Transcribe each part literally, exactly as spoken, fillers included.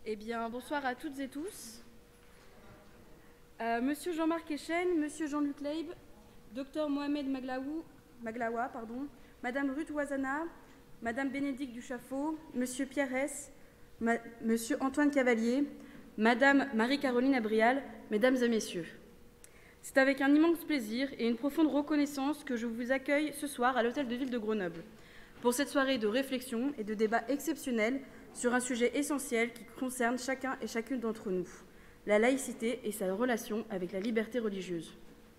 Eh bien, bonsoir à toutes et tous. Euh, Monsieur Jean-Marc Echen, Monsieur Jean-Luc Leib, Docteur Mohamed Maglaou, Maglaoua, pardon, Madame Ruth Ouazana, Madame Bénédicte Duchaffaut, Monsieur Pierre Hess, Ma Monsieur Antoine Cavalier, Madame Marie-Caroline Abrial, Mesdames et Messieurs. C'est avec un immense plaisir et une profonde reconnaissance que je vous accueille ce soir à l'Hôtel de Ville de Grenoble pour cette soirée de réflexion et de débat exceptionnel sur un sujet essentiel qui concerne chacun et chacune d'entre nous, la laïcité et sa relation avec la liberté religieuse.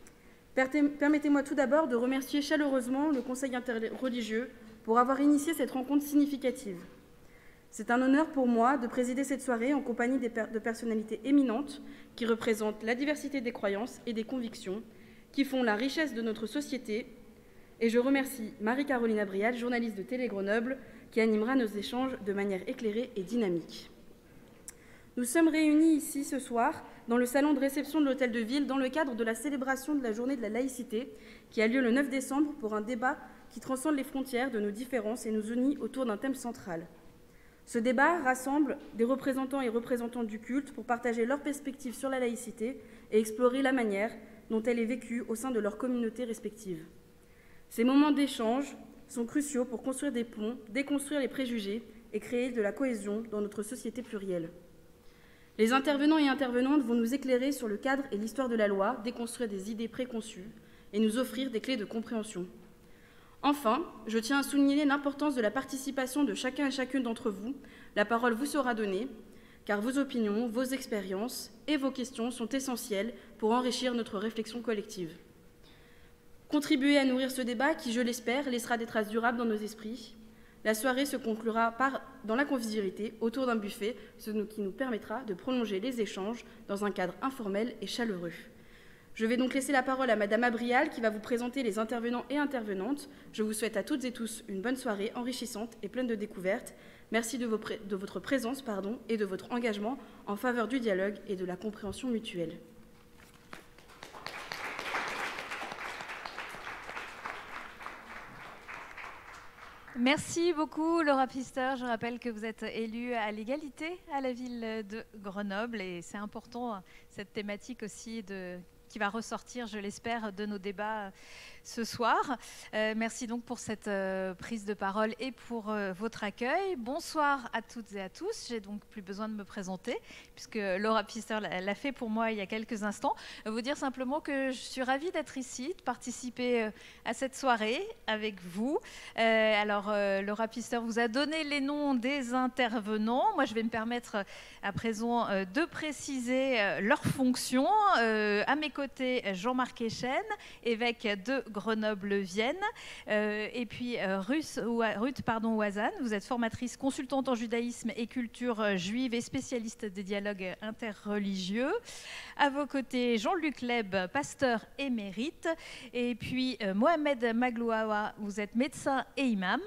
Permettez-moi tout d'abord de remercier chaleureusement le Conseil interreligieux pour avoir initié cette rencontre significative. C'est un honneur pour moi de présider cette soirée en compagnie de personnalités éminentes qui représentent la diversité des croyances et des convictions qui font la richesse de notre société. Et je remercie Marie-Caroline Abrial, journaliste de Télé Grenoble, qui animera nos échanges de manière éclairée et dynamique. Nous sommes réunis ici ce soir dans le salon de réception de l'Hôtel de Ville dans le cadre de la célébration de la Journée de la laïcité qui a lieu le neuf décembre pour un débat qui transcende les frontières de nos différences et nous unit autour d'un thème central. Ce débat rassemble des représentants et représentantes du culte pour partager leurs perspectives sur la laïcité et explorer la manière dont elle est vécue au sein de leurs communautés respectives. Ces moments d'échange sont cruciaux pour construire des ponts, déconstruire les préjugés et créer de la cohésion dans notre société plurielle. Les intervenants et intervenantes vont nous éclairer sur le cadre et l'histoire de la loi, déconstruire des idées préconçues et nous offrir des clés de compréhension. Enfin, je tiens à souligner l'importance de la participation de chacun et chacune d'entre vous. La parole vous sera donnée, car vos opinions, vos expériences et vos questions sont essentielles pour enrichir notre réflexion collective. Contribuez à nourrir ce débat qui, je l'espère, laissera des traces durables dans nos esprits. La soirée se conclura par, dans la convivialité, autour d'un buffet, ce qui nous permettra de prolonger les échanges dans un cadre informel et chaleureux. Je vais donc laisser la parole à Madame Abrial qui va vous présenter les intervenants et intervenantes. Je vous souhaite à toutes et tous une bonne soirée enrichissante et pleine de découvertes. Merci de, vos de votre présence pardon, et de votre engagement en faveur du dialogue et de la compréhension mutuelle. Merci beaucoup Laura Pfister. Je rappelle que vous êtes élue à l'égalité à la ville de Grenoble et c'est important cette thématique aussi de, qui va ressortir, je l'espère, de nos débats ce soir. Euh, merci donc pour cette euh, prise de parole et pour euh, votre accueil. Bonsoir à toutes et à tous. J'ai donc plus besoin de me présenter puisque Laura Pfister l'a fait pour moi il y a quelques instants. Euh, vous dire simplement que je suis ravie d'être ici, de participer euh, à cette soirée avec vous. Euh, alors euh, Laura Pfister vous a donné les noms des intervenants. Moi je vais me permettre euh, à présent euh, de préciser euh, leurs fonctions. Euh, à mes côté, Jean-Marc Echen, évêque de Grenoble-Vienne, euh, et puis euh, Ruth, Ruth pardon, Ouazane, vous êtes formatrice, consultante en judaïsme et culture juive et spécialiste des dialogues interreligieux. À vos côtés, Jean-Luc Leib, pasteur émérite, et puis euh, Mohamed Maglaoua, vous êtes médecin et imam.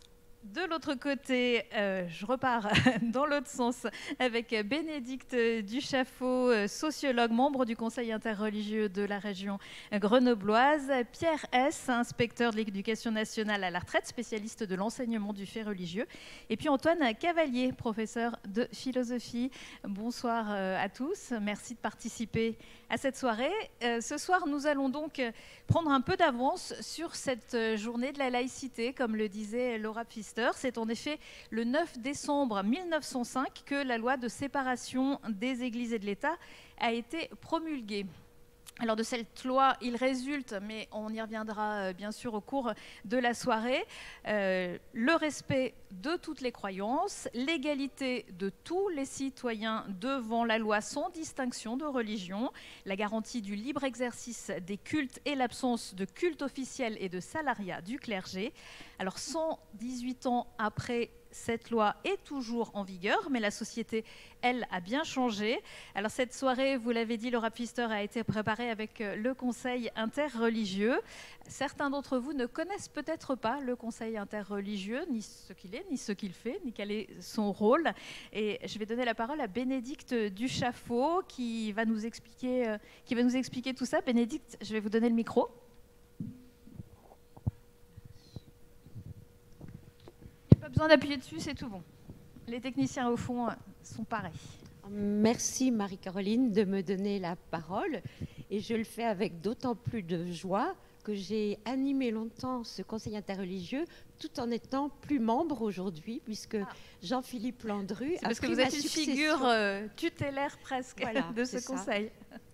De l'autre côté, euh, je repars dans l'autre sens avec Bénédicte Duchaffaut, sociologue, membre du Conseil interreligieux de la région grenobloise, Pierre Hess, inspecteur de l'éducation nationale à la retraite, spécialiste de l'enseignement du fait religieux, et puis Antoine Cavalier, professeur de philosophie. Bonsoir à tous, merci de participer à cette soirée. Euh, ce soir, nous allons donc prendre un peu d'avance sur cette journée de la laïcité, comme le disait Laura Pfister. C'est en effet le neuf décembre mille neuf cent cinq que la loi de séparation des églises et de l'État a été promulguée. Alors de cette loi, il résulte, mais on y reviendra euh, bien sûr au cours de la soirée, euh, le respect de toutes les croyances, l'égalité de tous les citoyens devant la loi sans distinction de religion, la garantie du libre exercice des cultes et l'absence de culte officiel et de salariat du clergé. Alors cent dix-huit ans après, cette loi est toujours en vigueur, mais la société, elle, a bien changé. Alors cette soirée, vous l'avez dit, Laura Pfister a été préparée avec le Conseil interreligieux. Certains d'entre vous ne connaissent peut-être pas le Conseil interreligieux, ni ce qu'il est, ni ce qu'il fait, ni quel est son rôle. Et je vais donner la parole à Bénédicte Duchaffaut, qui va nous expliquer, qui va nous expliquer tout ça. Bénédicte, je vais vous donner le micro. Pas besoin d'appuyer dessus, c'est tout bon. Les techniciens au fond sont parés. Merci Marie-Caroline de me donner la parole et je le fais avec d'autant plus de joie que j'ai animé longtemps ce conseil interreligieux tout en étant plus membre aujourd'hui puisque ah. Jean-Philippe Landru a parce pris que vous êtes une succession. Figure euh, tutélaire presque voilà, de ce conseil.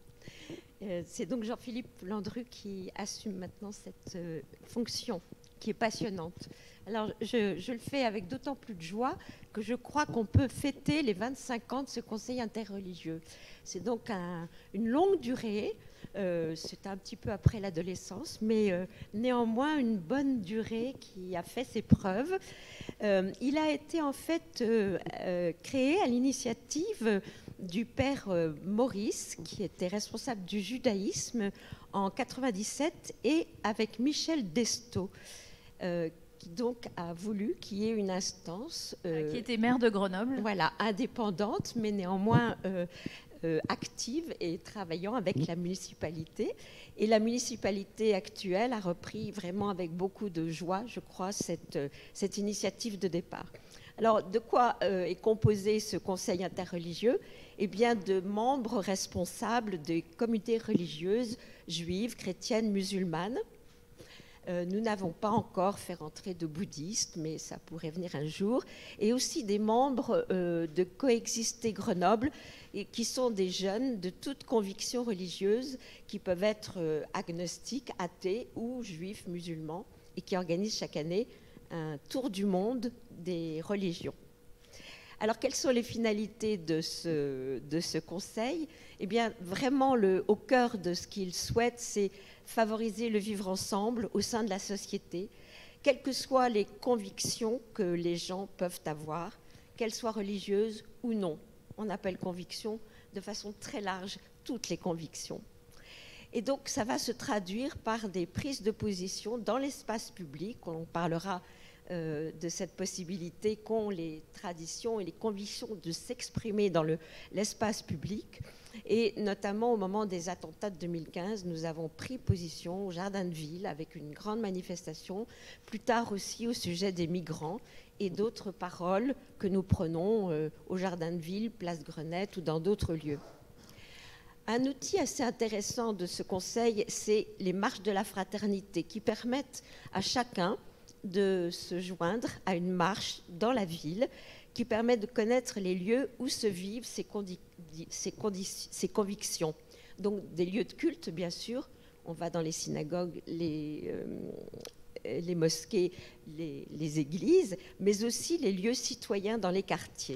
Euh, c'est donc Jean-Philippe Landru qui assume maintenant cette euh, fonction qui est passionnante. Alors, je, je le fais avec d'autant plus de joie que je crois qu'on peut fêter les vingt-cinq ans de ce conseil interreligieux. C'est donc un, une longue durée, euh, c'est un petit peu après l'adolescence, mais euh, néanmoins une bonne durée qui a fait ses preuves. Euh, il a été en fait euh, euh, créé à l'initiative du père euh, Maurice, qui était responsable du judaïsme en quatre-vingt-dix-sept, et avec Michel Destaut, euh, qui donc a voulu qu'il y ait une instance... Euh, qui était maire de Grenoble. Voilà, indépendante, mais néanmoins euh, euh, active et travaillant avec la municipalité. Et la municipalité actuelle a repris vraiment avec beaucoup de joie, je crois, cette, cette initiative de départ. Alors, de quoi euh, est composé ce conseil interreligieux ? Eh bien, de membres responsables des communautés religieuses juives, chrétiennes, musulmanes. Euh, nous n'avons pas encore fait rentrer de bouddhistes, mais ça pourrait venir un jour. Et aussi des membres euh, de Coexister Grenoble, et qui sont des jeunes de toute conviction religieuse, qui peuvent être euh, agnostiques, athées ou juifs, musulmans, et qui organisent chaque année un tour du monde des religions. Alors, quelles sont les finalités de ce, de ce conseil ? Eh bien, vraiment, le, au cœur de ce qu'il souhaite, c'est favoriser le vivre ensemble au sein de la société, quelles que soient les convictions que les gens peuvent avoir, qu'elles soient religieuses ou non. On appelle conviction de façon très large toutes les convictions. Et donc, ça va se traduire par des prises de position dans l'espace public. On parlera euh, de cette possibilité qu'ont les traditions et les convictions de s'exprimer dans le, l'espace public. Et notamment au moment des attentats de deux mille quinze, nous avons pris position au Jardin de Ville avec une grande manifestation, plus tard aussi au sujet des migrants et d'autres paroles que nous prenons euh, au Jardin de Ville, Place Grenette ou dans d'autres lieux. Un outil assez intéressant de ce conseil, c'est les marches de la fraternité qui permettent à chacun de se joindre à une marche dans la ville qui permet de connaître les lieux où se vivent ces, condi- ces, condi- ces convictions. Donc des lieux de culte, bien sûr. On va dans les synagogues, les, euh, les mosquées, les, les églises, mais aussi les lieux citoyens dans les quartiers.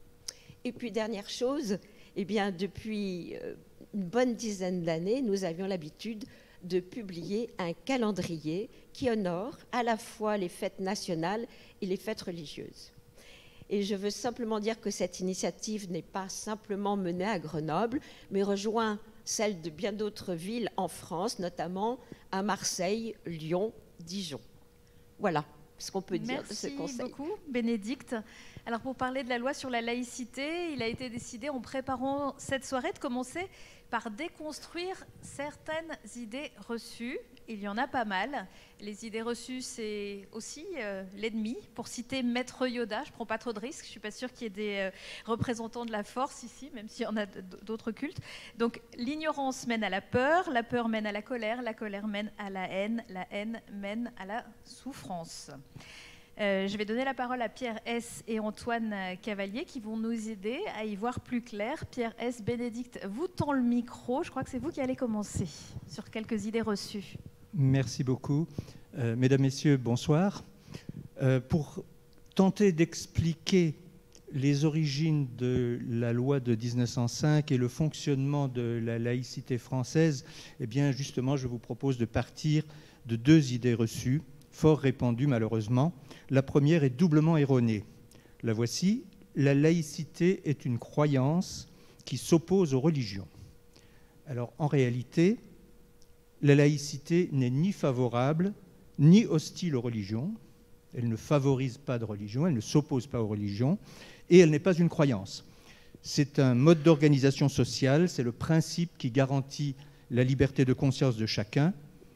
Et puis, dernière chose, eh bien, depuis une bonne dizaine d'années, nous avions l'habitude de publier un calendrier qui honore à la fois les fêtes nationales et les fêtes religieuses. Et je veux simplement dire que cette initiative n'est pas simplement menée à Grenoble, mais rejoint celle de bien d'autres villes en France, notamment à Marseille, Lyon, Dijon. Voilà ce qu'on peut dire de ce conseil. Merci beaucoup, Bénédicte. Alors, pour parler de la loi sur la laïcité, il a été décidé en préparant cette soirée de commencer par déconstruire certaines idées reçues. Il y en a pas mal. Les idées reçues, c'est aussi euh, l'ennemi. Pour citer Maître Yoda, je ne prends pas trop de risques. Je ne suis pas sûre qu'il y ait des euh, représentants de la force ici, même s'il y en a d'autres cultes. Donc, l'ignorance mène à la peur, la peur mène à la colère, la colère mène à la haine, la haine mène à la souffrance. Euh, je vais donner la parole à Pierre S. et Antoine Cavalier qui vont nous aider à y voir plus clair. Pierre S., Bénédicte, vous tend le micro. Je crois que c'est vous qui allez commencer sur quelques idées reçues. Merci beaucoup. Euh, mesdames, Messieurs, bonsoir. Euh, pour tenter d'expliquer les origines de la loi de mille neuf cent cinq et le fonctionnement de la laïcité française, eh bien, justement, je vous propose de partir de deux idées reçues, fort répandues malheureusement. La première est doublement erronée. La voici: la laïcité est une croyance qui s'oppose aux religions. Alors, en réalité, la laïcité n'est ni favorable ni hostile aux religions. Elle ne favorise pas de religion, elle ne s'oppose pas aux religions, et elle n'est pas une croyance. C'est un mode d'organisation sociale, c'est le principe qui garantit la liberté de conscience de chacun,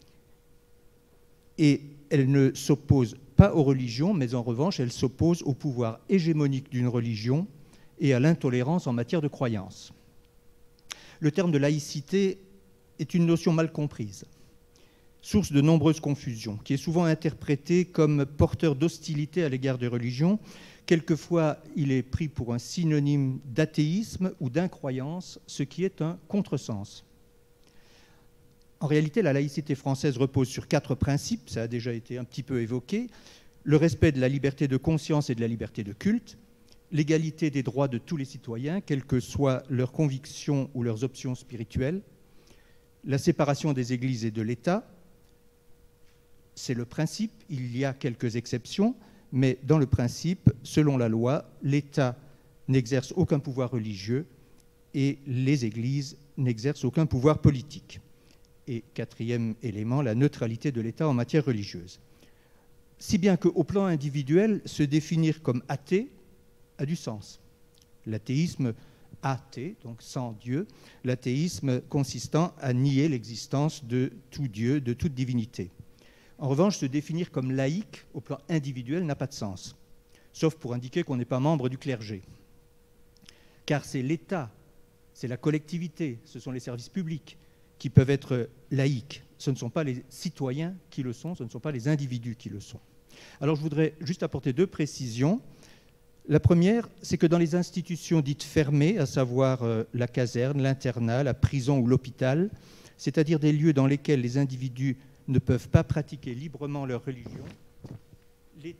et elle ne s'oppose pas aux religions, mais en revanche, elle s'oppose au pouvoir hégémonique d'une religion et à l'intolérance en matière de croyance. Le terme de laïcité est une notion mal comprise, source de nombreuses confusions, qui est souvent interprété comme porteur d'hostilité à l'égard des religions. Quelquefois, il est pris pour un synonyme d'athéisme ou d'incroyance, ce qui est un contresens. En réalité, la laïcité française repose sur quatre principes, ça a déjà été un petit peu évoqué: le respect de la liberté de conscience et de la liberté de culte, l'égalité des droits de tous les citoyens, quelles que soient leurs convictions ou leurs options spirituelles, la séparation des églises et de l'État. C'est le principe, il y a quelques exceptions, mais dans le principe, selon la loi, l'État n'exerce aucun pouvoir religieux et les églises n'exercent aucun pouvoir politique. Et quatrième élément, la neutralité de l'État en matière religieuse. Si bien qu'au plan individuel, se définir comme athée a du sens. L'athéisme athée, donc sans Dieu, l'athéisme consistant à nier l'existence de tout Dieu, de toute divinité. En revanche, se définir comme laïque au plan individuel n'a pas de sens, sauf pour indiquer qu'on n'est pas membre du clergé. Car c'est l'État, c'est la collectivité, ce sont les services publics qui peuvent être laïques. Ce ne sont pas les citoyens qui le sont, ce ne sont pas les individus qui le sont. Alors je voudrais juste apporter deux précisions. La première, c'est que dans les institutions dites fermées, à savoir euh, la caserne, l'internat, la prison ou l'hôpital, c'est-à-dire des lieux dans lesquels les individus ne peuvent pas pratiquer librement leur religion, les...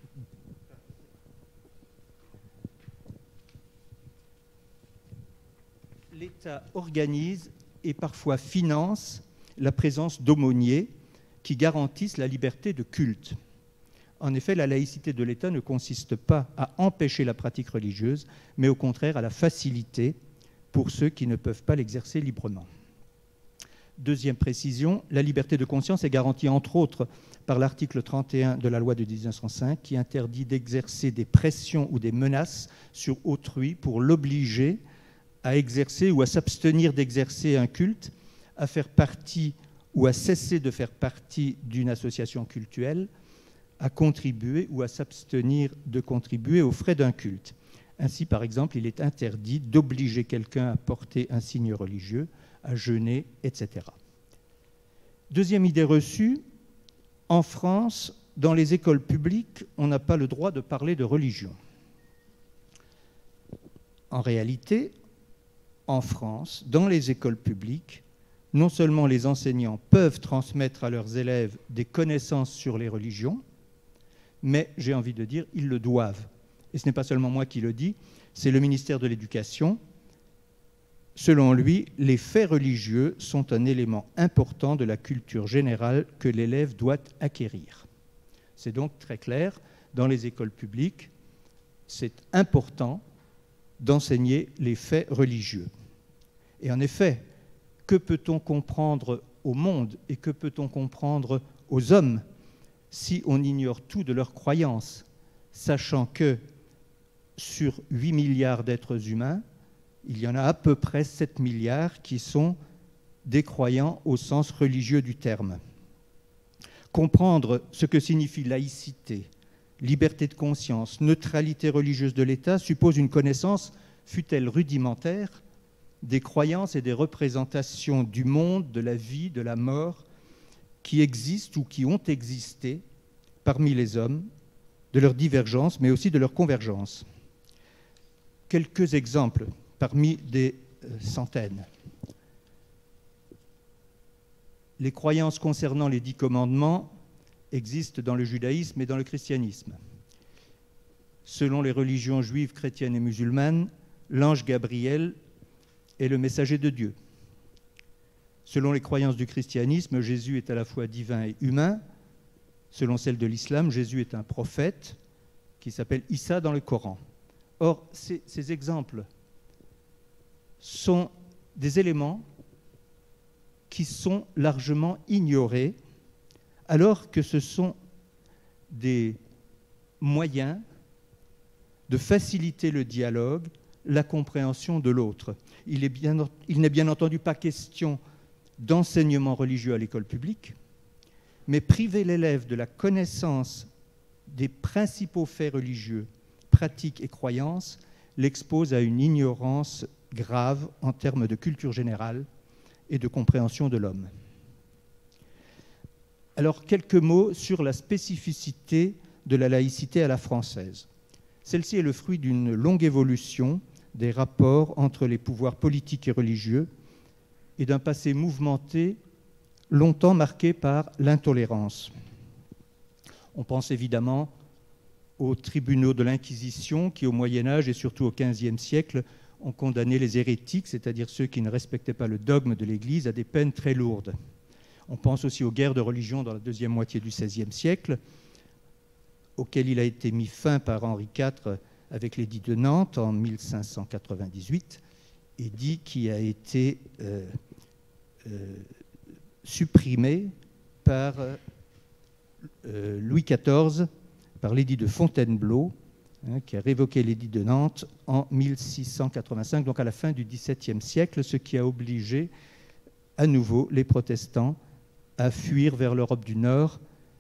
l'État organise et parfois finance la présence d'aumôniers qui garantissent la liberté de culte. En effet, la laïcité de l'État ne consiste pas à empêcher la pratique religieuse, mais au contraire à la faciliter pour ceux qui ne peuvent pas l'exercer librement. Deuxième précision, la liberté de conscience est garantie entre autres par l'article trente et un de la loi de mille neuf cent cinq qui interdit d'exercer des pressions ou des menaces sur autrui pour l'obliger à exercer ou à s'abstenir d'exercer un culte, à faire partie ou à cesser de faire partie d'une association cultuelle, à contribuer ou à s'abstenir de contribuer aux frais d'un culte. Ainsi, par exemple, il est interdit d'obliger quelqu'un à porter un signe religieux, à jeûner, et cetera. Deuxième idée reçue, en France, dans les écoles publiques, on n'a pas le droit de parler de religion. En réalité, en France, dans les écoles publiques, non seulement les enseignants peuvent transmettre à leurs élèves des connaissances sur les religions, mais j'ai envie de dire, ils le doivent. Et ce n'est pas seulement moi qui le dis, c'est le ministère de l'Éducation. Selon lui, les faits religieux sont un élément important de la culture générale que l'élève doit acquérir. C'est donc très clair, dans les écoles publiques, c'est important d'enseigner les faits religieux. Et en effet, que peut-on comprendre au monde et que peut-on comprendre aux hommes si on ignore tout de leurs croyances, sachant que sur huit milliards d'êtres humains, il y en a à peu près sept milliards qui sont des croyants au sens religieux du terme. Comprendre ce que signifie laïcité, liberté de conscience, neutralité religieuse de l'État suppose une connaissance, fût-elle rudimentaire, des croyances et des représentations du monde, de la vie, de la mort, qui existent ou qui ont existé parmi les hommes, de leurs divergences, mais aussi de leurs convergences. Quelques exemples parmi des centaines. Les croyances concernant les dix commandements existent dans le judaïsme et dans le christianisme. Selon les religions juives, chrétiennes et musulmanes, l'ange Gabriel est le messager de Dieu. Selon les croyances du christianisme, Jésus est à la fois divin et humain. Selon celle de l'islam, Jésus est un prophète qui s'appelle Issa dans le Coran. Or, ces, ces exemples sont des éléments qui sont largement ignorés, alors que ce sont des moyens de faciliter le dialogue, la compréhension de l'autre. Il est bien, il n'est bien entendu pas question d'enseignement religieux à l'école publique, mais priver l'élève de la connaissance des principaux faits religieux, pratiques et croyances l'expose à une ignorance grave en termes de culture générale et de compréhension de l'homme. Alors, quelques mots sur la spécificité de la laïcité à la française. Celle-ci est le fruit d'une longue évolution des rapports entre les pouvoirs politiques et religieux et d'un passé mouvementé longtemps marqué par l'intolérance. On pense évidemment aux tribunaux de l'Inquisition qui, au Moyen-Âge et surtout au quinzième siècle, ont condamné les hérétiques, c'est-à-dire ceux qui ne respectaient pas le dogme de l'Église, à des peines très lourdes. On pense aussi aux guerres de religion dans la deuxième moitié du seizième siècle, auxquelles il a été mis fin par Henri quatre avec l'édit de Nantes en mille cinq cent quatre-vingt-dix-huit, édit qui a été euh, euh, supprimé par euh, Louis quatorze, par l'édit de Fontainebleau, hein, qui a révoqué l'édit de Nantes en mille six cent quatre-vingt-cinq, donc à la fin du dix-septième siècle, ce qui a obligé à nouveau les protestants à fuir vers l'Europe du Nord,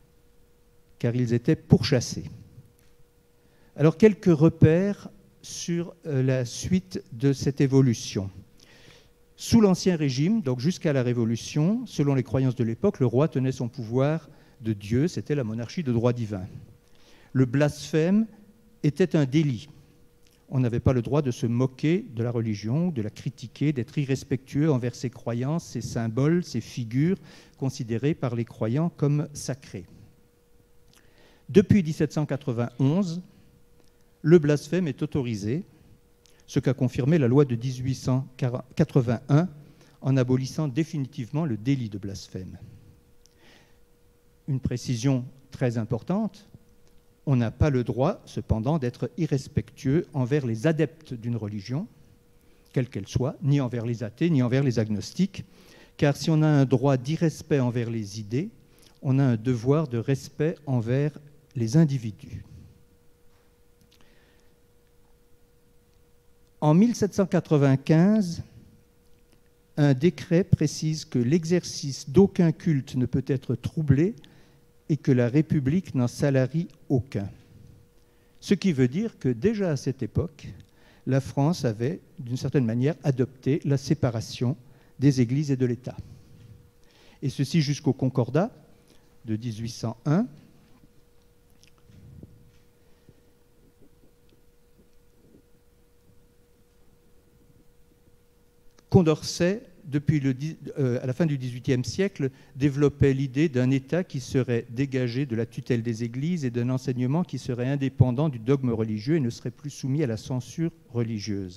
car ils étaient pourchassés. Alors, quelques repères sur la suite de cette évolution. Sous l'Ancien Régime, donc jusqu'à la Révolution, selon les croyances de l'époque, le roi tenait son pouvoir de Dieu, c'était la monarchie de droit divin. Le blasphème était un délit. On n'avait pas le droit de se moquer de la religion, de la critiquer, d'être irrespectueux envers ses croyances, ses symboles, ses figures, considérées par les croyants comme sacrées. Depuis mille sept cent quatre-vingt-onze, le blasphème est autorisé, ce qu'a confirmé la loi de mille huit cent quatre-vingt-un en abolissant définitivement le délit de blasphème. Une précision très importante, on n'a pas le droit, cependant, d'être irrespectueux envers les adeptes d'une religion, quelle qu'elle soit, ni envers les athées, ni envers les agnostiques, car si on a un droit d'irrespect envers les idées, on a un devoir de respect envers les individus. En mille sept cent quatre-vingt-quinze, un décret précise que l'exercice d'aucun culte ne peut être troublé et que la République n'en salarie aucun. Ce qui veut dire que déjà à cette époque, la France avait, d'une certaine manière, adopté la séparation des églises et de l'État. Et ceci jusqu'au Concordat de mille huit cent un. Condorcet, depuis le, euh, à la fin du dix-huitième siècle, développait l'idée d'un État qui serait dégagé de la tutelle des églises et d'un enseignement qui serait indépendant du dogme religieux et ne serait plus soumis à la censure religieuse.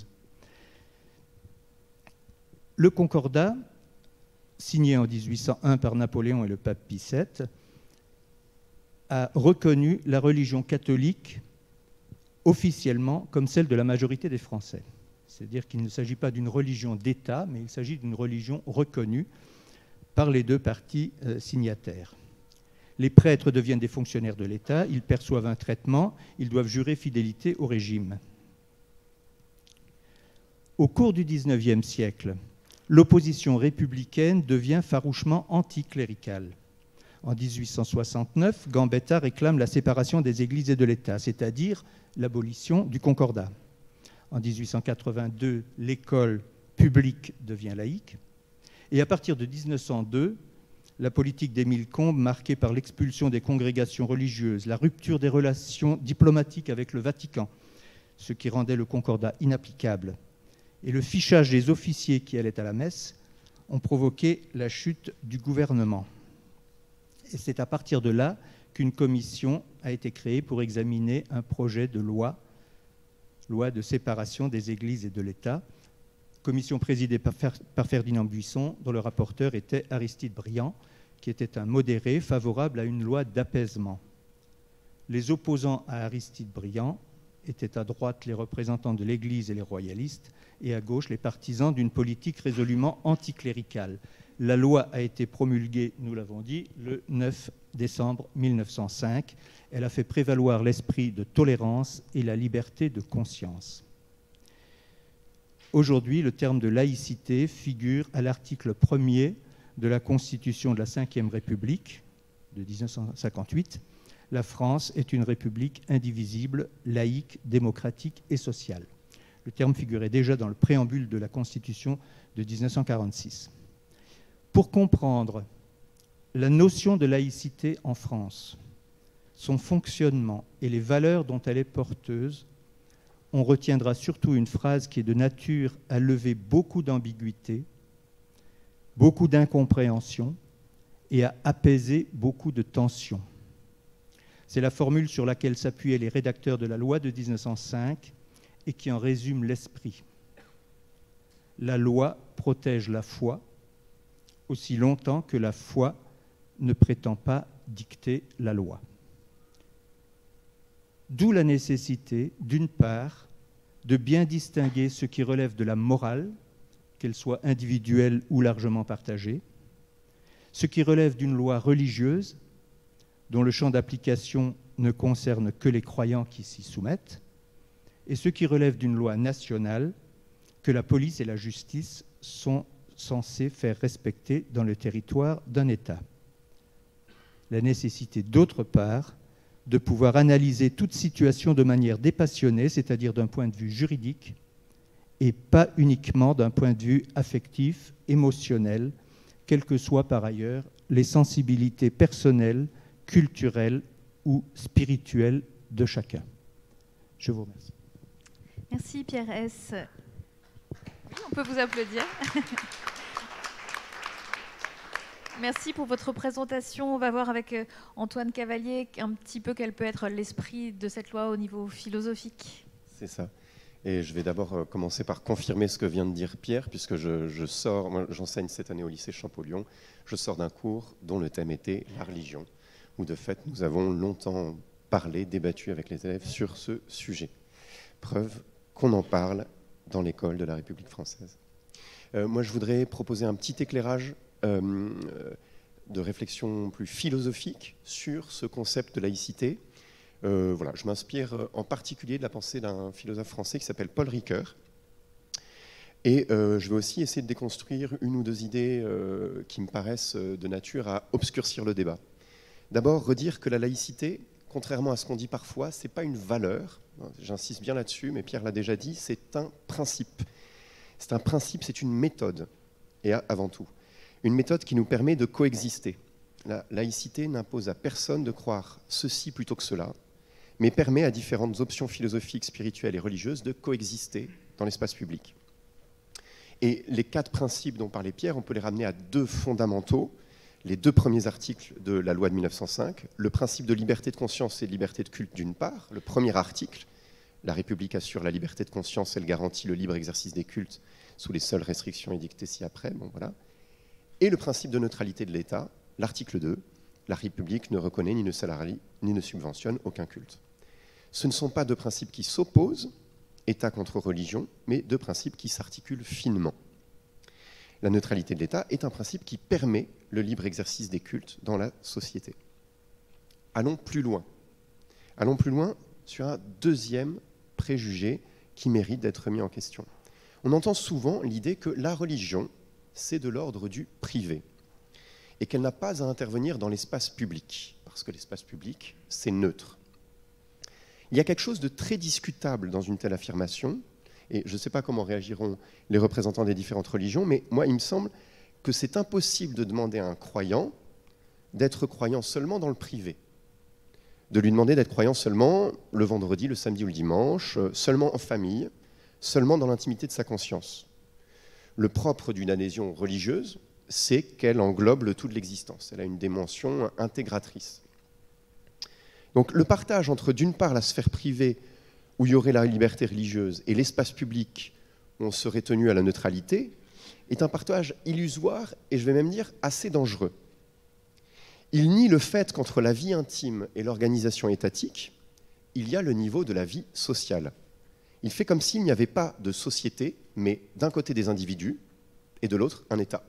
Le Concordat, signé en mille huit cent un par Napoléon et le pape Pie sept, a reconnu la religion catholique officiellement comme celle de la majorité des Français. C'est-à-dire qu'il ne s'agit pas d'une religion d'État, mais il s'agit d'une religion reconnue par les deux parties euh, signataires. Les prêtres deviennent des fonctionnaires de l'État, ils perçoivent un traitement, ils doivent jurer fidélité au régime. Au cours du dix-neuvième siècle, l'opposition républicaine devient farouchement anticléricale. En mille huit cent soixante-neuf, Gambetta réclame la séparation des églises et de l'État, c'est-à-dire l'abolition du Concordat. En mille huit cent quatre-vingt-deux, l'école publique devient laïque. Et à partir de mille neuf cent deux, la politique d'Émile Combes, marquée par l'expulsion des congrégations religieuses, la rupture des relations diplomatiques avec le Vatican, ce qui rendait le Concordat inapplicable, et le fichage des officiers qui allaient à la messe, ont provoqué la chute du gouvernement. Et c'est à partir de là qu'une commission a été créée pour examiner un projet de loi loi de séparation des églises et de l'État, commission présidée par, par Ferdinand Buisson, dont le rapporteur était Aristide Briand, qui était un modéré favorable à une loi d'apaisement. Les opposants à Aristide Briand étaient à droite les représentants de l'Église et les royalistes, et à gauche les partisans d'une politique résolument anticléricale. La loi a été promulguée, nous l'avons dit, le neuf décembre mille neuf cent cinq. Elle a fait prévaloir l'esprit de tolérance et la liberté de conscience. Aujourd'hui, le terme de laïcité figure à l'article premier de la Constitution de la cinquième République de mille neuf cent cinquante-huit. La France est une république indivisible, laïque, démocratique et sociale. Le terme figurait déjà dans le préambule de la Constitution de mille neuf cent quarante-six. Pour comprendre la notion de laïcité en France, son fonctionnement et les valeurs dont elle est porteuse, on retiendra surtout une phrase qui est de nature à lever beaucoup d'ambiguïté, beaucoup d'incompréhension et à apaiser beaucoup de tensions. C'est la formule sur laquelle s'appuyaient les rédacteurs de la loi de mille neuf cent cinq et qui en résume l'esprit. La loi protège la foi aussi longtemps que la foi ne prétend pas dicter la loi. D'où la nécessité, d'une part, de bien distinguer ce qui relève de la morale, qu'elle soit individuelle ou largement partagée, ce qui relève d'une loi religieuse, dont le champ d'application ne concerne que les croyants qui s'y soumettent, et ce qui relève d'une loi nationale que la police et la justice sont censés faire respecter dans le territoire d'un État. La nécessité, d'autre part, de pouvoir analyser toute situation de manière dépassionnée, c'est-à-dire d'un point de vue juridique, et pas uniquement d'un point de vue affectif, émotionnel, quelles que soient par ailleurs les sensibilités personnelles, culturelles ou spirituelles de chacun. Je vous remercie. Merci Pierre S. On peut vous applaudir. Merci pour votre présentation. On va voir avec Antoine Cavalier un petit peu quel peut être l'esprit de cette loi au niveau philosophique. C'est ça. Et je vais d'abord commencer par confirmer ce que vient de dire Pierre, puisque je, je sors, moi j'enseigne cette année au lycée Champollion, je sors d'un cours dont le thème était la religion, où de fait nous avons longtemps parlé, débattu avec les élèves sur ce sujet. Preuve qu'on en parle dans l'école de la République française. Euh, moi je voudrais proposer un petit éclairage euh, de réflexion plus philosophique sur ce concept de laïcité. Euh, voilà, je m'inspire en particulier de la pensée d'un philosophe français qui s'appelle Paul Ricoeur. Et euh, je vais aussi essayer de déconstruire une ou deux idées euh, qui me paraissent de nature à obscurcir le débat. D'abord, redire que la laïcité, contrairement à ce qu'on dit parfois, ce n'est pas une valeur. J'insiste bien là-dessus, mais Pierre l'a déjà dit, c'est un principe. C'est un principe, c'est une méthode, et avant tout. Une méthode qui nous permet de coexister. La laïcité n'impose à personne de croire ceci plutôt que cela, mais permet à différentes options philosophiques, spirituelles et religieuses de coexister dans l'espace public. Et les quatre principes dont parlait Pierre, on peut les ramener à deux fondamentaux, les deux premiers articles de la loi de mille neuf cent cinq, le principe de liberté de conscience et de liberté de culte d'une part, le premier article, la République assure la liberté de conscience, elle garantit le libre exercice des cultes sous les seules restrictions édictées ci-après, bon voilà, et le principe de neutralité de l'État, l'article deux, la République ne reconnaît ni ne salarie ni ne subventionne aucun culte. Ce ne sont pas deux principes qui s'opposent, État contre religion, mais deux principes qui s'articulent finement. La neutralité de l'État est un principe qui permet le libre exercice des cultes dans la société. Allons plus loin. Allons plus loin sur un deuxième préjugé qui mérite d'être mis en question. On entend souvent l'idée que la religion, c'est de l'ordre du privé et qu'elle n'a pas à intervenir dans l'espace public, parce que l'espace public, c'est neutre. Il y a quelque chose de très discutable dans une telle affirmation, et je ne sais pas comment réagiront les représentants des différentes religions, mais moi, il me semble que c'est impossible de demander à un croyant d'être croyant seulement dans le privé, de lui demander d'être croyant seulement le vendredi, le samedi ou le dimanche, seulement en famille, seulement dans l'intimité de sa conscience. Le propre d'une adhésion religieuse, c'est qu'elle englobe le tout de l'existence. Elle a une dimension intégratrice. Donc le partage entre, d'une part, la sphère privée, où il y aurait la liberté religieuse, et l'espace public, où on serait tenu à la neutralité, est un partage illusoire, et je vais même dire assez dangereux. Il nie le fait qu'entre la vie intime et l'organisation étatique, il y a le niveau de la vie sociale. Il fait comme s'il n'y avait pas de société, mais d'un côté des individus, et de l'autre un État.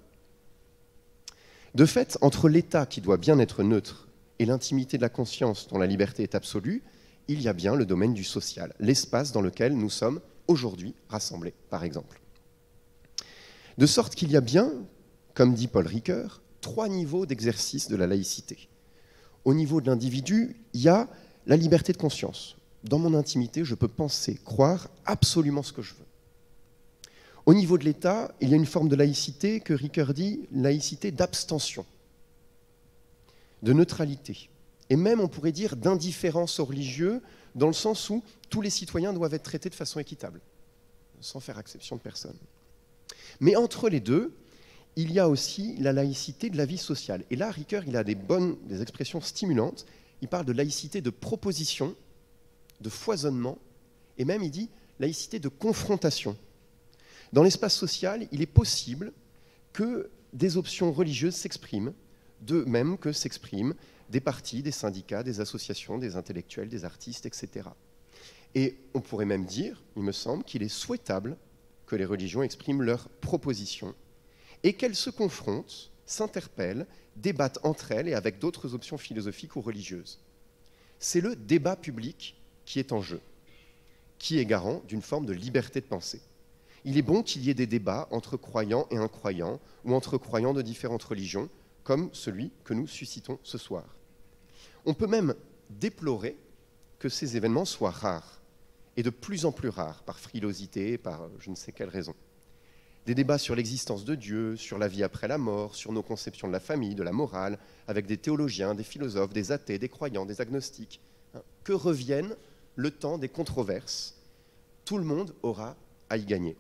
De fait, entre l'État qui doit bien être neutre et l'intimité de la conscience dont la liberté est absolue, il y a bien le domaine du social, l'espace dans lequel nous sommes aujourd'hui rassemblés, par exemple. De sorte qu'il y a bien, comme dit Paul Ricoeur, trois niveaux d'exercice de la laïcité. Au niveau de l'individu, il y a la liberté de conscience. Dans mon intimité, je peux penser, croire absolument ce que je veux. Au niveau de l'État, il y a une forme de laïcité que Ricoeur dit laïcité d'abstention, de neutralité, et même on pourrait dire d'indifférence aux religieux, dans le sens où tous les citoyens doivent être traités de façon équitable, sans faire exception de personne. Mais entre les deux, il y a aussi la laïcité de la vie sociale. Et là, Ricoeur, il a des bonnes, des expressions stimulantes. Il parle de laïcité de proposition, de foisonnement, et même il dit laïcité de confrontation. Dans l'espace social, il est possible que des options religieuses s'expriment, de même que s'expriment des partis, des syndicats, des associations, des intellectuels, des artistes, et cetera. Et on pourrait même dire, il me semble, qu'il est souhaitable que les religions expriment leurs propositions et qu'elles se confrontent, s'interpellent, débattent entre elles et avec d'autres options philosophiques ou religieuses. C'est le débat public qui est en jeu, qui est garant d'une forme de liberté de pensée. Il est bon qu'il y ait des débats entre croyants et incroyants, ou entre croyants de différentes religions, comme celui que nous suscitons ce soir. On peut même déplorer que ces événements soient rares, et de plus en plus rares, par frilosité, par je ne sais quelle raison. Des débats sur l'existence de Dieu, sur la vie après la mort, sur nos conceptions de la famille, de la morale, avec des théologiens, des philosophes, des athées, des croyants, des agnostiques. Que revienne le temps des controverses. Tout le monde aura à y gagner.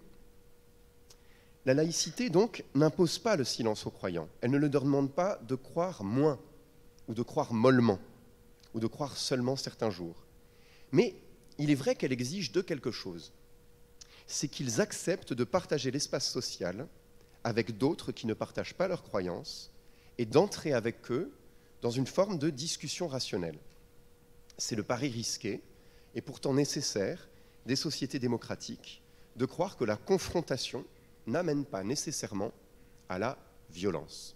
La laïcité, donc, n'impose pas le silence aux croyants. Elle ne leur demande pas de croire moins, ou de croire mollement, ou de croire seulement certains jours. Mais il est vrai qu'elle exige de quelque chose. C'est qu'ils acceptent de partager l'espace social avec d'autres qui ne partagent pas leurs croyances et d'entrer avec eux dans une forme de discussion rationnelle. C'est le pari risqué et pourtant nécessaire des sociétés démocratiques de croire que la confrontation n'amène pas nécessairement à la violence.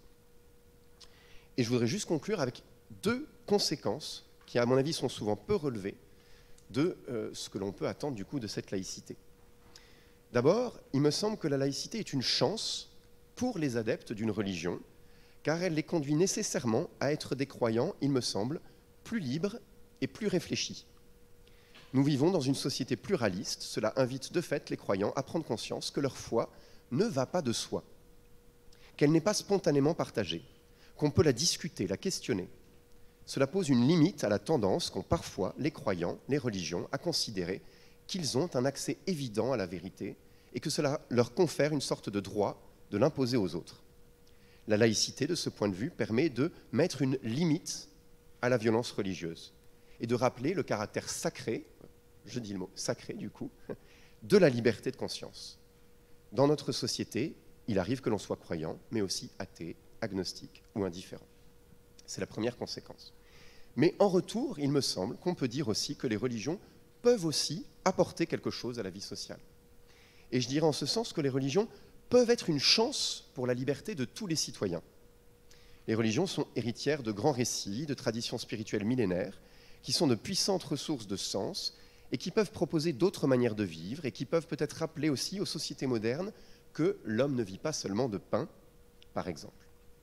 Et je voudrais juste conclure avec deux conséquences qui, à mon avis, sont souvent peu relevées de euh, ce que l'on peut attendre du coup de cette laïcité. D'abord, il me semble que la laïcité est une chance pour les adeptes d'une religion, car elle les conduit nécessairement à être des croyants, il me semble, plus libres et plus réfléchis. Nous vivons dans une société pluraliste, cela invite de fait les croyants à prendre conscience que leur foi ne va pas de soi, qu'elle n'est pas spontanément partagée, qu'on peut la discuter, la questionner. Cela pose une limite à la tendance qu'ont parfois les croyants, les religions, à considérer qu'ils ont un accès évident à la vérité et que cela leur confère une sorte de droit de l'imposer aux autres. La laïcité, de ce point de vue, permet de mettre une limite à la violence religieuse et de rappeler le caractère sacré, je dis le mot sacré du coup, de la liberté de conscience. Dans notre société, il arrive que l'on soit croyant, mais aussi athée, agnostique ou indifférent. C'est la première conséquence. Mais en retour, il me semble qu'on peut dire aussi que les religions peuvent aussi apporter quelque chose à la vie sociale. Et je dirais en ce sens que les religions peuvent être une chance pour la liberté de tous les citoyens. Les religions sont héritières de grands récits, de traditions spirituelles millénaires, qui sont de puissantes ressources de sens et qui peuvent proposer d'autres manières de vivre et qui peuvent peut-être rappeler aussi aux sociétés modernes que l'homme ne vit pas seulement de pain, par exemple.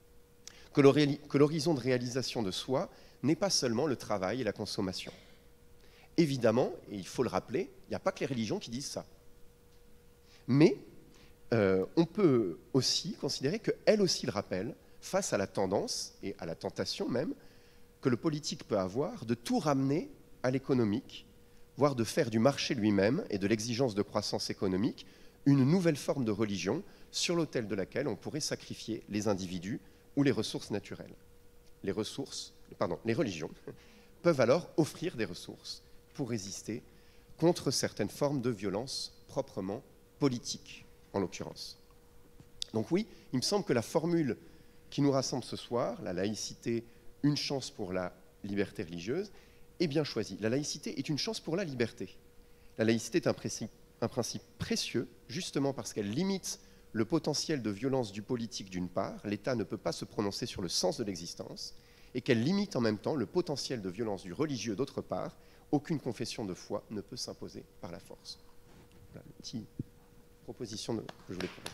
Que l'horizon de réalisation de soi n'est pas seulement le travail et la consommation. Évidemment, et il faut le rappeler, il n'y a pas que les religions qui disent ça. Mais euh, on peut aussi considérer qu'elles aussi le rappellent face à la tendance, et à la tentation même, que le politique peut avoir de tout ramener à l'économique, voire de faire du marché lui-même et de l'exigence de croissance économique une nouvelle forme de religion sur l'autel de laquelle on pourrait sacrifier les individus ou les ressources naturelles. Les ressources, pardon, les religions peuvent alors offrir des ressources pour résister contre certaines formes de violence proprement politiques, en l'occurrence. Donc oui, il me semble que la formule qui nous rassemble ce soir, la laïcité, une chance pour la liberté religieuse, est bien choisie. La laïcité est une chance pour la liberté. La laïcité est un principe, un principe précieux, justement parce qu'elle limite le potentiel de violence du politique d'une part, l'État ne peut pas se prononcer sur le sens de l'existence, et qu'elle limite en même temps le potentiel de violence du religieux d'autre part. Aucune confession de foi ne peut s'imposer par la force. Voilà une petite proposition de, que je voulais faire.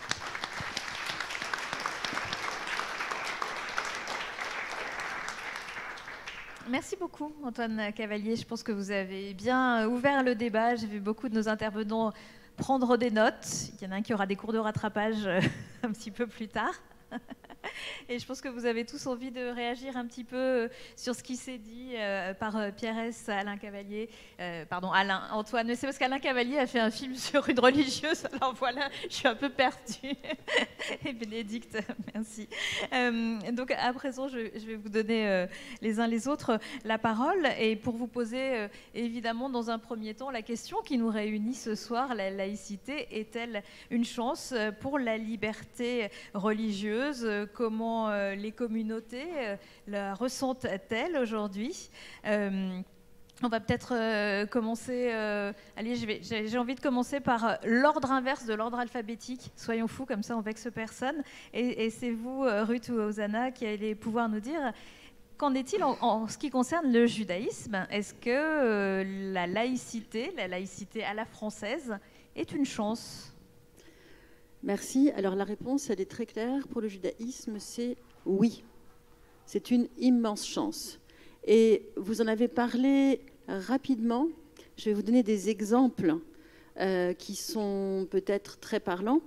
Merci beaucoup, Antoine Cavalier. Je pense que vous avez bien ouvert le débat. J'ai vu beaucoup de nos intervenants prendre des notes. Il y en a un qui aura des cours de rattrapage euh, un petit peu plus tard. Et je pense que vous avez tous envie de réagir un petit peu sur ce qui s'est dit euh, par euh, Pierre S, Alain Cavalier, euh, pardon, Alain, Antoine. Mais c'est parce qu'Alain Cavalier a fait un film sur une religieuse, alors voilà, je suis un peu perdue. Et Bénédicte, merci. Euh, donc à présent, je, je vais vous donner euh, les uns les autres la parole et pour vous poser euh, évidemment dans un premier temps la question qui nous réunit ce soir, la laïcité est-elle une chance pour la liberté religieuse? Comment euh, les communautés euh, la ressentent-elles aujourd'hui? euh, On va peut-être euh, commencer. Euh, allez, j'ai envie de commencer par euh, l'ordre inverse de l'ordre alphabétique. Soyons fous, comme ça on vexe personne. Et, et c'est vous, euh, Ruth ou Hosanna, qui allez pouvoir nous dire qu'en est-il en, en ce qui concerne le judaïsme? Est-ce que euh, la laïcité, la laïcité à la française, est une chance? Merci. Alors la réponse, elle est très claire. Pour le judaïsme, c'est oui. C'est une immense chance. Et vous en avez parlé rapidement. Je vais vous donner des exemples euh, qui sont peut-être très parlants.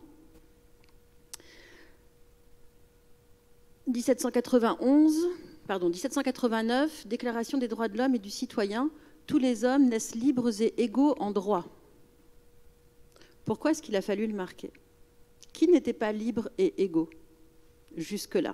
dix-sept cent quatre-vingt-onze, pardon, dix-sept cent quatre-vingt-neuf, Déclaration des droits de l'homme et du citoyen. Tous les hommes naissent libres et égaux en droit. Pourquoi est-ce qu'il a fallu le marquer? Qui n'étaient pas libres et égaux jusque-là?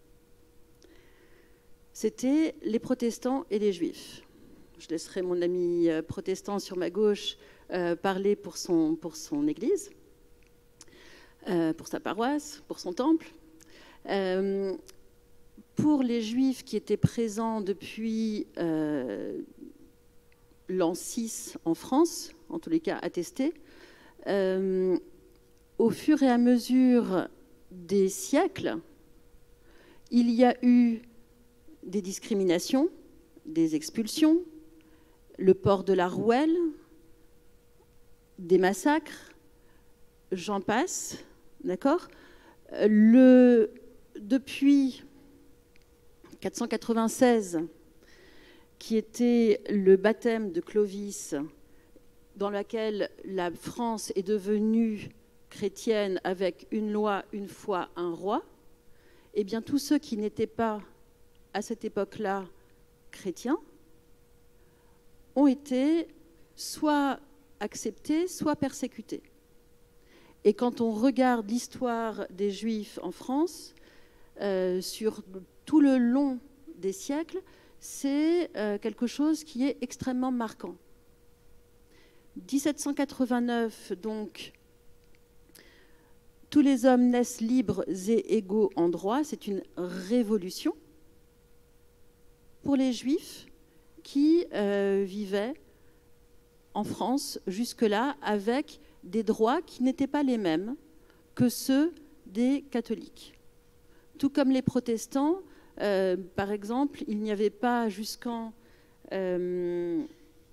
C'était les protestants et les juifs. Je laisserai mon ami protestant sur ma gauche euh, parler pour son, pour son église, euh, pour sa paroisse, pour son temple. Euh, pour les juifs qui étaient présents depuis euh, l'an six en France, en tous les cas attestés, euh, au fur et à mesure des siècles, il y a eu des discriminations, des expulsions, le port de la rouelle, des massacres, j'en passe, d'accord ? Le, depuis quatre cent quatre-vingt-seize, qui était le baptême de Clovis, dans lequel la France est devenue chrétienne avec une loi, une foi, un roi, eh bien tous ceux qui n'étaient pas à cette époque-là chrétiens ont été soit acceptés, soit persécutés. Et quand on regarde l'histoire des Juifs en France, euh, sur tout le long des siècles, c'est euh, quelque chose qui est extrêmement marquant. dix-sept cent quatre-vingt-neuf, donc, tous les hommes naissent libres et égaux en droit, c'est une révolution pour les Juifs qui euh, vivaient en France jusque-là avec des droits qui n'étaient pas les mêmes que ceux des catholiques. Tout comme les protestants, euh, par exemple, il n'y avait pas jusqu'en... Euh,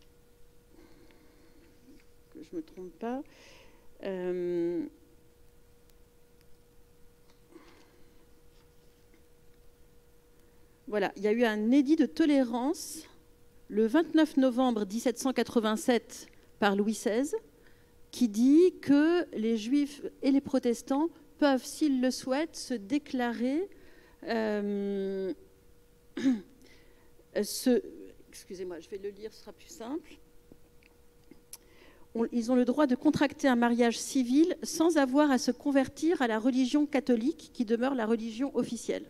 que je ne me trompe pas... Euh, Voilà, il y a eu un édit de tolérance le vingt-neuf novembre mille sept cent quatre-vingt-sept par Louis seize qui dit que les Juifs et les protestants peuvent, s'ils le souhaitent, se déclarer... Euh, ce, excusez-moi, je vais le lire, ce sera plus simple. On, ils ont le droit de contracter un mariage civil sans avoir à se convertir à la religion catholique qui demeure la religion officielle.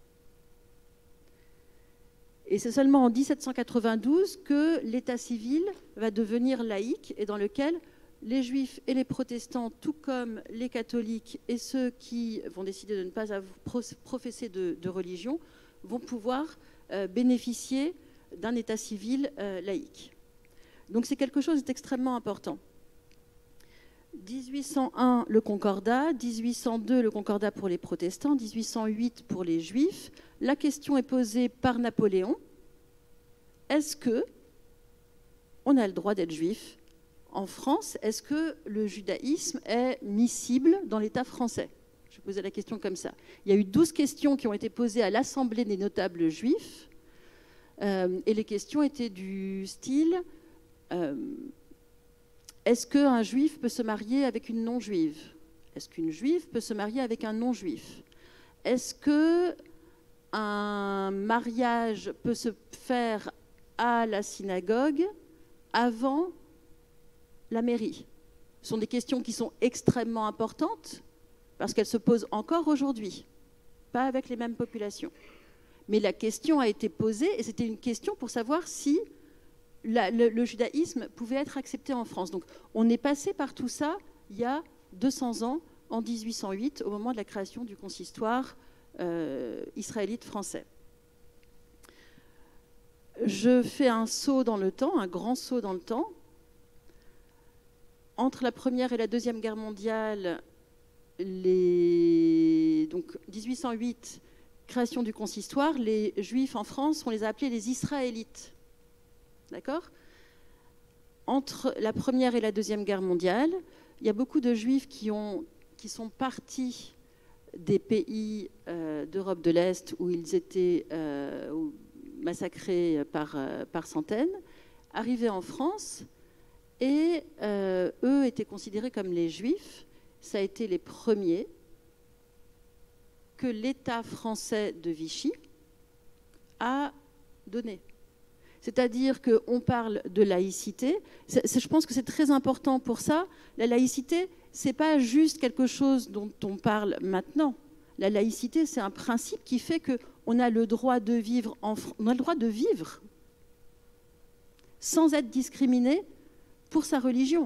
Et c'est seulement en mille sept cent quatre-vingt-douze que l'état civil va devenir laïque et dans lequel les juifs et les protestants, tout comme les catholiques et ceux qui vont décider de ne pas professer de, de religion, vont pouvoir euh, bénéficier d'un état civil euh, laïque. Donc c'est quelque chose d'extrêmement important. dix-huit cent un, le Concordat, dix-huit cent deux, le Concordat pour les protestants, dix-huit cent huit pour les juifs. La question est posée par Napoléon. Est-ce que on a le droit d'être juif en France? Est-ce que le judaïsme est miscible dans l'État français? Je posais la question comme ça. Il y a eu douze questions qui ont été posées à l'Assemblée des notables juifs. Euh, et les questions étaient du style... Euh, est-ce qu'un juif peut se marier avec une non-juive? Est-ce qu'une juive peut se marier avec un non-juif? Est-ce qu'un mariage peut se faire à la synagogue avant la mairie? Ce sont des questions qui sont extrêmement importantes parce qu'elles se posent encore aujourd'hui, pas avec les mêmes populations. Mais la question a été posée et c'était une question pour savoir si la, le, le judaïsme pouvait être accepté en France. Donc on est passé par tout ça il y a deux cents ans, en mille huit cent huit, au moment de la création du consistoire euh, israélite français. Je fais un saut dans le temps, un grand saut dans le temps. Entre la Première et la Deuxième Guerre mondiale, les... donc mille huit cent huit, création du consistoire, les Juifs en France, on les a appelés les Israélites. D'accord? Entre la Première et la Deuxième Guerre mondiale, il y a beaucoup de Juifs qui, ont, qui sont partis des pays euh, d'Europe de l'Est où ils étaient euh, massacrés par, euh, par centaines, arrivés en France, et euh, eux étaient considérés comme les Juifs. Ça a été les premiers que l'État français de Vichy a donné. C'est-à-dire qu'on parle de laïcité. C'est, c'est, je pense que c'est très important pour ça. La laïcité, ce n'est pas juste quelque chose dont on parle maintenant. La laïcité, c'est un principe qui fait qu'on a le droit de vivre, en, on a le droit de vivre sans être discriminé pour sa religion.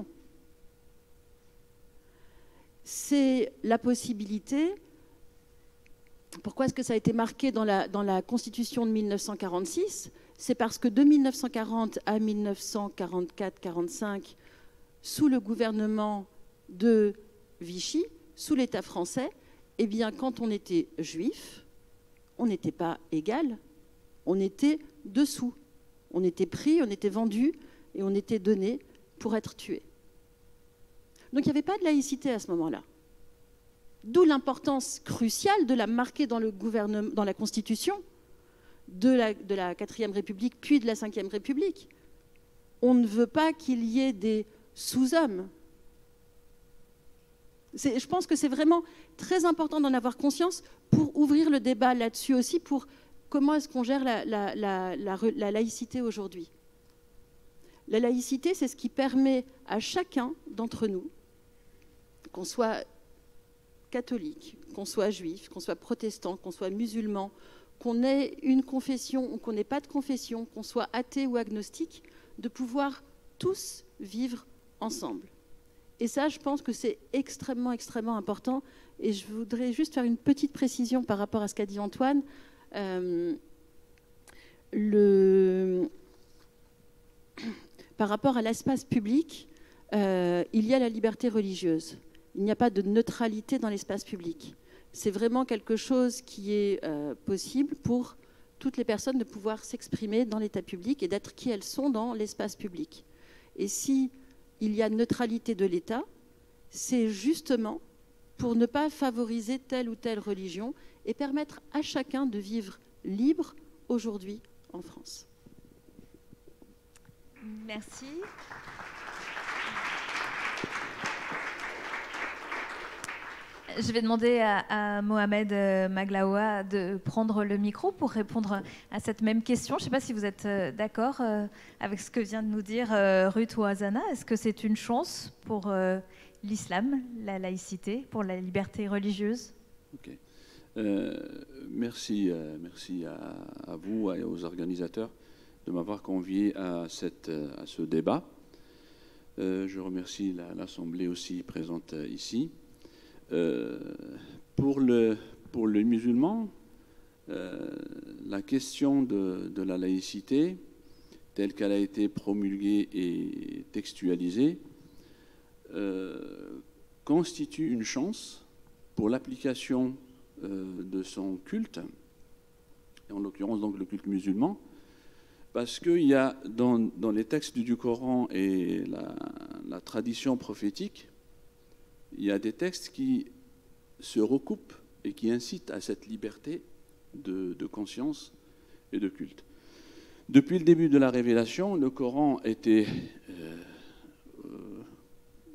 C'est la possibilité. Pourquoi est-ce que ça a été marqué dans la, dans la Constitution de mille neuf cent quarante-six? C'est parce que de mille neuf cent quarante à mille neuf cent quarante-quatre quarante-cinq, sous le gouvernement de Vichy, sous l'État français, eh bien, quand on était juif, on n'était pas égal, on était dessous. On était pris, on était vendu et on était donné pour être tué. Donc il n'y avait pas de laïcité à ce moment-là. D'où l'importance cruciale de la marquer dans, le gouvernement, dans la Constitution de la, de la quatrième République, puis de la cinquième République. On ne veut pas qu'il y ait des sous-hommes. C'est, je pense que c'est vraiment très important d'en avoir conscience pour ouvrir le débat là-dessus aussi, pour comment est-ce qu'on gère la, la, la, la, la laïcité aujourd'hui. La laïcité, c'est ce qui permet à chacun d'entre nous, qu'on soit catholique, qu'on soit juif, qu'on soit protestant, qu'on soit musulman, qu'on ait une confession ou qu'on n'ait pas de confession, qu'on soit athée ou agnostique, de pouvoir tous vivre ensemble. Et ça, je pense que c'est extrêmement, extrêmement important. Et je voudrais juste faire une petite précision par rapport à ce qu'a dit Antoine. Euh, le... Par rapport à l'espace public, euh, il y a la liberté religieuse. Il n'y a pas de neutralité dans l'espace public. C'est vraiment quelque chose qui est euh, possible pour toutes les personnes de pouvoir s'exprimer dans l'état public et d'être qui elles sont dans l'espace public. Et si il y a neutralité de l'État, c'est justement pour ne pas favoriser telle ou telle religion et permettre à chacun de vivre libre aujourd'hui en France. Merci. Je vais demander à, à Mohamed Maglaoua de prendre le micro pour répondre à cette même question. Je ne sais pas si vous êtes d'accord avec ce que vient de nous dire Ruth Ouazana. Est-ce que c'est une chance pour l'islam, la laïcité, pour la liberté religieuse? Ok. Euh, merci, euh, merci à, à vous et aux organisateurs de m'avoir convié à, cette, à ce débat. Euh, je remercie la, l'Assemblée aussi présente ici. Euh, pour, le, pour le musulman, euh, la question de, de la laïcité, telle qu'elle a été promulguée et textualisée, euh, constitue une chance pour l'application euh, de son culte, et en l'occurrence donc le culte musulman, parce qu'il y a dans, dans les textes du Coran et la, la tradition prophétique, il y a des textes qui se recoupent et qui incitent à cette liberté de, de conscience et de culte. Depuis le début de la révélation, le Coran était euh, euh,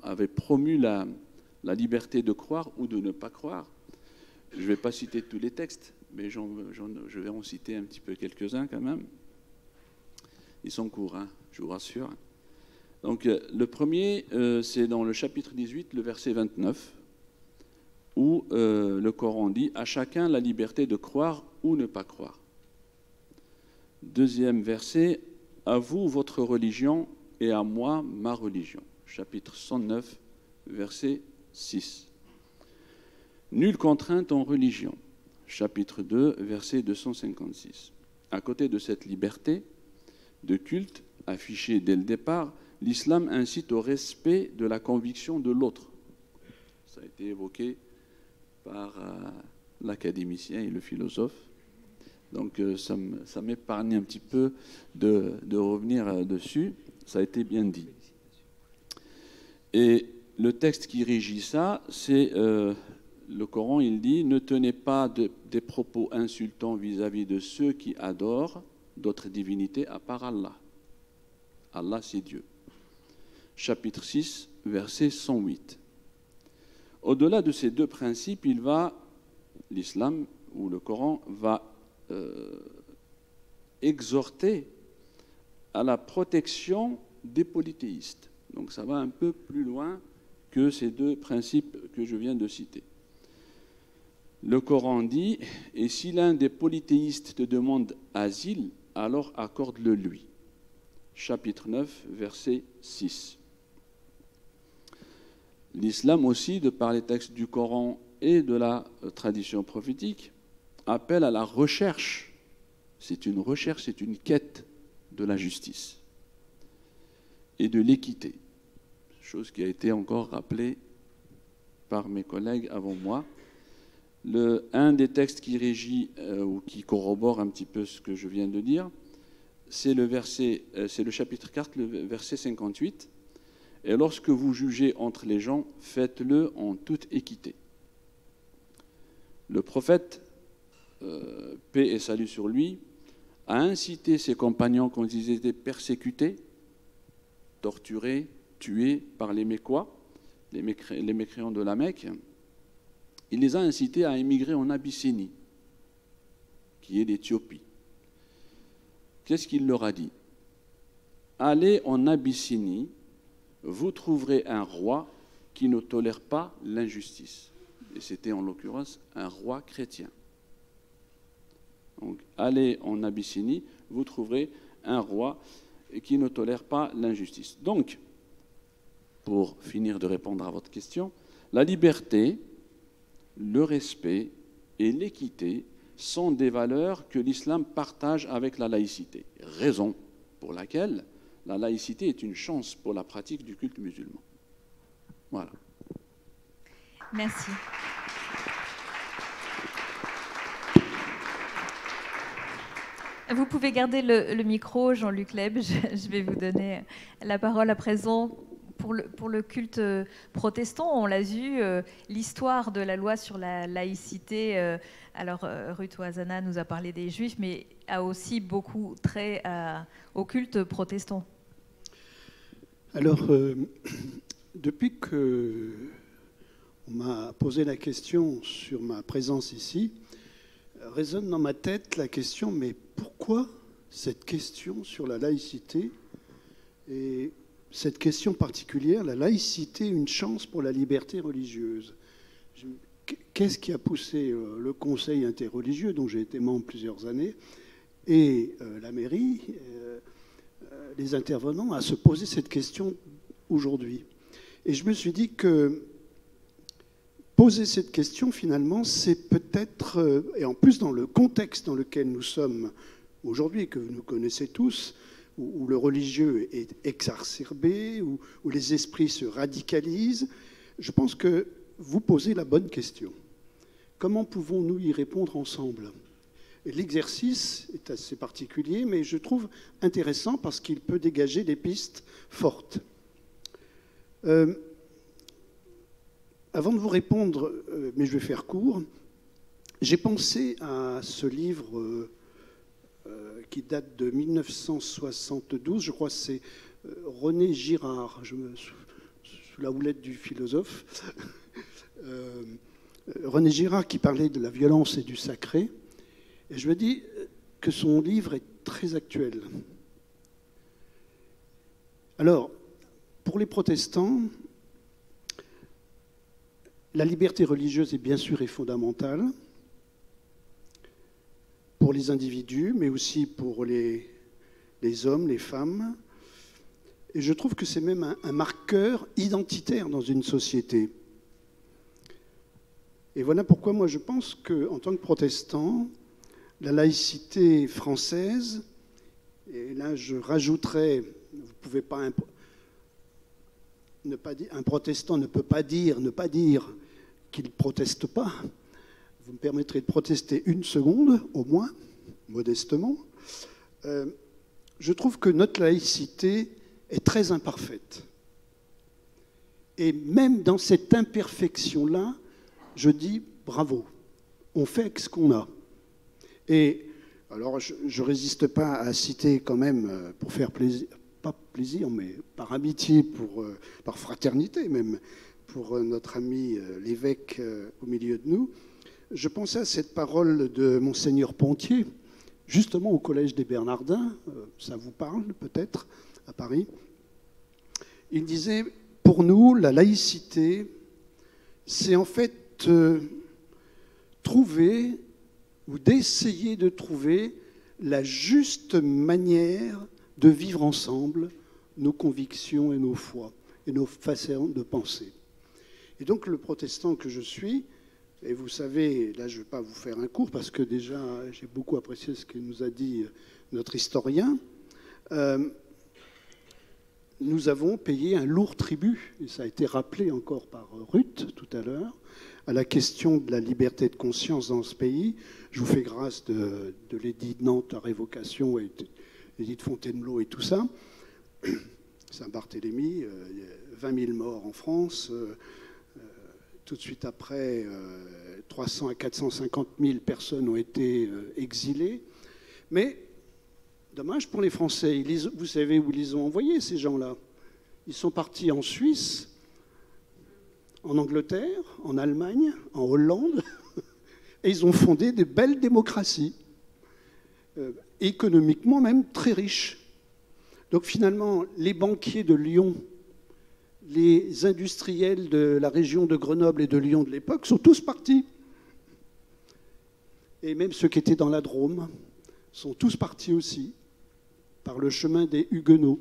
avait promu la, la liberté de croire ou de ne pas croire. Je ne vais pas citer tous les textes, mais j'en, j'en, je vais en citer un petit peu quelques-uns quand même. Ils sont courts, hein, je vous rassure. Donc, euh, le premier, euh, c'est dans le chapitre dix-huit, le verset vingt-neuf, où euh, le Coran dit « À chacun la liberté de croire ou ne pas croire ». Deuxième verset « À vous votre religion et à moi ma religion ». Chapitre cent neuf, verset six. « Nulle contrainte en religion ». Chapitre deux, verset deux cent cinquante-six. À côté de cette liberté de culte affichée dès le départ, l'islam incite au respect de la conviction de l'autre. Ça a été évoqué par euh, l'académicien et le philosophe. Donc euh, ça, ça m'épargne un petit peu de, de revenir euh, dessus. Ça a été bien dit. Et le texte qui régit ça, c'est euh, le Coran, il dit « Ne tenez pas de, des propos insultants vis-à-vis de ceux qui adorent d'autres divinités à part Allah. Allah, c'est Dieu. » Chapitre six, verset cent huit. Au-delà de ces deux principes, il va, l'islam ou le Coran va euh, exhorter à la protection des polythéistes. Donc ça va un peu plus loin que ces deux principes que je viens de citer. Le Coran dit « Et si l'un des polythéistes te demande asile, alors accorde-le lui. » Chapitre neuf, verset six. L'islam aussi, de par les textes du Coran et de la tradition prophétique, appelle à la recherche. C'est une recherche, c'est une quête de la justice et de l'équité. Chose qui a été encore rappelée par mes collègues avant moi. Le, un des textes qui régit euh, ou qui corrobore un petit peu ce que je viens de dire, c'est le, verset, euh, c'est le chapitre quatre, le verset cinquante-huit. Et lorsque vous jugez entre les gens, faites-le en toute équité. Le prophète, euh, paix et salut sur lui, a incité ses compagnons quand ils étaient persécutés, torturés, tués par les Mécois, les, mécré- les mécréants de la Mecque. Il les a incités à émigrer en Abyssinie, qui est l'Éthiopie. Qu'est-ce qu'il leur a dit? Allez en Abyssinie, vous trouverez un roi qui ne tolère pas l'injustice. Et c'était en l'occurrence un roi chrétien. Donc, allez en Abyssinie, vous trouverez un roi qui ne tolère pas l'injustice. Donc, pour finir de répondre à votre question, la liberté, le respect et l'équité sont des valeurs que l'islam partage avec la laïcité. Raison pour laquelle la laïcité est une chance pour la pratique du culte musulman. Voilà. Merci. Vous pouvez garder le, le micro, Jean-Luc Leib. Je, je vais vous donner la parole à présent. Pour le, pour le culte protestant, on l'a vu, euh, l'histoire de la loi sur la laïcité, euh, alors euh, Ruth Ouazzana nous a parlé des Juifs, mais a aussi beaucoup trait à, au culte protestant. Alors, euh, depuis que on m'a posé la question sur ma présence ici, résonne dans ma tête la question, mais pourquoi cette question sur la laïcité et cette question particulière, la laïcité, une chance pour la liberté religieuse? Qu'est-ce qui a poussé le Conseil interreligieux, dont j'ai été membre plusieurs années, et la mairie, les intervenants, à se poser cette question aujourd'hui? Et je me suis dit que poser cette question, finalement, c'est peut-être, et en plus dans le contexte dans lequel nous sommes aujourd'hui, que vous connaissez tous, où le religieux est exacerbé, où, où les esprits se radicalisent, je pense que vous posez la bonne question. Comment pouvons-nous y répondre ensemble? Et l'exercice est assez particulier, mais je trouve intéressant parce qu'il peut dégager des pistes fortes. Euh, avant de vous répondre, euh, mais je vais faire court, j'ai pensé à ce livre euh, euh, qui date de mille neuf cent soixante-douze, je crois que c'est euh, René Girard, je me sous la houlette du philosophe, euh, René Girard, qui parlait de la violence et du sacré. Et je me dis que son livre est très actuel. Alors, pour les protestants, la liberté religieuse est bien sûr et fondamentale pour les individus, mais aussi pour les, les hommes, les femmes. Et je trouve que c'est même un, un marqueur identitaire dans une société. Et voilà pourquoi moi je pense qu'en tant que protestant, la laïcité française, et là je rajouterais, vous pouvez pas, ne pas dire, un protestant ne peut pas dire, ne pas dire qu'il ne proteste pas. Vous me permettrez de protester une seconde, au moins, modestement. Euh, je trouve que notre laïcité est très imparfaite. Et même dans cette imperfection-là, je dis bravo, on fait avec ce qu'on a. Et alors, je ne résiste pas à citer quand même, pour faire plaisir, pas plaisir, mais par amitié, pour, par fraternité même, pour notre ami l'évêque au milieu de nous, je pensais à cette parole de Monseigneur Pontier, justement au Collège des Bernardins, ça vous parle peut-être, à Paris. Il disait, pour nous, la laïcité, c'est en fait euh, trouver ou d'essayer de trouver la juste manière de vivre ensemble nos convictions et nos foi, et nos façons de penser. Et donc le protestant que je suis, et vous savez, là je ne vais pas vous faire un cours parce que déjà j'ai beaucoup apprécié ce que nous a dit notre historien, euh, nous avons payé un lourd tribut, et ça a été rappelé encore par Ruth tout à l'heure, à la question de la liberté de conscience dans ce pays. Je vous fais grâce de, de l'édit de Nantes à révocation et l'édit de Fontainebleau et tout ça. Saint-Barthélemy, euh, il y a vingt mille morts en France. Euh, euh, tout de suite après, euh, trois cents à quatre cent cinquante mille personnes ont été euh, exilées. Mais dommage pour les Français. Ils les, vous savez où ils les ont envoyés, ces gens-là? Ils sont partis en Suisse, en Angleterre, en Allemagne, en Hollande, et ils ont fondé des belles démocraties, euh, économiquement même très riches. Donc finalement, les banquiers de Lyon, les industriels de la région de Grenoble et de Lyon de l'époque sont tous partis. Et même ceux qui étaient dans la Drôme sont tous partis aussi, par le chemin des Huguenots.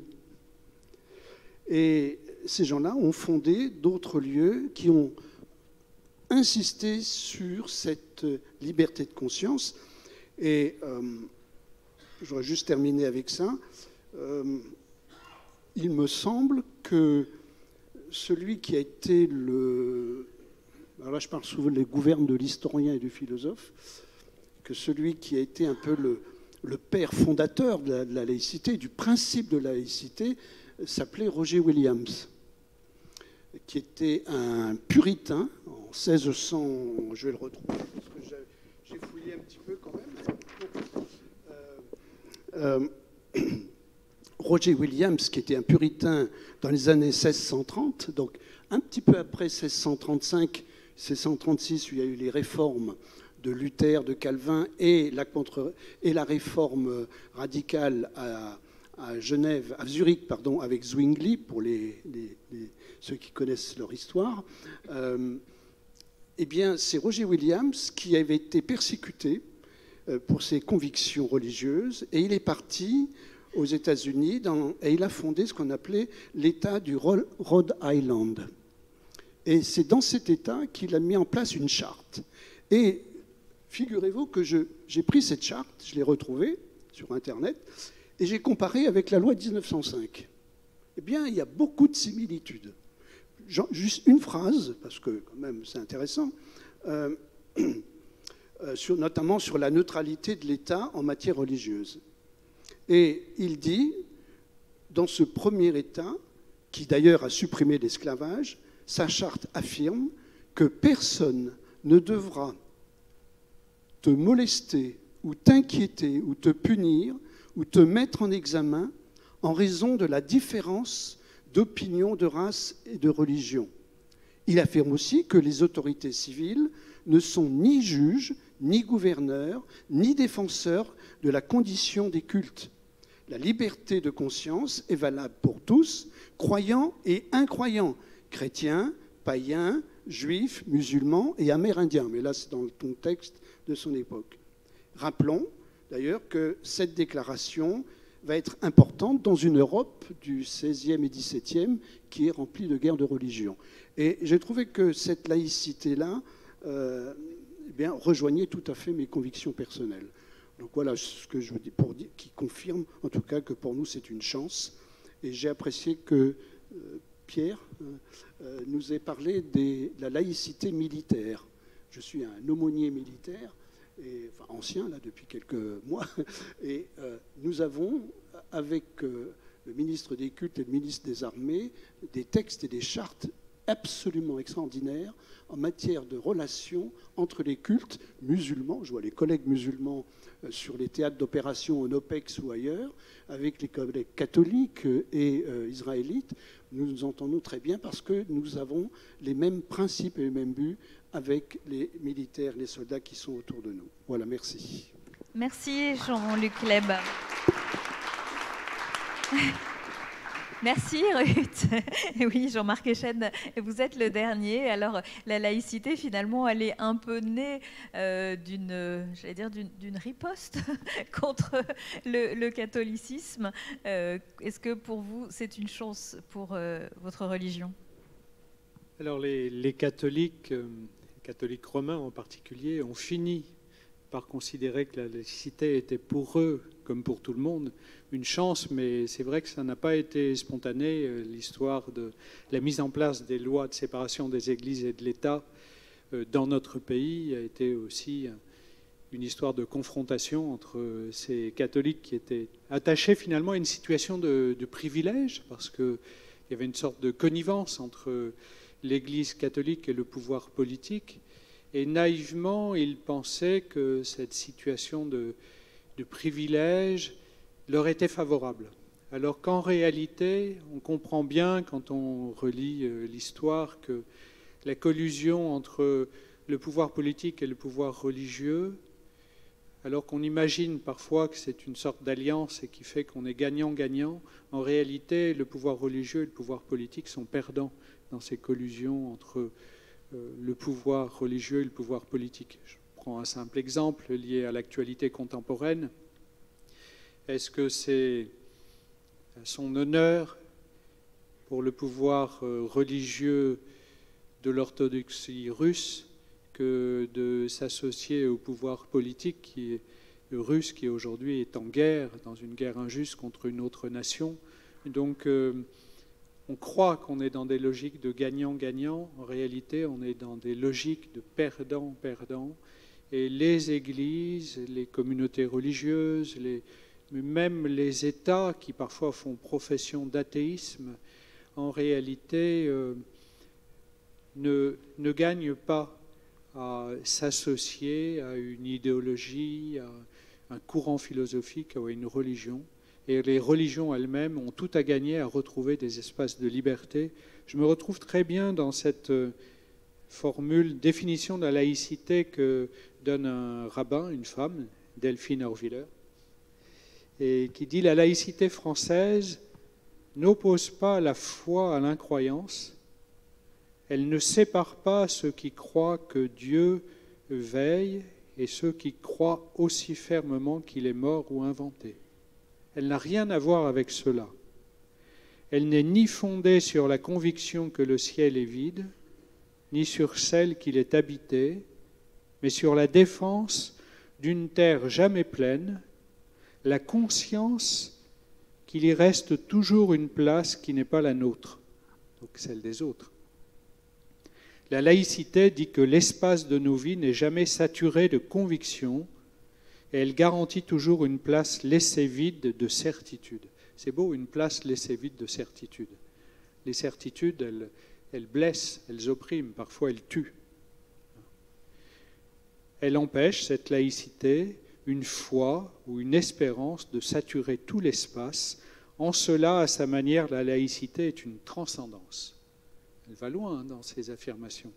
Et ces gens-là ont fondé d'autres lieux qui ont insisté sur cette liberté de conscience. Et euh, je voudrais juste terminer avec ça. Euh, il me semble que celui qui a été le... Alors là, je parle souvent des gouvernes de l'historien et du philosophe, que celui qui a été un peu le, le père fondateur de la, de la laïcité, du principe de la laïcité, s'appelait Roger Williams, qui était un puritain en seize cents, je vais le retrouver, parce que j'ai fouillé un petit peu quand même. Euh, euh, Roger Williams, qui était un puritain dans les années seize cent trente, donc un petit peu après seize cent trente-cinq, seize cent trente-six, où il y a eu les réformes de Luther, de Calvin, et la, contre, et la réforme radicale à, à Genève, à Zurich, pardon, avec Zwingli, pour les, les, les, ceux qui connaissent leur histoire. Euh, eh bien, c'est Roger Williams qui avait été persécuté euh, pour ses convictions religieuses, et il est parti aux États-Unis dans, et il a fondé ce qu'on appelait l'État du Rhode Island. Et c'est dans cet État qu'il a mis en place une charte. Et figurez-vous que j'ai pris cette charte, je l'ai retrouvée sur Internet, et j'ai comparé avec la loi de mille neuf cent cinq. Eh bien, il y a beaucoup de similitudes. Juste une phrase, parce que quand même c'est intéressant, euh, euh, sur, notamment sur la neutralité de l'État en matière religieuse. Et il dit, dans ce premier État, qui d'ailleurs a supprimé l'esclavage, sa charte affirme que personne ne devra te molester ou t'inquiéter ou te punir ou te mettre en examen en raison de la différence d'opinion, de race et de religion. Il affirme aussi que les autorités civiles ne sont ni juges, ni gouverneurs, ni défenseurs de la condition des cultes. La liberté de conscience est valable pour tous, croyants et incroyants, chrétiens, païens, juifs, musulmans et amérindiens. Mais là, c'est dans le contexte de son époque. Rappelons d'ailleurs que cette déclaration va être importante dans une Europe du seizième et dix-septième qui est remplie de guerres de religion. Et j'ai trouvé que cette laïcité-là euh, eh bien, rejoignait tout à fait mes convictions personnelles. Donc voilà ce que je veux dire, pour dire, qui confirme en tout cas que pour nous c'est une chance. Et j'ai apprécié que euh, Pierre euh, nous ait parlé des, de la laïcité militaire. Je suis un aumônier militaire, et, enfin ancien là depuis quelques mois, et euh, nous avons avec euh, le ministre des Cultes et le ministre des Armées des textes et des chartes absolument extraordinaires en matière de relations entre les cultes musulmans. Je vois les collègues musulmans sur les théâtres d'opération en OPEX ou ailleurs, avec les collègues catholiques et euh, israélites. Nous nous entendons très bien parce que nous avons les mêmes principes et les mêmes buts avec les militaires, les soldats qui sont autour de nous. Voilà, merci. Merci Jean-Luc Leb. Merci Ruth. Oui, Jean-Marc Echen, vous êtes le dernier. Alors, la laïcité, finalement, elle est un peu née euh, d'une, j'allais dire, d'une, d'une riposte contre le, le catholicisme. Euh, est-ce que pour vous, c'est une chance pour euh, votre religion ? Alors, les, les catholiques, euh, les catholiques romains en particulier, ont fini par considérer que la laïcité était pour eux, comme pour tout le monde, une chance, mais c'est vrai que ça n'a pas été spontané. L'histoire de la mise en place des lois de séparation des églises et de l'État dans notre pays a été aussi une histoire de confrontation entre ces catholiques qui étaient attachés finalement à une situation de, de privilège, parce qu'il y avait une sorte de connivence entre l'Église catholique et le pouvoir politique. Et naïvement, ils pensaient que cette situation de, de privilège leur était favorable. Alors qu'en réalité, on comprend bien quand on relit l'histoire que la collusion entre le pouvoir politique et le pouvoir religieux, alors qu'on imagine parfois que c'est une sorte d'alliance et qui fait qu'on est gagnant-gagnant, en réalité, le pouvoir religieux et le pouvoir politique sont perdants dans ces collusions entre le pouvoir religieux et le pouvoir politique. Je prends un simple exemple lié à l'actualité contemporaine. Est-ce que c'est à son honneur pour le pouvoir religieux de l'orthodoxie russe que de s'associer au pouvoir politique qui est russe, qui aujourd'hui est en guerre, dans une guerre injuste contre une autre nation? Donc, euh, on croit qu'on est dans des logiques de gagnant-gagnant. En réalité, on est dans des logiques de perdant-perdant. Et les églises, les communautés religieuses, les, même les États qui parfois font profession d'athéisme, en réalité euh, ne, ne gagnent pas à s'associer à une idéologie, à un courant philosophique ou à une religion. Et les religions elles-mêmes ont tout à gagner à retrouver des espaces de liberté. Je me retrouve très bien dans cette formule, définition de la laïcité que donne un rabbin, une femme, Delphine Horviller, et qui dit « La laïcité française n'oppose pas la foi à l'incroyance, elle ne sépare pas ceux qui croient que Dieu veille et ceux qui croient aussi fermement qu'il est mort ou inventé. Elle n'a rien à voir avec cela. Elle n'est ni fondée sur la conviction que le ciel est vide, ni sur celle qu'il est habité, mais sur la défense d'une terre jamais pleine, la conscience qu'il y reste toujours une place qui n'est pas la nôtre, donc celle des autres. La laïcité dit que l'espace de nos vies n'est jamais saturé de convictions, et elle garantit toujours une place laissée vide de certitude. C'est beau, une place laissée vide de certitude. Les certitudes, elles, elles blessent, elles oppriment, parfois elles tuent. Elle empêche, cette laïcité, une foi ou une espérance de saturer tout l'espace En cela, à sa manière, la laïcité est une transcendance. Elle va loin dans ses affirmations.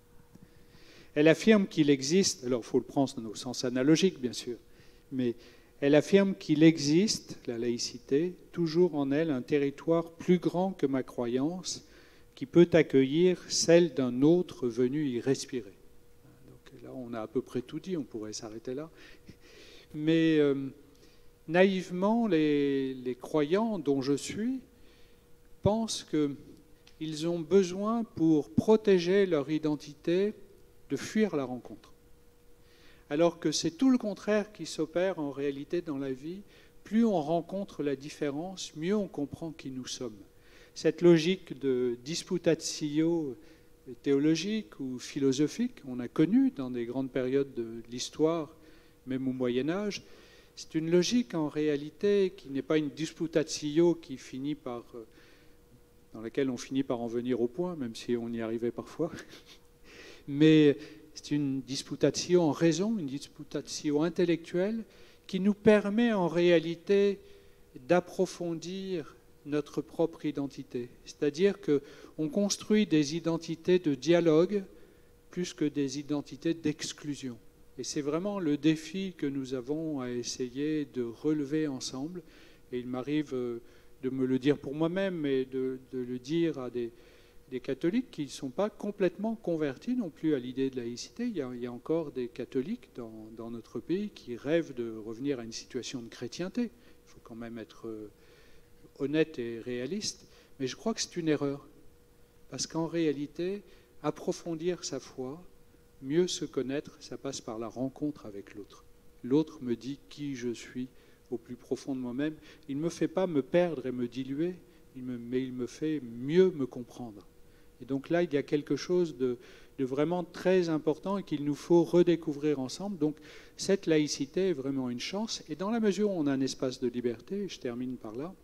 Elle affirme qu'il existe, alors il faut le prendre au sens analogique bien sûr, mais elle affirme qu'il existe, la laïcité, toujours en elle un territoire plus grand que ma croyance, qui peut accueillir celle d'un autre venu y respirer. Donc là, on a à peu près tout dit, on pourrait s'arrêter là. Mais euh, naïvement, les, les croyants dont je suis pensent qu'ils ont besoin, pour protéger leur identité, de fuir la rencontre. Alors que c'est tout le contraire qui s'opère en réalité dans la vie. Plus on rencontre la différence, mieux on comprend qui nous sommes. Cette logique de disputatio théologique ou philosophique, on a connu dans des grandes périodes de l'histoire, même au Moyen-Âge, c'est une logique en réalité qui n'est pas une disputatio qui finit par, dans laquelle on finit par en venir au point, même si on y arrivait parfois. Mais c'est une disputatio en raison, une disputatio intellectuelle qui nous permet en réalité d'approfondir notre propre identité. C'est-à-dire qu'on construit des identités de dialogue plus que des identités d'exclusion. Et c'est vraiment le défi que nous avons à essayer de relever ensemble. Et il m'arrive de me le dire pour moi-même et de, de le dire à des, des catholiques qui ne sont pas complètement convertis non plus à l'idée de laïcité. Il y a, il y a encore des catholiques dans, dans notre pays qui rêvent de revenir à une situation de chrétienté. Il faut quand même être honnête et réaliste. Mais je crois que c'est une erreur. Parce qu'en réalité, approfondir sa foi, mieux se connaître, ça passe par la rencontre avec l'autre. L'autre me dit qui je suis au plus profond de moi-même. Il ne me fait pas me perdre et me diluer, il me, mais il me fait mieux me comprendre. Et donc là, il y a quelque chose de, de vraiment très important et qu'il nous faut redécouvrir ensemble. Donc cette laïcité est vraiment une chance. Et dans la mesure où on a un espace de liberté, et je termine par là,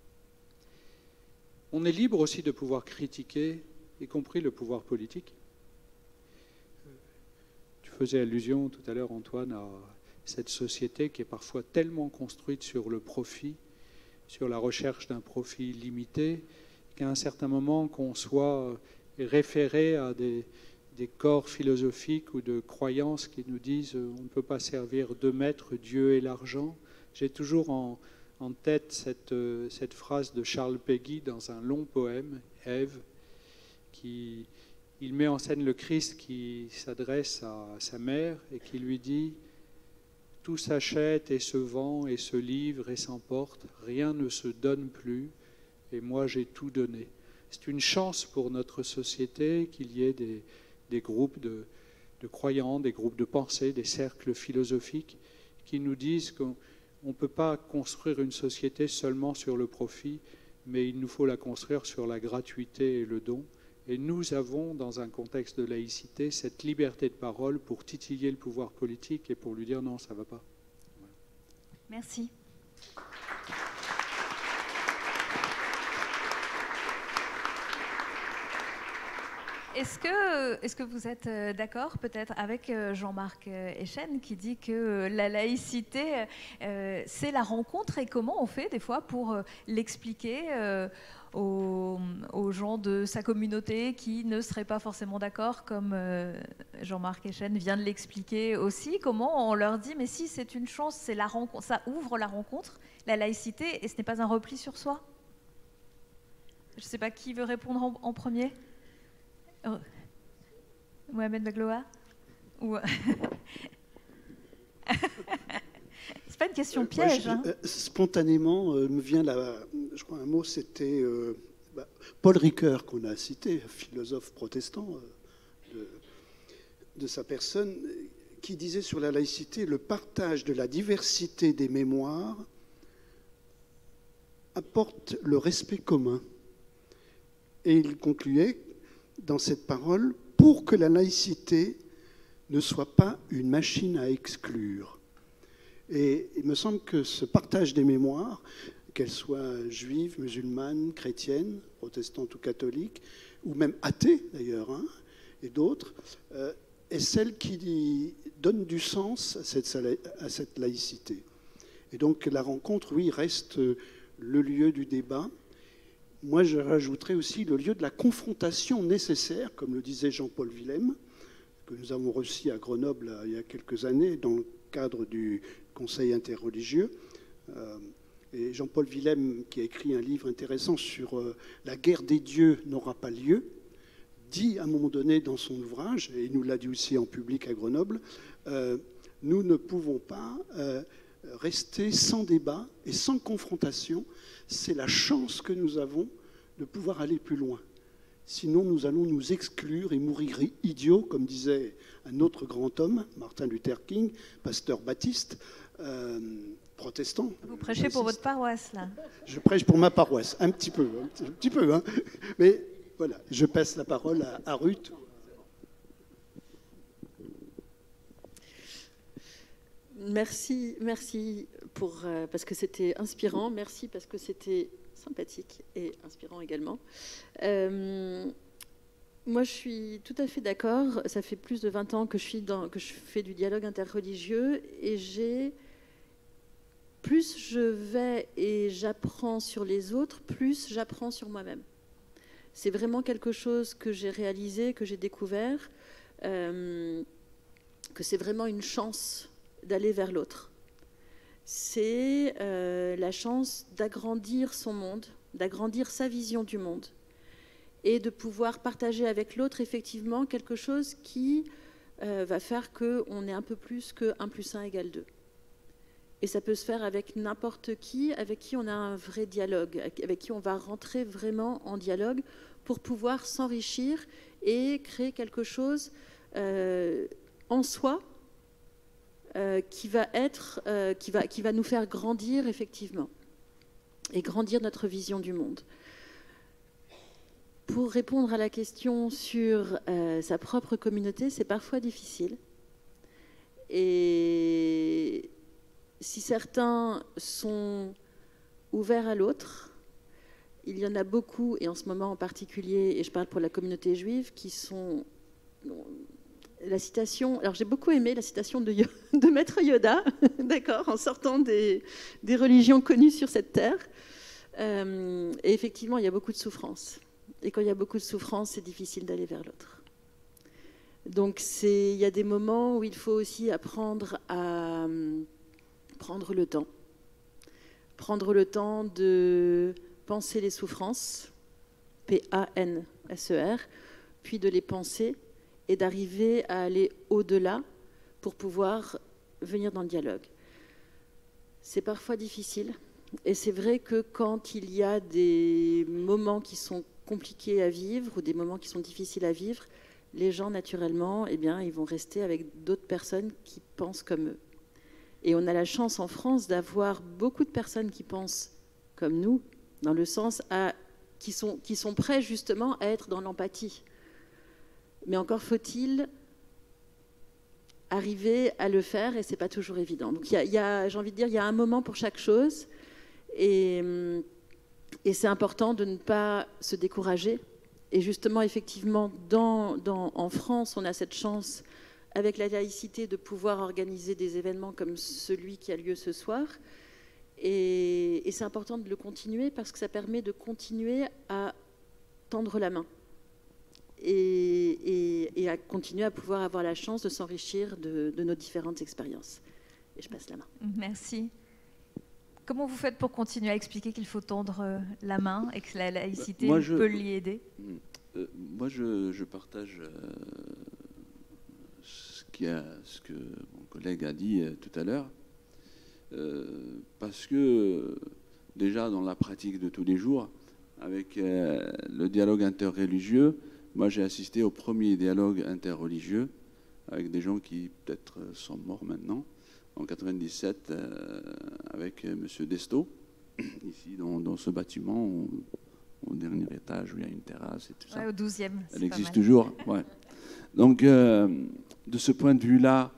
on est libre aussi de pouvoir critiquer, y compris le pouvoir politique. Tu faisais allusion tout à l'heure, Antoine, à cette société qui est parfois tellement construite sur le profit, sur la recherche d'un profit limité, qu'à un certain moment, qu'on soit référé à des, des corps philosophiques ou de croyances qui nous disent on ne peut pas servir deux maîtres, Dieu et l'argent. J'ai toujours en, en tête cette, cette phrase de Charles Péguy dans un long poème, Ève, qui... Il met en scène le Christ qui s'adresse à sa mère et qui lui dit « Tout s'achète et se vend et se livre et s'emporte, rien ne se donne plus, et moi j'ai tout donné. » C'est une chance pour notre société qu'il y ait des, des groupes de, de croyants, des groupes de pensée, des cercles philosophiques qui nous disent qu'on ne peut pas construire une société seulement sur le profit, mais il nous faut la construire sur la gratuité et le don. Et nous avons, dans un contexte de laïcité, cette liberté de parole pour titiller le pouvoir politique et pour lui dire non, ça ne va pas. Voilà. Merci. Est-ce que, est-ce que vous êtes d'accord peut-être avec Jean-Marc Echen qui dit que la laïcité, euh, c'est la rencontre et comment on fait des fois pour l'expliquer euh, aux, aux gens de sa communauté qui ne seraient pas forcément d'accord, comme euh, Jean-Marc Echen vient de l'expliquer aussi. Comment on leur dit, mais si c'est une chance, c'est la rencontre, ça ouvre la rencontre, la laïcité, et ce n'est pas un repli sur soi. Je ne sais pas qui veut répondre en, en premier. Oh. Mohamed Magloua ou... C'est pas une question piège. Euh, moi, je, hein. euh, spontanément, euh, me vient la, je crois un mot, c'était euh, bah, Paul Ricoeur qu'on a cité, philosophe protestant euh, de, de sa personne, qui disait sur la laïcité le partage de la diversité des mémoires apporte le respect commun. Et il concluait dans cette parole, pour que la laïcité ne soit pas une machine à exclure. Et il me semble que ce partage des mémoires, qu'elles soient juives, musulmanes, chrétiennes, protestantes ou catholiques, ou même athées d'ailleurs, hein, et d'autres, euh, est celle qui donne du sens à cette, à cette laïcité. Et donc la rencontre, oui, reste le lieu du débat. Moi, je rajouterais aussi le lieu de la confrontation nécessaire, comme le disait Jean-Paul Willem, que nous avons reçu à Grenoble il y a quelques années dans le cadre du Conseil interreligieux. Euh, et Jean-Paul Willem, qui a écrit un livre intéressant sur euh, la guerre des dieux n'aura pas lieu, dit à un moment donné dans son ouvrage, et il nous l'a dit aussi en public à Grenoble, euh, nous ne pouvons pas euh, rester sans débat et sans confrontation. C'est la chance que nous avons de pouvoir aller plus loin. Sinon, nous allons nous exclure et mourir idiots, comme disait un autre grand homme, Martin Luther King, pasteur baptiste, euh, protestant. Vous prêchez pour votre paroisse, là. Je prêche pour ma paroisse, un petit peu, un petit peu, hein. Mais voilà, je passe la parole à, à Ruth. Merci, merci pour, euh, parce que c'était inspirant. Merci parce que c'était sympathique et inspirant également. Euh, moi, je suis tout à fait d'accord. Ça fait plus de vingt ans que je, suis dans, que je fais du dialogue interreligieux et j'ai... Plus je vais et j'apprends sur les autres, plus j'apprends sur moi-même. C'est vraiment quelque chose que j'ai réalisé, que j'ai découvert, euh, que c'est vraiment une chance d'aller vers l'autre. C'est euh, la chance d'agrandir son monde, d'agrandir sa vision du monde et de pouvoir partager avec l'autre effectivement quelque chose qui euh, va faire qu'on est un peu plus que un plus un égale deux. Et ça peut se faire avec n'importe qui, avec qui on a un vrai dialogue, avec qui on va rentrer vraiment en dialogue pour pouvoir s'enrichir et créer quelque chose euh, en soi euh, qui va être, euh, qui va, qui va nous faire grandir effectivement et grandir notre vision du monde. Pour répondre à la question sur euh, sa propre communauté, c'est parfois difficile. Et si certains sont ouverts à l'autre, il y en a beaucoup, et en ce moment en particulier, et je parle pour la communauté juive, qui sont... La citation... Alors j'ai beaucoup aimé la citation de, de Maître Yoda, d'accord, en sortant des, des religions connues sur cette terre. Euh, et effectivement, il y a beaucoup de souffrance. Et quand il y a beaucoup de souffrance, c'est difficile d'aller vers l'autre. Donc c'est, il y a des moments où il faut aussi apprendre à prendre le temps. Prendre le temps de penser les souffrances, P A N S E R, puis de les penser et d'arriver à aller au-delà pour pouvoir venir dans le dialogue. C'est parfois difficile. Et c'est vrai que quand il y a des moments qui sont compliqués à vivre ou des moments qui sont difficiles à vivre, les gens, naturellement, eh bien, ils vont rester avec d'autres personnes qui pensent comme eux. Et on a la chance en France d'avoir beaucoup de personnes qui pensent comme nous, dans le sens à, qui, sont, qui sont prêts justement à être dans l'empathie. Mais encore faut-il arriver à le faire, et ce n'est pas toujours évident. Donc, il y a, il y a, j'ai envie de dire, il y a un moment pour chaque chose, et, et c'est important de ne pas se décourager. Et justement, effectivement, dans, dans, en France, on a cette chance, avec la laïcité, de pouvoir organiser des événements comme celui qui a lieu ce soir. Et, et c'est important de le continuer parce que ça permet de continuer à tendre la main et, et, et à continuer à pouvoir avoir la chance de s'enrichir de, de nos différentes expériences. Et je passe la main. Merci. Comment vous faites pour continuer à expliquer qu'il faut tendre la main et que la laïcité bah, je, peut l'y aider? euh, Moi, je, je partage euh, ce, qui a, ce que mon collègue a dit euh, tout à l'heure, euh, parce que euh, déjà dans la pratique de tous les jours, avec euh, le dialogue interreligieux, moi j'ai assisté au premier dialogue interreligieux avec des gens qui peut-être sont morts maintenant, en quatre-vingt-dix-sept, euh, avec M. Desto, ici dans, dans ce bâtiment, au, au dernier étage où il y a une terrasse et tout ça. Ouais, au douzième. Elle existe toujours. Ouais. Donc, euh, de ce point de vue-là,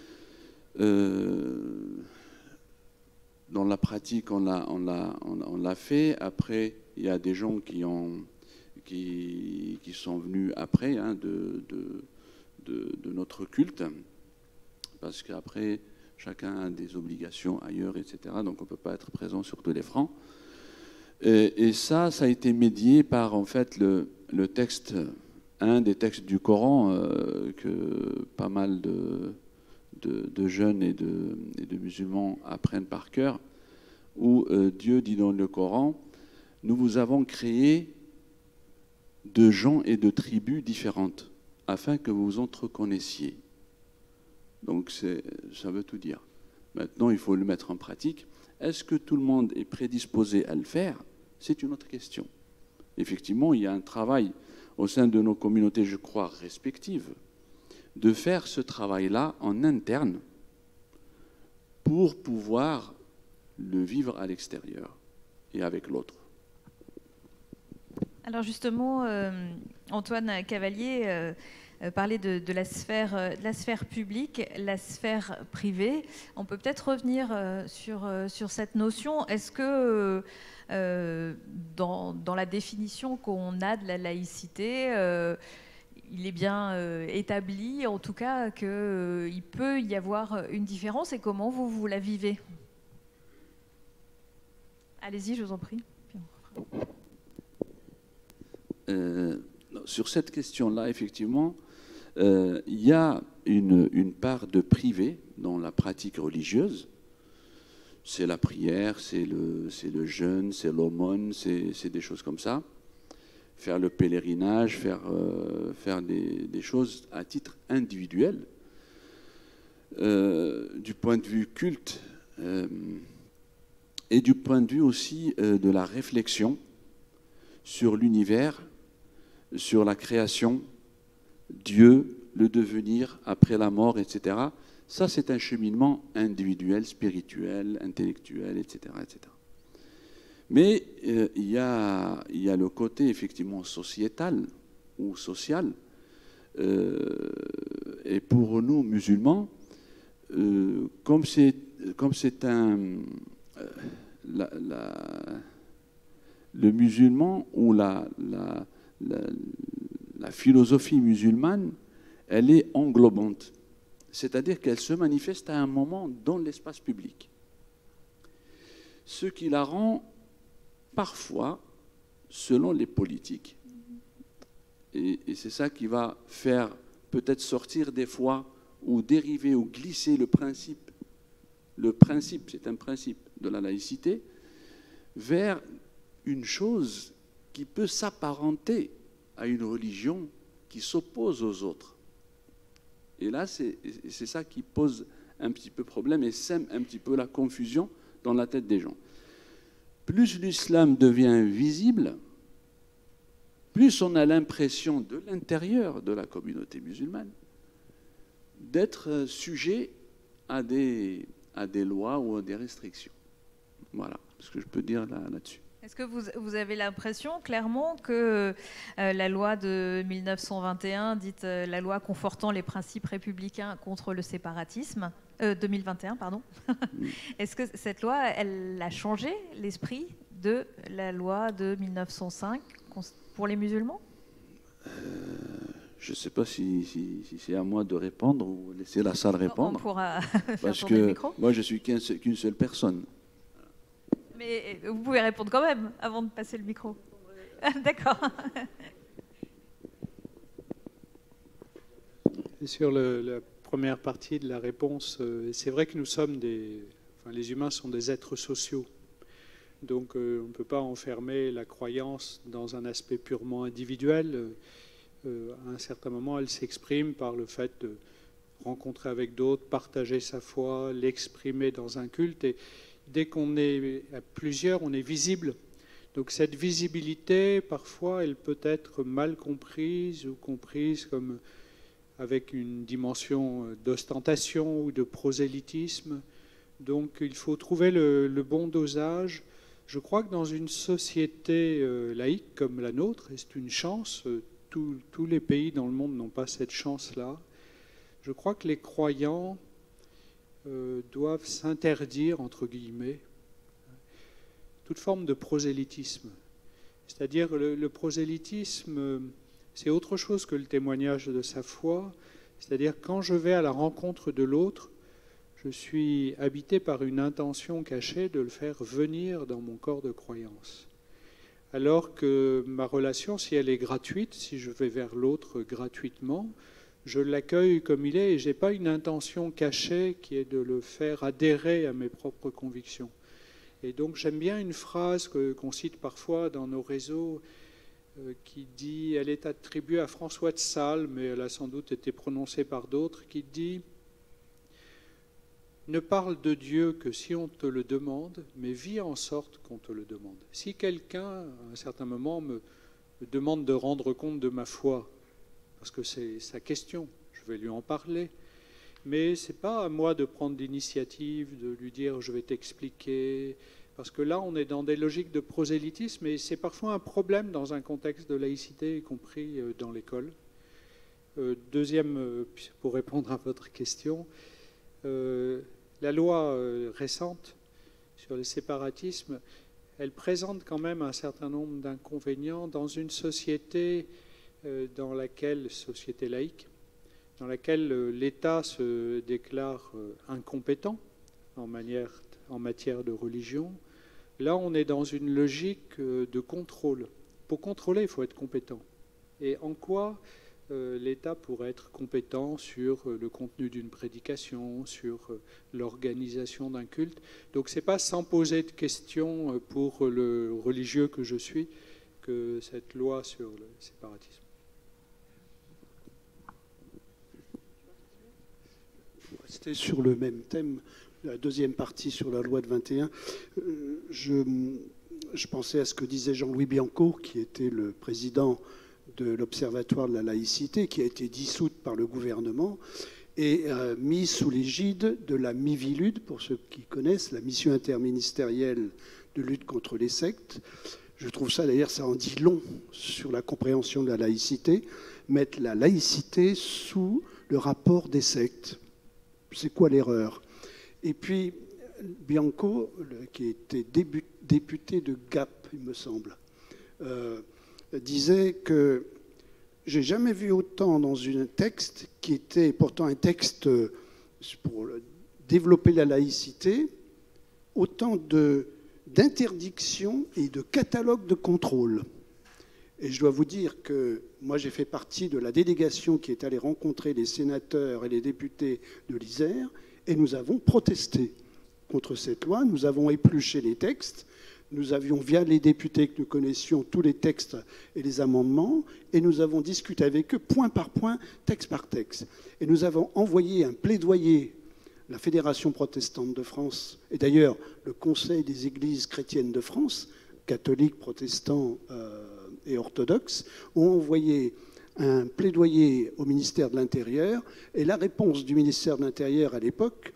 euh, dans la pratique, on l'a, on l'a, on l'a fait. Après, il y a des gens qui, ont, qui, qui sont venus après hein, de, de, de, de notre culte, parce qu'après, chacun a des obligations ailleurs, et cetera. Donc on ne peut pas être présent sur tous les fronts. Et, et ça, ça a été médié par en fait le, le texte, un des textes du Coran euh, que pas mal de, de, de jeunes et de, et de musulmans apprennent par cœur, où euh, Dieu dit dans le Coran, nous vous avons créé de gens et de tribus différentes, afin que vous vous entreconnaissiez. Donc ça veut tout dire. Maintenant, il faut le mettre en pratique. Est-ce que tout le monde est prédisposé à le faire? C'est une autre question. Effectivement, il y a un travail au sein de nos communautés, je crois, respectives, de faire ce travail-là en interne pour pouvoir le vivre à l'extérieur et avec l'autre. Alors justement, euh, Antoine Cavalier euh, euh, parlait de, de, la sphère, euh, de la sphère publique, la sphère privée. On peut peut-être revenir euh, sur, euh, sur cette notion. Est-ce que euh, dans, dans la définition qu'on a de la laïcité, euh, il est bien euh, établi, en tout cas, qu'il euh, peut y avoir une différence, et comment vous, vous la vivez? Allez-y, je vous en prie. Euh, sur cette question-là, effectivement, euh, il y a une, une part de privé dans la pratique religieuse. C'est la prière, c'est le, c'est le jeûne, c'est l'aumône, c'est, c'est des choses comme ça. Faire le pèlerinage, faire, euh, faire des, des choses à titre individuel. Euh, du point de vue culte euh, et du point de vue aussi euh, de la réflexion sur l'univers, sur la création, Dieu, le devenir après la mort, et cetera. Ça, c'est un cheminement individuel, spirituel, intellectuel, et cetera, et cetera. Mais euh, il y a, il y a le côté effectivement sociétal ou social. Euh, et pour nous, musulmans, euh, comme c'est, comme c'est un... Euh, la, la, le musulman ou la, la, la, la philosophie musulmane, elle est englobante. C'est-à-dire qu'elle se manifeste à un moment dans l'espace public. Ce qui la rend parfois, selon les politiques, et, et c'est ça qui va faire peut-être sortir des fois ou dériver ou glisser le principe, le principe, c'est un principe de la laïcité, vers une chose qui peut s'apparenter à une religion qui s'oppose aux autres. Et là, c'est, c'est ça qui pose un petit peu problème et sème un petit peu la confusion dans la tête des gens. Plus l'islam devient visible, plus on a l'impression de l'intérieur de la communauté musulmane d'être sujet à des, à des lois ou à des restrictions. Voilà ce que je peux dire là, là-dessus. Est-ce que vous, vous avez l'impression clairement que euh, la loi de mille neuf cent vingt et un, dite euh, la loi confortant les principes républicains contre le séparatisme, euh, deux mille vingt et un, pardon, est-ce que cette loi, elle a changé l'esprit de la loi de mille neuf cent cinq pour les musulmans? euh, Je ne sais pas si, si, si c'est à moi de répondre ou laisser la salle répondre. On pourra parce faire que le micro. Moi, je suis qu'un, qu'une seule personne. Mais vous pouvez répondre quand même avant de passer le micro. D'accord. Et sur le, la première partie de la réponse, euh, c'est vrai que nous sommes des... Enfin, les humains sont des êtres sociaux. Donc euh, on ne peut pas enfermer la croyance dans un aspect purement individuel. Euh, à un certain moment, elle s'exprime par le fait de rencontrer avec d'autres, partager sa foi, l'exprimer dans un culte. Et dès qu'on est à plusieurs, on est visible. Donc cette visibilité, parfois, elle peut être mal comprise ou comprise comme avec une dimension d'ostentation ou de prosélytisme. Donc il faut trouver le, le bon dosage. Je crois que dans une société euh, laïque comme la nôtre, et c'est une chance, euh, tous, tous les pays dans le monde n'ont pas cette chance-là, je crois que les croyants euh, doivent s'interdire, entre guillemets, toute forme de prosélytisme. C'est-à-dire le, le prosélytisme, c'est autre chose que le témoignage de sa foi. C'est-à-dire quand je vais à la rencontre de l'autre, je suis habité par une intention cachée de le faire venir dans mon corps de croyance. alors que ma relation, si elle est gratuite, si je vais vers l'autre gratuitement, je l'accueille comme il est et je n'ai pas une intention cachée qui est de le faire adhérer à mes propres convictions. Et donc j'aime bien une phrase que, qu'on cite parfois dans nos réseaux euh, qui dit, elle est attribuée à François de Sales, mais elle a sans doute été prononcée par d'autres, qui dit « Ne parle de Dieu que si on te le demande, mais vis en sorte qu'on te le demande. » Si quelqu'un, à un certain moment, me, me demande de rendre compte de ma foi, parce que c'est sa question, je vais lui en parler, mais ce n'est pas à moi de prendre l'initiative, de lui dire « je vais t'expliquer », parce que là, on est dans des logiques de prosélytisme, et c'est parfois un problème dans un contexte de laïcité, y compris dans l'école. Euh, deuxième, euh, pour répondre à votre question, euh, la loi euh, récente sur le séparatisme, elle présente quand même un certain nombre d'inconvénients dans une société euh, dans laquelle, société laïque, dans laquelle euh, l'État se déclare euh, incompétent en, manière, en matière de religion. Là, on est dans une logique euh, de contrôle. Pour contrôler, il faut être compétent. Et en quoi euh, l'État pourrait être compétent sur euh, le contenu d'une prédication, sur euh, l'organisation d'un culte? Donc, ce n'est pas sans poser de questions euh, pour le religieux que je suis que cette loi sur le séparatisme. C'était sur le même thème, la deuxième partie sur la loi de vingt et un. Euh, je, je pensais à ce que disait Jean-Louis Bianco, qui était le président de l'Observatoire de la laïcité, qui a été dissoute par le gouvernement et euh, mis sous l'égide de la MIVILUD, pour ceux qui connaissent, la mission interministérielle de lutte contre les sectes. Je trouve ça, d'ailleurs, ça en dit long sur la compréhension de la laïcité, mettre la laïcité sous le rapport des sectes. C'est quoi l'erreur? Et puis, Bianco, qui était député de Gap, il me semble, euh, disait que j'ai jamais vu autant dans un texte qui était pourtant un texte pour développer la laïcité, autant de, d'interdictions et de catalogues de contrôle. Et je dois vous dire que moi, j'ai fait partie de la délégation qui est allée rencontrer les sénateurs et les députés de l'Isère, et nous avons protesté contre cette loi. Nous avons épluché les textes. Nous avions, via les députés que nous connaissions, tous les textes et les amendements, et nous avons discuté avec eux, point par point, texte par texte. Et nous avons envoyé un plaidoyer à la Fédération protestante de France, et d'ailleurs le Conseil des églises chrétiennes de France, catholiques, protestants euh, et orthodoxes, ont envoyé un plaidoyer au ministère de l'Intérieur, et la réponse du ministère de l'Intérieur à l'époque,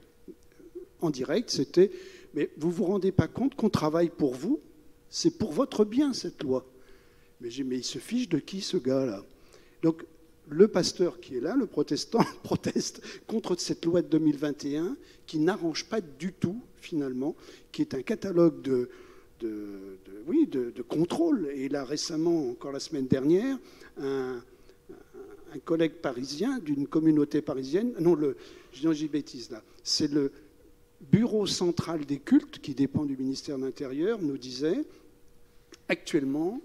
en direct, c'était « Mais vous ne vous rendez pas compte qu'on travaille pour vous? C'est pour votre bien, cette loi. » Mais j'ai dit « Mais il se fiche de qui, ce gars-là » Donc, le pasteur qui est là, le protestant, proteste contre cette loi de deux mille vingt et un qui n'arrange pas du tout, finalement, qui est un catalogue de, de, de, oui, de, de contrôle. Et là, récemment, encore la semaine dernière, un, un collègue parisien d'une communauté parisienne, non, le, je dis bêtise là, c'est le Bureau central des cultes, qui dépend du ministère de l'Intérieur, nous disait actuellement,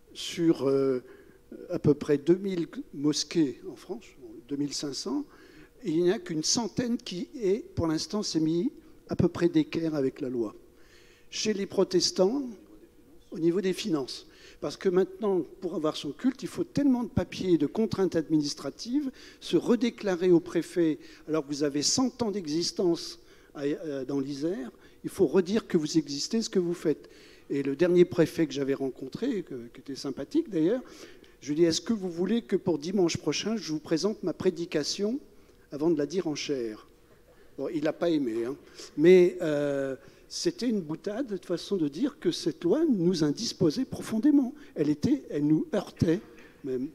sur euh, à peu près deux mille mosquées en France, deux mille cinq cents, il n'y a qu'une centaine qui est, pour l'instant, s'est mis à peu près d'équerre avec la loi. Chez les protestants, au niveau des finances. Parce que maintenant, pour avoir son culte, il faut tellement de papiers et de contraintes administratives, se redéclarer au préfet, alors que vous avez cent ans d'existence dans l'Isère, il faut redire que vous existez, ce que vous faites. Et le dernier préfet que j'avais rencontré, qui était sympathique d'ailleurs, je lui ai dit, est-ce que vous voulez que pour dimanche prochain, je vous présente ma prédication avant de la dire en chair? Bon, il n'a pas aimé, hein. Mais euh, c'était une boutade de façon de dire que cette loi nous indisposait profondément. Elle, était, elle nous heurtait même.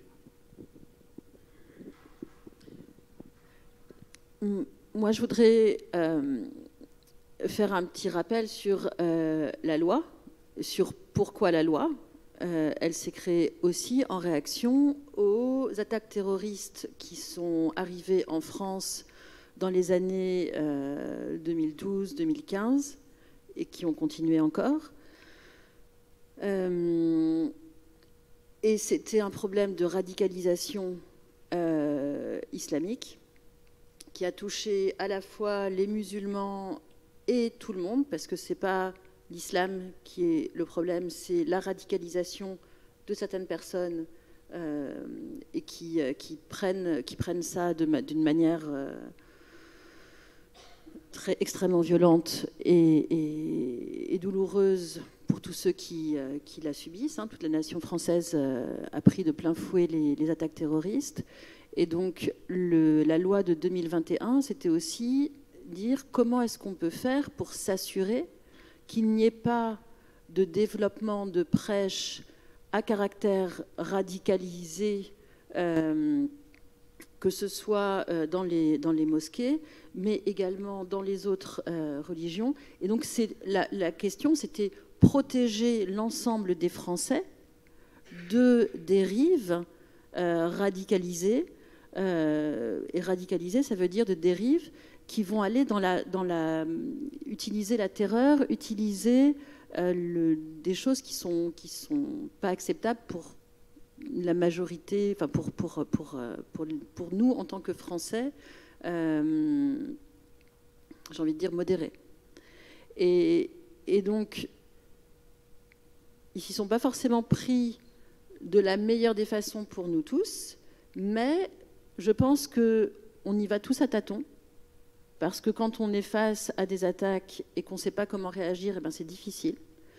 Mmh. Moi, je voudrais euh, faire un petit rappel sur euh, la loi, sur pourquoi la loi. Euh, elle s'est créée aussi en réaction aux attaques terroristes qui sont arrivées en France dans les années euh, deux mille douze deux mille quinze et qui ont continué encore. Euh, et c'était un problème de radicalisation euh, islamique qui a touché à la fois les musulmans et tout le monde, parce que ce n'est pas l'islam qui est le problème, c'est la radicalisation de certaines personnes euh, et qui, euh, qui, prennent, qui prennent ça d'une ma manière euh, très extrêmement violente et, et, et douloureuse pour tous ceux qui, euh, qui la subissent. Hein. Toute la nation française euh, a pris de plein fouet les, les attaques terroristes. Et donc, le, la loi de deux mille vingt et un, c'était aussi dire comment est-ce qu'on peut faire pour s'assurer qu'il n'y ait pas de développement de prêches à caractère radicalisé, euh, que ce soit euh, dans, les, dans les mosquées, mais également dans les autres euh, religions. Et donc, c'est, la, la question, c'était protéger l'ensemble des Français de dérives euh, radicalisées. Euh, et radicalisées, ça veut dire de dérives qui vont aller dans la, dans la, utiliser la terreur, utiliser euh, le, des choses qui sont qui sont pas acceptables pour la majorité, enfin pour pour pour pour, pour nous en tant que Français, euh, j'ai envie de dire modérés. Et, et donc ils s'y sont pas forcément pris de la meilleure des façons pour nous tous, mais je pense que on y va tous à tâtons. Parce que quand on est face à des attaques et qu'on ne sait pas comment réagir, eh ben c'est difficile.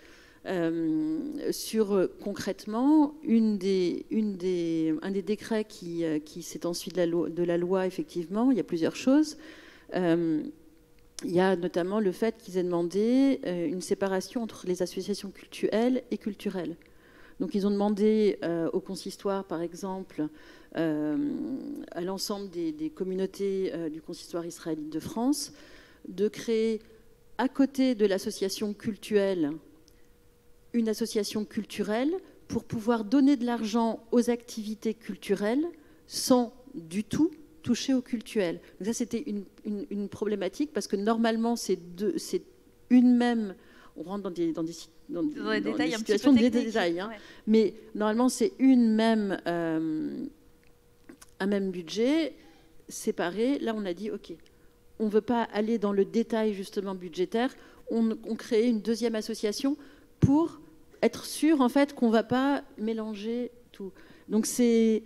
Euh, sur euh, concrètement, une des, une des, un des décrets qui, euh, qui s'est ensuite de la, loi, de la loi, effectivement, il y a plusieurs choses. Euh, il y a notamment le fait qu'ils aient demandé euh, une séparation entre les associations cultuelles et culturelles. Donc ils ont demandé euh, au consistoire, par exemple, euh, à l'ensemble des, des communautés euh, du consistoire israélite de France, de créer, à côté de l'association cultuelle, une association culturelle pour pouvoir donner de l'argent aux activités culturelles sans du tout toucher au cultuel. Donc ça, c'était une, une, une problématique parce que normalement, c'est, deux, c'est une même... On rentre dans des, dans des, dans des, dans les dans détails, des un situations petit peu de détails. Hein. Ouais. Mais normalement, c'est une même, euh, un même budget séparé. Là, on a dit, OK, on ne veut pas aller dans le détail justement budgétaire. On, on crée une deuxième association pour être sûr, en fait, qu'on ne va pas mélanger tout. Donc, c'est,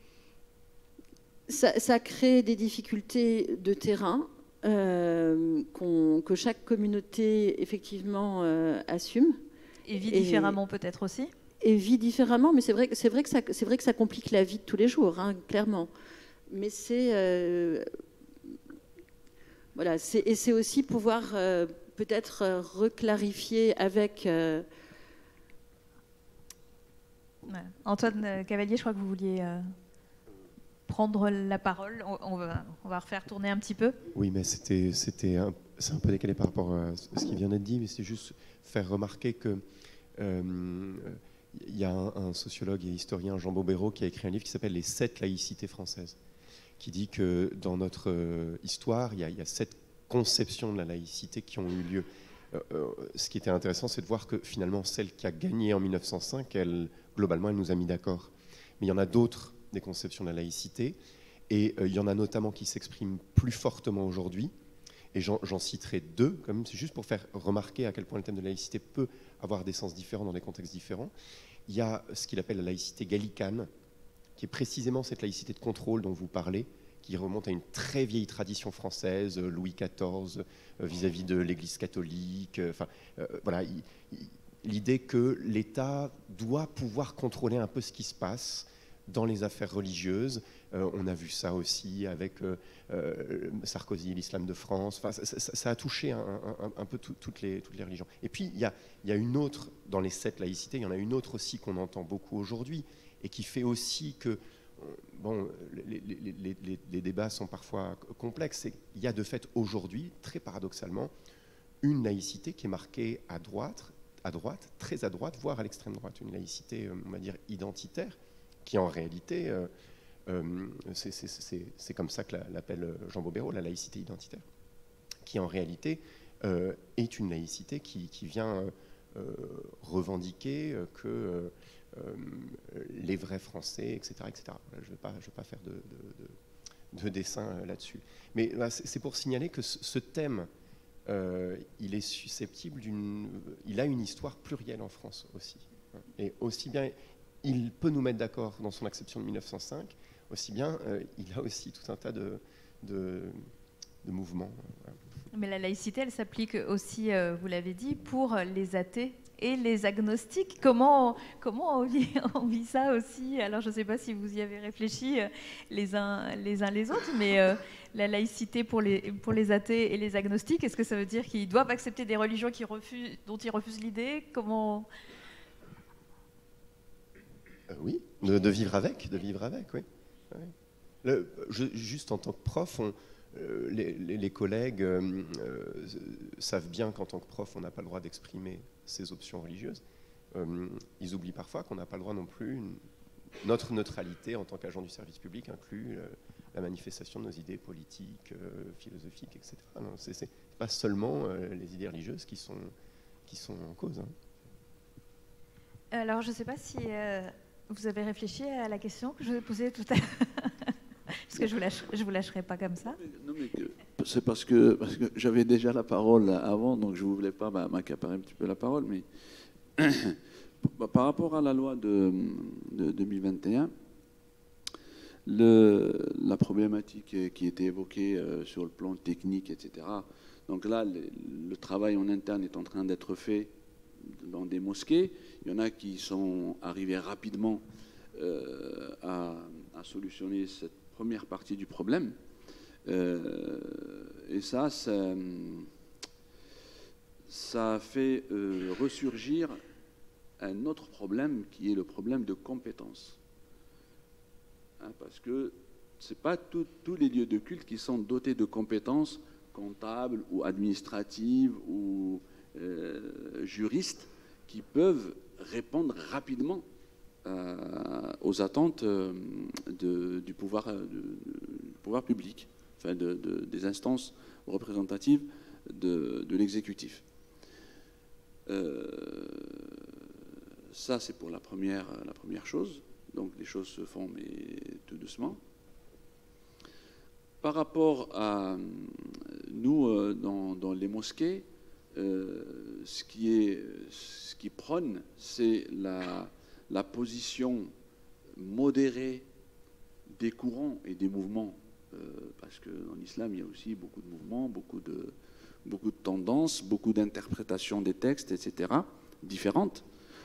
ça, ça crée des difficultés de terrain. Euh, qu'on, que chaque communauté effectivement euh, assume. Et vit différemment et, peut-être aussi. Et vit différemment, mais c'est vrai, c'est vrai, que, ça, c'est vrai que ça complique la vie de tous les jours, hein, clairement. Mais c'est... Euh, voilà, c'est, et c'est aussi pouvoir euh, peut-être euh, reclarifier avec... Euh... Ouais. Antoine Cavalier, je crois que vous vouliez... Euh... prendre la parole. On va, on va refaire tourner un petit peu. Oui, mais c'était, c'était un, c'est un peu décalé par rapport à ce qui vient d'être dit, mais c'est juste faire remarquer que euh, il y a un, un sociologue et historien, Jean Bobéro, qui a écrit un livre qui s'appelle « Les sept laïcités françaises », qui dit que dans notre euh, histoire, il y, a, il y a sept conceptions de la laïcité qui ont eu lieu. Euh, euh, ce qui était intéressant, c'est de voir que finalement, celle qui a gagné en mille neuf cent cinq, elle, globalement, elle nous a mis d'accord. Mais il y en a d'autres des conceptions de la laïcité, et euh, il y en a notamment qui s'expriment plus fortement aujourd'hui, et j'en, j'en citerai deux, quand même, c'est juste pour faire remarquer à quel point le thème de la laïcité peut avoir des sens différents dans des contextes différents. Il y a ce qu'il appelle la laïcité gallicane, qui est précisément cette laïcité de contrôle dont vous parlez, qui remonte à une très vieille tradition française, Louis quatorze, euh, vis-à-vis de l'Église catholique, euh, enfin, euh, voilà, il, il, l'idée que l'État doit pouvoir contrôler un peu ce qui se passe dans les affaires religieuses. Euh, on a vu ça aussi avec euh, euh, Sarkozy, l'islam de France. Enfin, ça, ça, ça a touché un, un, un peu tout, toutes, les, toutes les religions. Et puis, il y a, y a une autre, dans les sept laïcités, il y en a une autre aussi qu'on entend beaucoup aujourd'hui, et qui fait aussi que, bon, les, les, les, les, les débats sont parfois complexes, c'est qu'il y a de fait aujourd'hui, très paradoxalement, une laïcité qui est marquée à droite, à droite, très à droite, voire à l'extrême droite, une laïcité, on va dire, identitaire, qui en réalité, euh, euh, c'est, c'est, c'est, c'est comme ça que la, l'appelle Jean Bobéro, la laïcité identitaire, qui en réalité euh, est une laïcité qui, qui vient euh, revendiquer que euh, euh, les vrais Français, et cetera, et cetera. Voilà, je ne vais pas, je vais pas faire de, de, de, de dessin là-dessus. Mais bah, c'est pour signaler que ce, ce thème, euh, il est susceptible d'une... Il a une histoire plurielle en France aussi. Et aussi bien, il peut nous mettre d'accord dans son acception de mille neuf cent cinq, aussi bien, euh, il a aussi tout un tas de, de, de mouvements. Voilà. Mais la laïcité, elle s'applique aussi, euh, vous l'avez dit, pour les athées et les agnostiques. Comment, comment on, vit, on vit ça aussi? Alors, je ne sais pas si vous y avez réfléchi euh, les, uns, les uns les autres, mais euh, la laïcité pour les, pour les athées et les agnostiques, est-ce que ça veut dire qu'ils doivent accepter des religions qui refusent, dont ils refusent l'idée? Comment... Euh, oui, de, de vivre avec, de vivre avec, oui. oui. Le, je, juste en tant que prof, on, euh, les, les, les collègues euh, euh, savent bien qu'en tant que prof, on n'a pas le droit d'exprimer ses options religieuses. Euh, ils oublient parfois qu'on n'a pas le droit non plus. Une, notre neutralité en tant qu'agent du service public inclut euh, la manifestation de nos idées politiques, euh, philosophiques, et cetera. Non, c'est, c'est pas seulement euh, les idées religieuses qui sont, qui sont en cause. Hein. Alors, je ne sais pas si euh, vous avez réfléchi à la question que je vous ai posée tout à l'heure. Parce que je ne vous lâcherai pas comme ça. Non, mais c'est parce que, parce que j'avais déjà la parole avant, donc je ne voulais pas bah, m'accaparer un petit peu la parole. Mais par rapport à la loi de, de deux mille vingt et un, le, la problématique qui était évoquée euh, sur le plan technique, et cetera. Donc là, le, le travail en interne est en train d'être fait dans des mosquées. Il y en a qui sont arrivés rapidement euh, à, à solutionner cette première partie du problème. Euh, et ça, ça, ça a fait euh, ressurgir un autre problème qui est le problème de compétence. Hein, parce que ce n'est pas tous les lieux de culte qui sont dotés de compétences comptables ou administratives ou euh, juristes qui peuvent répondre rapidement euh, aux attentes euh, de, du, pouvoir, de, du pouvoir public, enfin de, de, des instances représentatives de, de l'exécutif. Euh, ça, c'est pour la première, la première chose. Donc, les choses se font, mais tout doucement. Par rapport à nous, euh, dans, dans les mosquées, euh, ce, qui est, ce qui prône, c'est la, la position modérée des courants et des mouvements, euh, parce qu'en islam, il y a aussi beaucoup de mouvements, beaucoup de, beaucoup de tendances, beaucoup d'interprétations des textes, et cetera, différentes.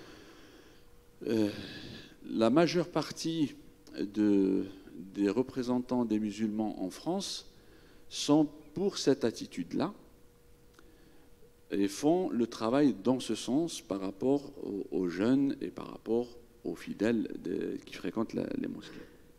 Euh, la majeure partie de, des représentants des musulmans en France sont pour cette attitude-là et font le travail dans ce sens par rapport aux, aux jeunes et par rapport aux fidèles de, qui fréquentent la, les mosquées.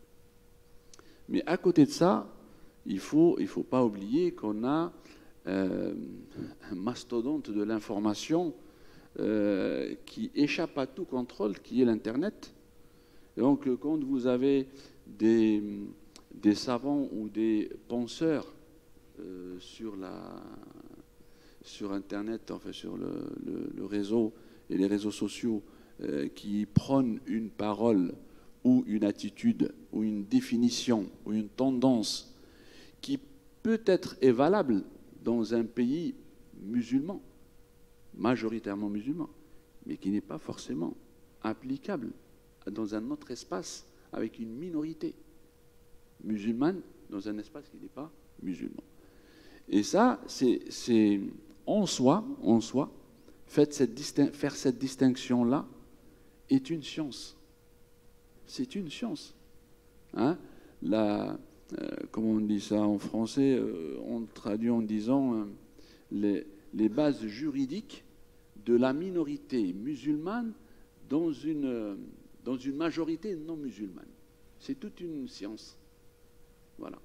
Mais à côté de ça, il ne faut, il faut pas oublier qu'on a euh, un mastodonte de l'information euh, qui échappe à tout contrôle, qui est l'Internet. Et donc, quand vous avez des, des savants ou des penseurs euh, sur, la, sur Internet, enfin sur le, le, le réseau et les réseaux sociaux euh, qui prônent une parole ou une attitude ou une définition ou une tendance qui peut-être est valable dans un pays musulman, majoritairement musulman, mais qui n'est pas forcément applicable dans un autre espace avec une minorité musulmane dans un espace qui n'est pas musulman. Et ça, c'est en soi, en soi, faire cette, faire cette distinction-là est une science. C'est une science. Hein? La, euh, comment on dit ça en français, euh, on traduit en disant euh, les, les bases juridiques de la minorité musulmane dans une... Euh, dans une majorité non musulmane. C'est toute une science. Voilà.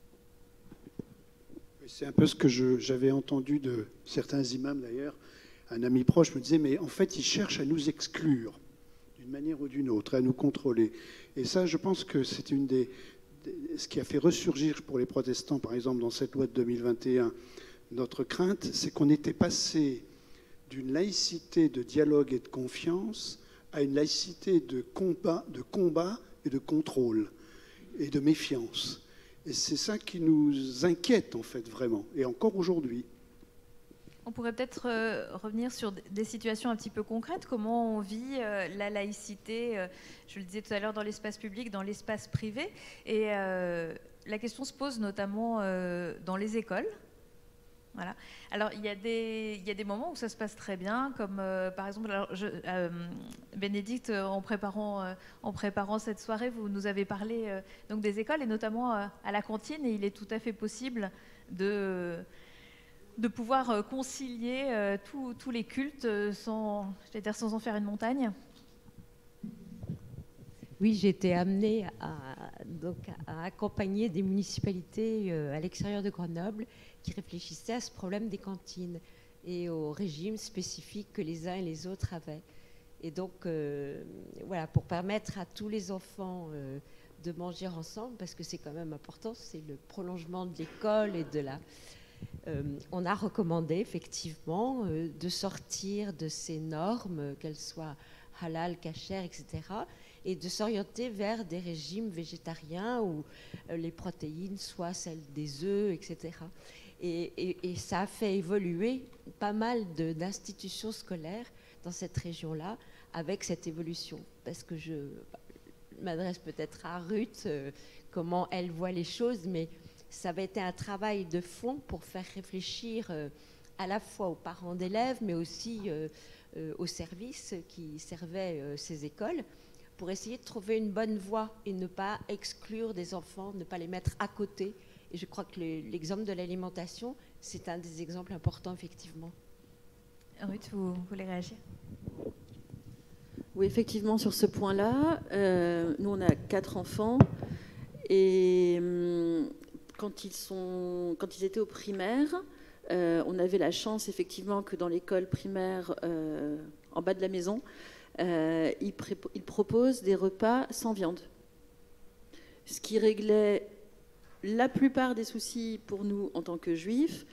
C'est un peu ce que je, j'avais entendu de certains imams d'ailleurs. Un ami proche me disait, mais en fait, ils cherchent à nous exclure d'une manière ou d'une autre, à nous contrôler. Et ça, je pense que c'est une des, des... Ce qui a fait ressurgir pour les protestants, par exemple, dans cette loi de deux mille vingt et un, notre crainte, c'est qu'on était passé d'une laïcité de dialogue et de confiance à une laïcité de combat, de combat et de contrôle et de méfiance. Et c'est ça qui nous inquiète en fait vraiment, et encore aujourd'hui. On pourrait peut-être euh, revenir sur des situations un petit peu concrètes. Comment on vit euh, la laïcité, euh, je le disais tout à l'heure, dans l'espace public, dans l'espace privé. Et euh, la question se pose notamment euh, dans les écoles. Voilà. Alors, il y, a des, il y a des moments où ça se passe très bien, comme euh, par exemple, alors, je, euh, Bénédicte, en préparant, euh, en préparant cette soirée, vous nous avez parlé euh, donc des écoles, et notamment euh, à la cantine, et il est tout à fait possible de, de pouvoir concilier euh, tous, tous les cultes sans, je vais dire, sans en faire une montagne. Oui, j'ai été amenée à, donc, à accompagner des municipalités euh, à l'extérieur de Grenoble qui réfléchissaient à ce problème des cantines et au régime spécifique que les uns et les autres avaient. Et donc, euh, voilà, pour permettre à tous les enfants euh, de manger ensemble, parce que c'est quand même important, c'est le prolongement de l'école et de la... Euh, on a recommandé effectivement euh, de sortir de ces normes, qu'elles soient halal, kasher, et cetera, et de s'orienter vers des régimes végétariens où euh, les protéines soient celles des œufs, et cetera. Et, et, et ça a fait évoluer pas mal de, d'institutions scolaires dans cette région-là avec cette évolution. Parce que je m'adresse peut-être à Ruth, euh, comment elle voit les choses, mais ça avait été un travail de fond pour faire réfléchir euh, à la fois aux parents d'élèves, mais aussi euh, euh, aux services qui servaient euh, ces écoles, pour essayer de trouver une bonne voie et ne pas exclure des enfants, ne pas les mettre à côté. Et je crois que le, l'exemple de l'alimentation, c'est un des exemples importants, effectivement. Ruth, vous voulez réagir ? Oui, effectivement, sur ce point-là, euh, nous, on a quatre enfants. Et hum, quand, ils sont, quand ils étaient au primaire, euh, on avait la chance, effectivement, que dans l'école primaire, euh, en bas de la maison, euh, ils, pré- ils proposent des repas sans viande. Ce qui réglait la plupart des soucis pour nous en tant que juifs.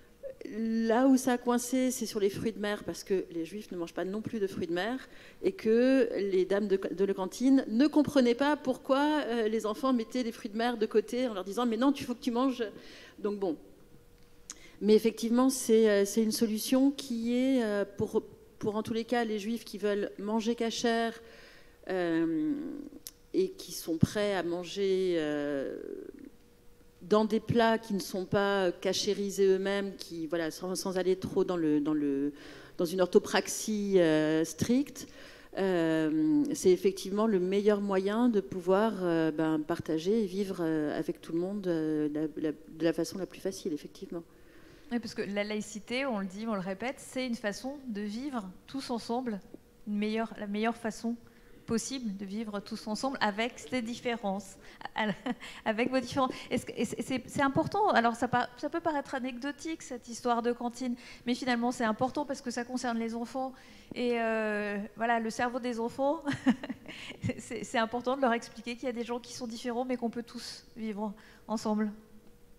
Là où ça a coincé, c'est sur les fruits de mer, parce que les juifs ne mangent pas non plus de fruits de mer, et que les dames de, de la cantine ne comprenaient pas pourquoi euh, les enfants mettaient les fruits de mer de côté en leur disant « mais non, il faut que tu manges ». Donc bon. Mais effectivement, c'est, euh, c'est une solution qui est, euh, pour, pour en tous les cas, les juifs qui veulent manger kasher euh, et qui sont prêts à manger... Euh, dans des plats qui ne sont pas cachérisés eux-mêmes, qui, voilà, sans, sans aller trop dans, le, dans, le, dans une orthopraxie euh, stricte, euh, c'est effectivement le meilleur moyen de pouvoir euh, ben, partager et vivre euh, avec tout le monde euh, la, la, de la façon la plus facile, effectivement. Oui, parce que la laïcité, on le dit, on le répète, c'est une façon de vivre tous ensemble, une meilleure, la meilleure façon possible de vivre tous ensemble avec ces différences, avec vos différences. Et c'est, c'est important, alors ça, ça peut paraître anecdotique cette histoire de cantine, mais finalement c'est important parce que ça concerne les enfants et euh, voilà, le cerveau des enfants, c'est, c'est important de leur expliquer qu'il y a des gens qui sont différents mais qu'on peut tous vivre ensemble. Monseigneur ?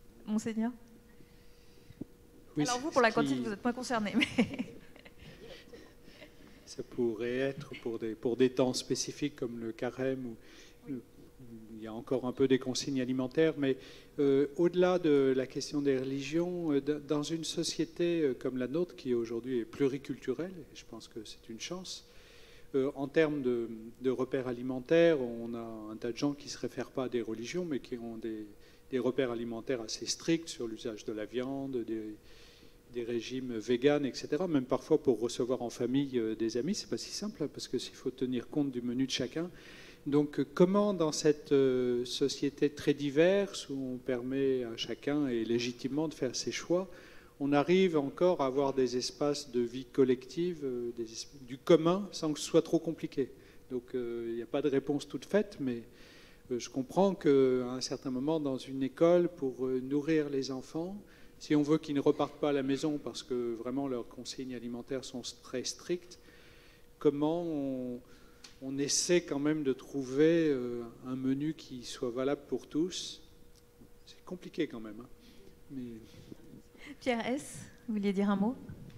Oui, alors vous, pour la cantine, qui... vous n'êtes pas concerné, mais... Ça pourrait être pour des, pour des temps spécifiques comme le carême, où, où il y a encore un peu des consignes alimentaires, mais euh, au-delà de la question des religions, euh, dans une société euh, comme la nôtre, qui aujourd'hui est pluriculturelle, et je pense que c'est une chance, euh, en termes de, de repères alimentaires, on a un tas de gens qui ne se réfèrent pas à des religions, mais qui ont des, des repères alimentaires assez stricts sur l'usage de la viande, des... des régimes véganes, et cetera. Même parfois pour recevoir en famille euh, des amis, c'est pas si simple parce que s'il faut tenir compte du menu de chacun. Donc, euh, comment dans cette euh, société très diverse où on permet à chacun et légitimement de faire ses choix, on arrive encore à avoir des espaces de vie collective, euh, des, du commun, sans que ce soit trop compliqué. Donc, il n'y a pas de réponse toute faite, mais euh, je comprends qu'à un certain moment dans une école, pour euh, nourrir les enfants, si on veut qu'ils ne repartent pas à la maison parce que vraiment leurs consignes alimentaires sont très strictes, comment on, on essaie quand même de trouver euh, un menu qui soit valable pour tous? C'est compliqué quand même. Hein. Mais... Pierre S., vous vouliez dire un mot?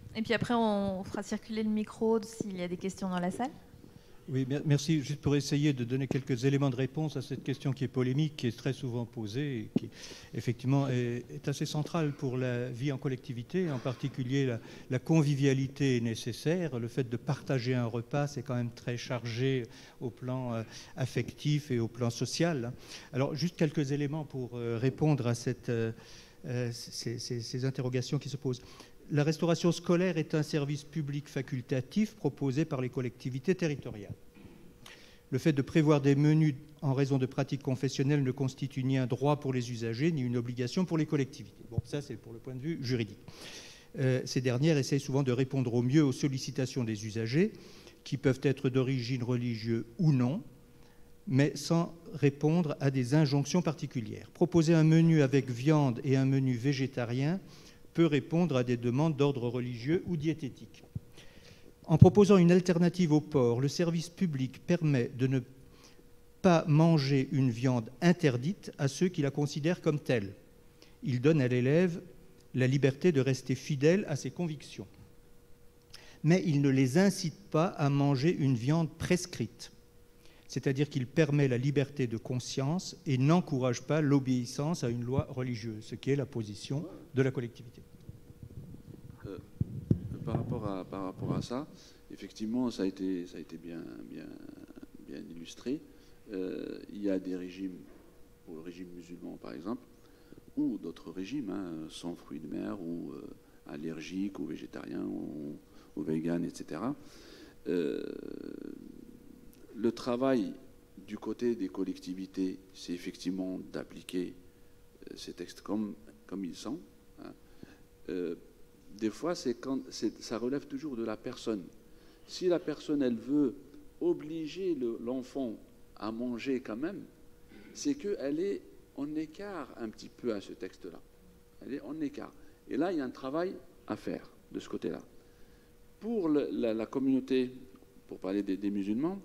Et puis après, on fera circuler le micro s'il y a des questions dans la salle. Oui, merci. Juste pour essayer de donner quelques éléments de réponse à cette question qui est polémique, qui est très souvent posée et qui, effectivement, est, est assez centrale pour la vie en collectivité. En particulier, la, la convivialité est nécessaire. Le fait de partager un repas, c'est quand même très chargé au plan euh, affectif et au plan social. Alors, juste quelques éléments pour euh, répondre à cette, euh, ces, ces, ces interrogations qui se posent. La restauration scolaire est un service public facultatif proposé par les collectivités territoriales. Le fait de prévoir des menus en raison de pratiques confessionnelles ne constitue ni un droit pour les usagers, ni une obligation pour les collectivités. Bon, ça, c'est pour le point de vue juridique. Euh, ces dernières essayent souvent de répondre au mieux aux sollicitations des usagers, qui peuvent être d'origine religieuse ou non, mais sans répondre à des injonctions particulières. Proposer un menu avec viande et un menu végétarien peut répondre à des demandes d'ordre religieux ou diététique. En proposant une alternative au porc, le service public permet de ne pas manger une viande interdite à ceux qui la considèrent comme telle. Il donne à l'élève la liberté de rester fidèle à ses convictions. Mais il ne les incite pas à manger une viande prescrite, c'est-à-dire qu'il permet la liberté de conscience et n'encourage pas l'obéissance à une loi religieuse, ce qui est la position de la collectivité. Euh, par, rapport à, par rapport à ça, effectivement, ça a été, ça a été bien, bien, bien illustré. Euh, il y a des régimes, pour le régime musulman par exemple, ou d'autres régimes, hein, sans fruits de mer, ou euh, allergiques, ou végétariens, ou, ou véganes, et cetera. Euh, le travail du côté des collectivités, c'est effectivement d'appliquer ces textes comme, comme ils sont. Hein. Euh, des fois, c'est quand, c'est, ça relève toujours de la personne. Si la personne, elle veut obliger le, l'enfant à manger quand même, c'est qu'elle est en écart un petit peu à ce texte-là. Elle est en écart. Et là, il y a un travail à faire de ce côté-là. Pour le, la, la communauté, pour parler des, des musulmans,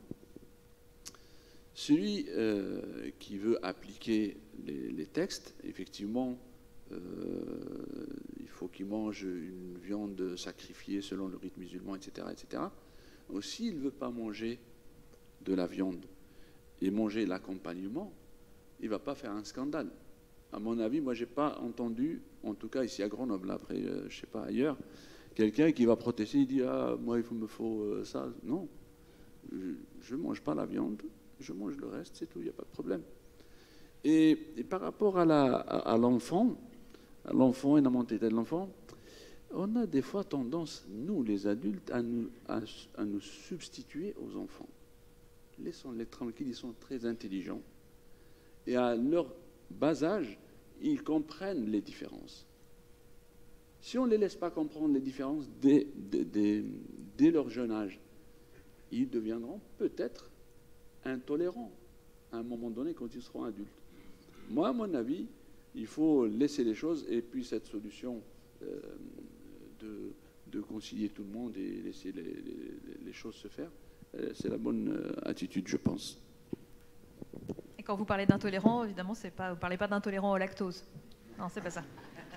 celui euh, qui veut appliquer les, les textes, effectivement, euh, il faut qu'il mange une viande sacrifiée selon le rite musulman, et cetera, et cetera. Aussi, il ne veut pas manger de la viande et manger l'accompagnement, il ne va pas faire un scandale. À mon avis, moi, je n'ai pas entendu, en tout cas ici à Grenoble, après, euh, je ne sais pas ailleurs, quelqu'un qui va protester, il dit « Ah, moi, il me faut euh, ça ». Non, je ne mange pas la viande. Je mange le reste, c'est tout, il n'y a pas de problème. Et, et par rapport à, la, à, à l'enfant, à l'enfant et la mentalité de l'enfant, on a des fois tendance, nous les adultes, à nous, à, à nous substituer aux enfants. Laissons-les tranquilles, ils sont très intelligents. Et à leur bas âge, ils comprennent les différences. Si on ne les laisse pas comprendre les différences dès, dès, dès, dès leur jeune âge, ils deviendront peut-être intolérants à un moment donné quand ils seront adultes. Moi, à mon avis, il faut laisser les choses et puis cette solution euh, de, de concilier tout le monde et laisser les, les, les choses se faire, euh, c'est la bonne euh, attitude, je pense. Et quand vous parlez d'intolérants, évidemment, c'est pas, vous ne parlez pas d'intolérants au lactose. Non, c'est pas ça.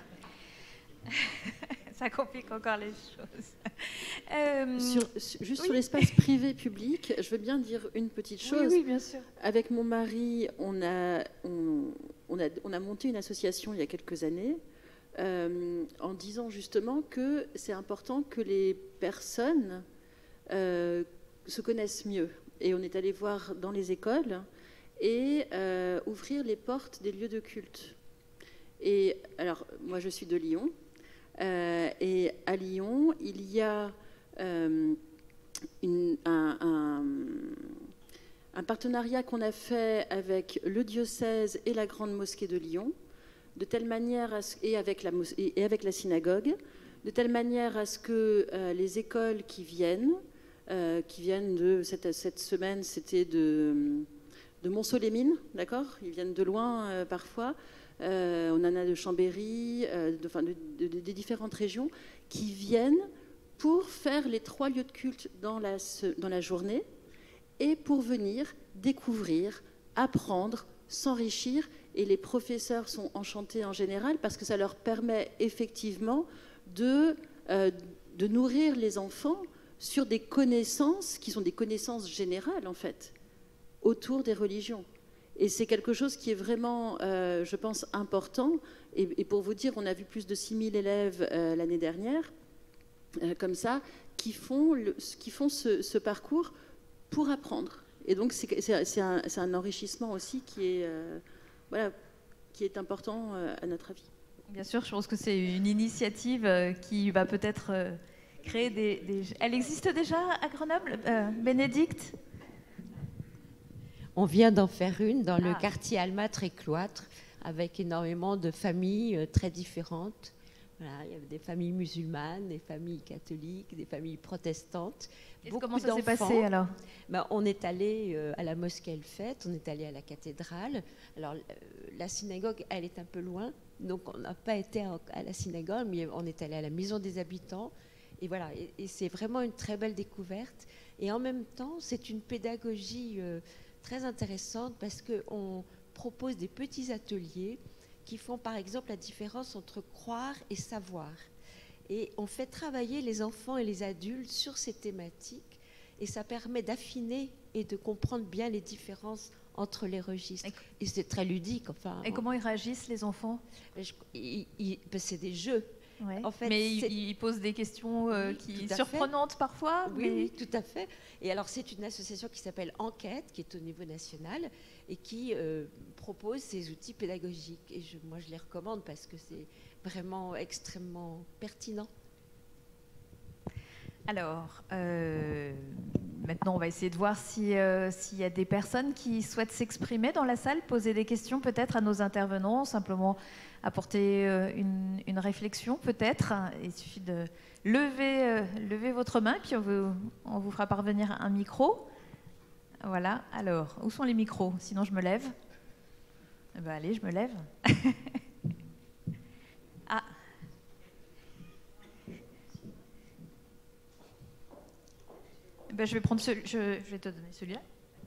Ça complique encore les choses. Euh... Sur, juste oui. Sur l'espace privé-public, je veux bien dire une petite chose. Oui, oui, bien sûr. Avec mon mari, on a, on, on a, on a monté une association il y a quelques années euh, en disant justement que c'est important que les personnes euh, se connaissent mieux. Et on est allé voir dans les écoles et euh, ouvrir les portes des lieux de culte. Et alors, moi, je suis de Lyon. Euh, et à Lyon, il y a euh, une, un, un, un partenariat qu'on a fait avec le diocèse et la Grande Mosquée de Lyon, de telle manière à ce, et, avec la, et avec la synagogue, de telle manière à ce que euh, les écoles qui viennent, euh, qui viennent de cette, cette semaine, c'était de, de Mont-Solémine, d'accord ? Ils viennent de loin euh, parfois. Euh, on en a de Chambéry, euh, de, enfin, de, de, de, des différentes régions qui viennent pour faire les trois lieux de culte dans la, dans la journée et pour venir découvrir, apprendre, s'enrichir. Et les professeurs sont enchantés en général parce que ça leur permet effectivement de, euh, de nourrir les enfants sur des connaissances qui sont des connaissances générales, en fait, autour des religions. Et c'est quelque chose qui est vraiment, euh, je pense, important. Et, et pour vous dire, on a vu plus de six mille élèves euh, l'année dernière, euh, comme ça, qui font, le, qui font ce, ce parcours pour apprendre. Et donc, c'est, c'est, c'est, un, c'est un enrichissement aussi qui est, euh, voilà, qui est important euh, à notre avis. Bien sûr, je pense que c'est une initiative euh, qui va peut-être euh, créer des, des... Elle existe déjà à Grenoble, euh, Bénédicte ? On vient d'en faire une dans Ah. le quartier Almâtre et Cloître, avec énormément de familles euh, très différentes. Voilà, il y avait des familles musulmanes, des familles catholiques, des familles protestantes. Et Beaucoup comment ça s'est d'enfants. passé alors ? Ben, on est allé euh, à la mosquée El-Feth, on est allé à la cathédrale. Alors, euh, la synagogue, elle est un peu loin, donc on n'a pas été à, à la synagogue, mais on est allé à la maison des habitants. Et voilà, et, et c'est vraiment une très belle découverte. Et en même temps, c'est une pédagogie euh, très intéressante parce qu'on propose des petits ateliers qui font par exemple la différence entre croire et savoir. Et on fait travailler les enfants et les adultes sur ces thématiques et ça permet d'affiner et de comprendre bien les différences entre les registres. Et, et c'est très ludique. Enfin, et comment ils réagissent, les enfants ? je, ils, ils, ben C'est des jeux. Ouais. En fait, mais ils posent des questions euh, oui, qui surprenantes fait. parfois. Oui, mais... oui, tout à fait. Et alors, c'est une association qui s'appelle Enquête, qui est au niveau national et qui euh, propose ces outils pédagogiques. Et je, moi, je les recommande parce que c'est vraiment extrêmement pertinent. Alors, euh, maintenant, on va essayer de voir si, euh, s'il y a des personnes qui souhaitent s'exprimer dans la salle, poser des questions peut-être à nos intervenants, simplement apporter euh, une, une réflexion peut-être. Il suffit de lever, euh, lever votre main, puis on vous, on vous fera parvenir un micro. Voilà. Alors, où sont les micros ? Sinon, je me lève. Eh ben, allez, je me lève. Ah. Ben, je vais prendre ce, je, je vais te donner celui-là.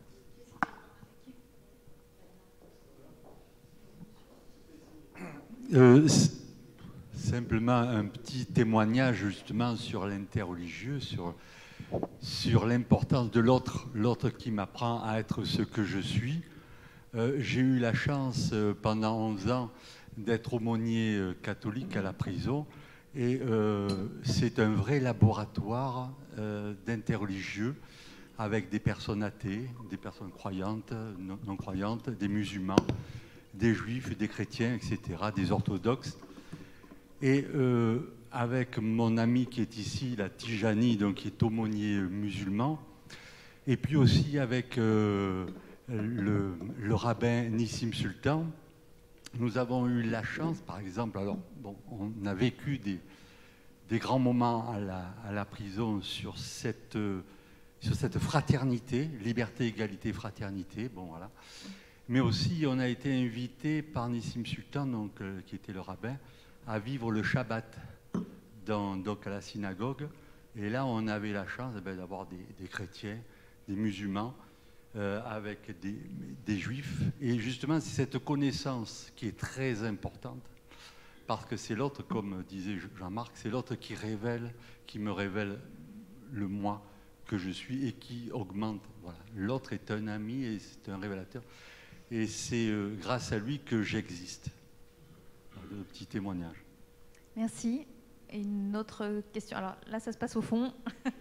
Euh, simplement un petit témoignage justement sur l'interreligieux, sur, sur l'importance de l'autre, l'autre qui m'apprend à être ce que je suis. Euh, j'ai eu la chance euh, pendant onze ans d'être aumônier euh, catholique à la prison et euh, c'est un vrai laboratoire euh, d'interreligieux avec des personnes athées, des personnes croyantes, non, non croyantes, des musulmans, des juifs, des chrétiens, et cetera, des orthodoxes. Et euh, avec mon ami qui est ici, la Tijani, donc qui est aumônier musulman, et puis aussi avec euh, le, le rabbin Nissim Sultan, nous avons eu la chance, par exemple, alors bon, on a vécu des, des grands moments à la, à la prison sur cette, sur cette fraternité, liberté, égalité, fraternité, bon voilà. Mais aussi, on a été invité par Nissim Sultan, donc, euh, qui était le rabbin, à vivre le Shabbat dans, donc à la synagogue. Et là, on avait la chance eh bien, d'avoir des, des chrétiens, des musulmans, euh, avec des, des juifs. Et justement, c'est cette connaissance qui est très importante, parce que c'est l'autre, comme disait Jean-Marc, c'est l'autre qui révèle, qui me révèle le moi que je suis et qui augmente. Voilà. L'autre est un ami et c'est un révélateur. Et c'est euh, grâce à lui que j'existe. Un petit témoignage. Merci. Et une autre question. Alors là, ça se passe au fond.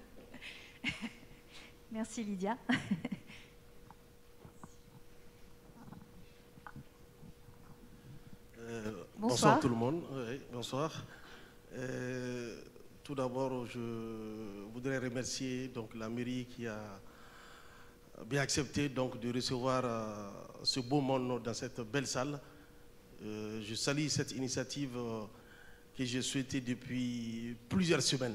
Merci Lydia. Euh, bonsoir. bonsoir tout le monde. Oui, bonsoir. Euh, tout d'abord, je voudrais remercier donc, la mairie qui a bien accepté donc, de recevoir euh, ce beau monde dans cette belle salle. Euh, je salue cette initiative euh, que j'ai souhaitée depuis plusieurs semaines.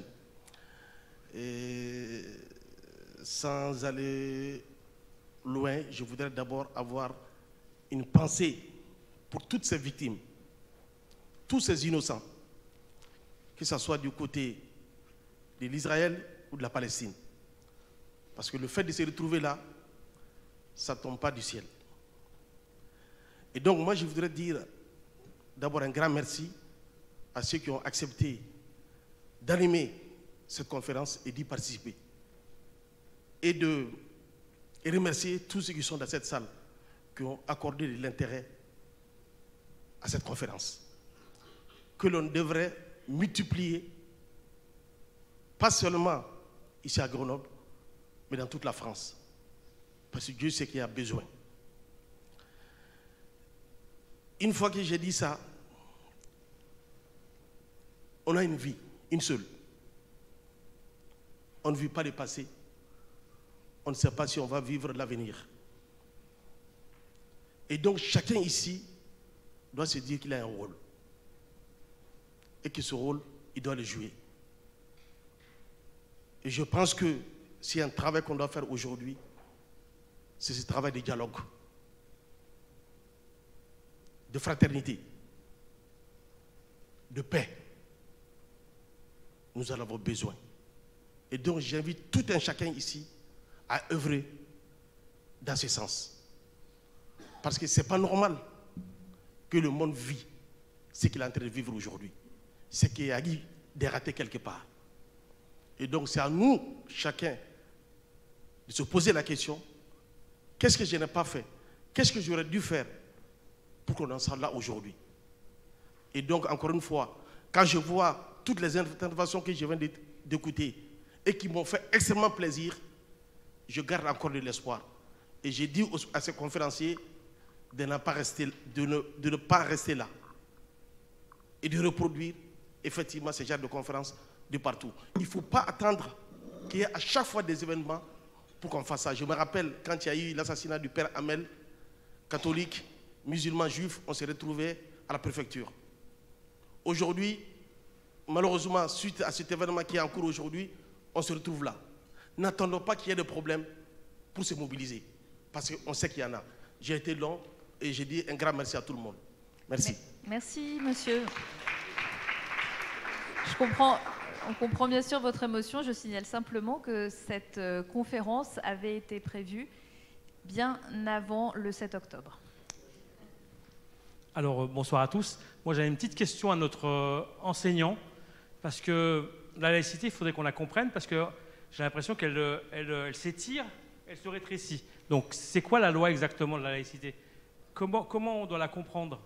Et sans aller loin, je voudrais d'abord avoir une pensée pour toutes ces victimes, tous ces innocents, que ce soit du côté de l'Israël ou de la Palestine. Parce que le fait de se retrouver là, ça ne tombe pas du ciel. Et donc, moi, je voudrais dire d'abord un grand merci à ceux qui ont accepté d'animer cette conférence et d'y participer. Et de et remercier tous ceux qui sont dans cette salle, qui ont accordé de l'intérêt à cette conférence, que l'on devrait multiplier, pas seulement ici à Grenoble, mais dans toute la France. Parce que Dieu sait qu'il y a besoin. Une fois que j'ai dit ça, on a une vie, une seule. On ne vit pas le passé. On ne sait pas si on va vivre l'avenir. Et donc chacun ici doit se dire qu'il a un rôle. Et que ce rôle, il doit le jouer. Et je pense que s'il y a un travail qu'on doit faire aujourd'hui, c'est ce travail de dialogue, de fraternité, de paix. Nous en avons besoin. Et donc j'invite tout un chacun ici à œuvrer dans ce sens. Parce que ce n'est pas normal que le monde vit ce qu'il est en train de vivre aujourd'hui. C'est qu'il y a eu des ratés quelque part. Et donc c'est à nous, chacun, de se poser la question, qu'est-ce que je n'ai pas fait? Qu'est-ce que j'aurais dû faire pour qu'on en soit là aujourd'hui? Et donc, encore une fois, quand je vois toutes les interventions que je viens d'écouter et qui m'ont fait extrêmement plaisir, je garde encore de l'espoir. Et j'ai dit à ces conférenciers de ne pas rester, de ne, de ne pas rester là et de reproduire effectivement ce genre de conférences de partout. Il ne faut pas attendre qu'il y ait à chaque fois des événements pour qu'on fasse ça. Je me rappelle quand il y a eu l'assassinat du père Hamel, catholique, musulman, juif, on s'est retrouvés à la préfecture. Aujourd'hui, malheureusement, suite à cet événement qui est en cours aujourd'hui, on se retrouve là. N'attendons pas qu'il y ait des problèmes pour se mobiliser, parce qu'on sait qu'il y en a. J'ai été long et j'ai dit un grand merci à tout le monde. Merci. Merci, monsieur. Je comprends, on comprend bien sûr votre émotion. Je signale simplement que cette euh, conférence avait été prévue bien avant le sept octobre. Alors, euh, bonsoir à tous. Moi, j'avais une petite question à notre euh, enseignant, parce que la laïcité, il faudrait qu'on la comprenne, parce que j'ai l'impression qu'elle elle, elle s'étire, elle se rétrécit. Donc, c'est quoi la loi exactement de la laïcité? Comment, comment on doit la comprendre?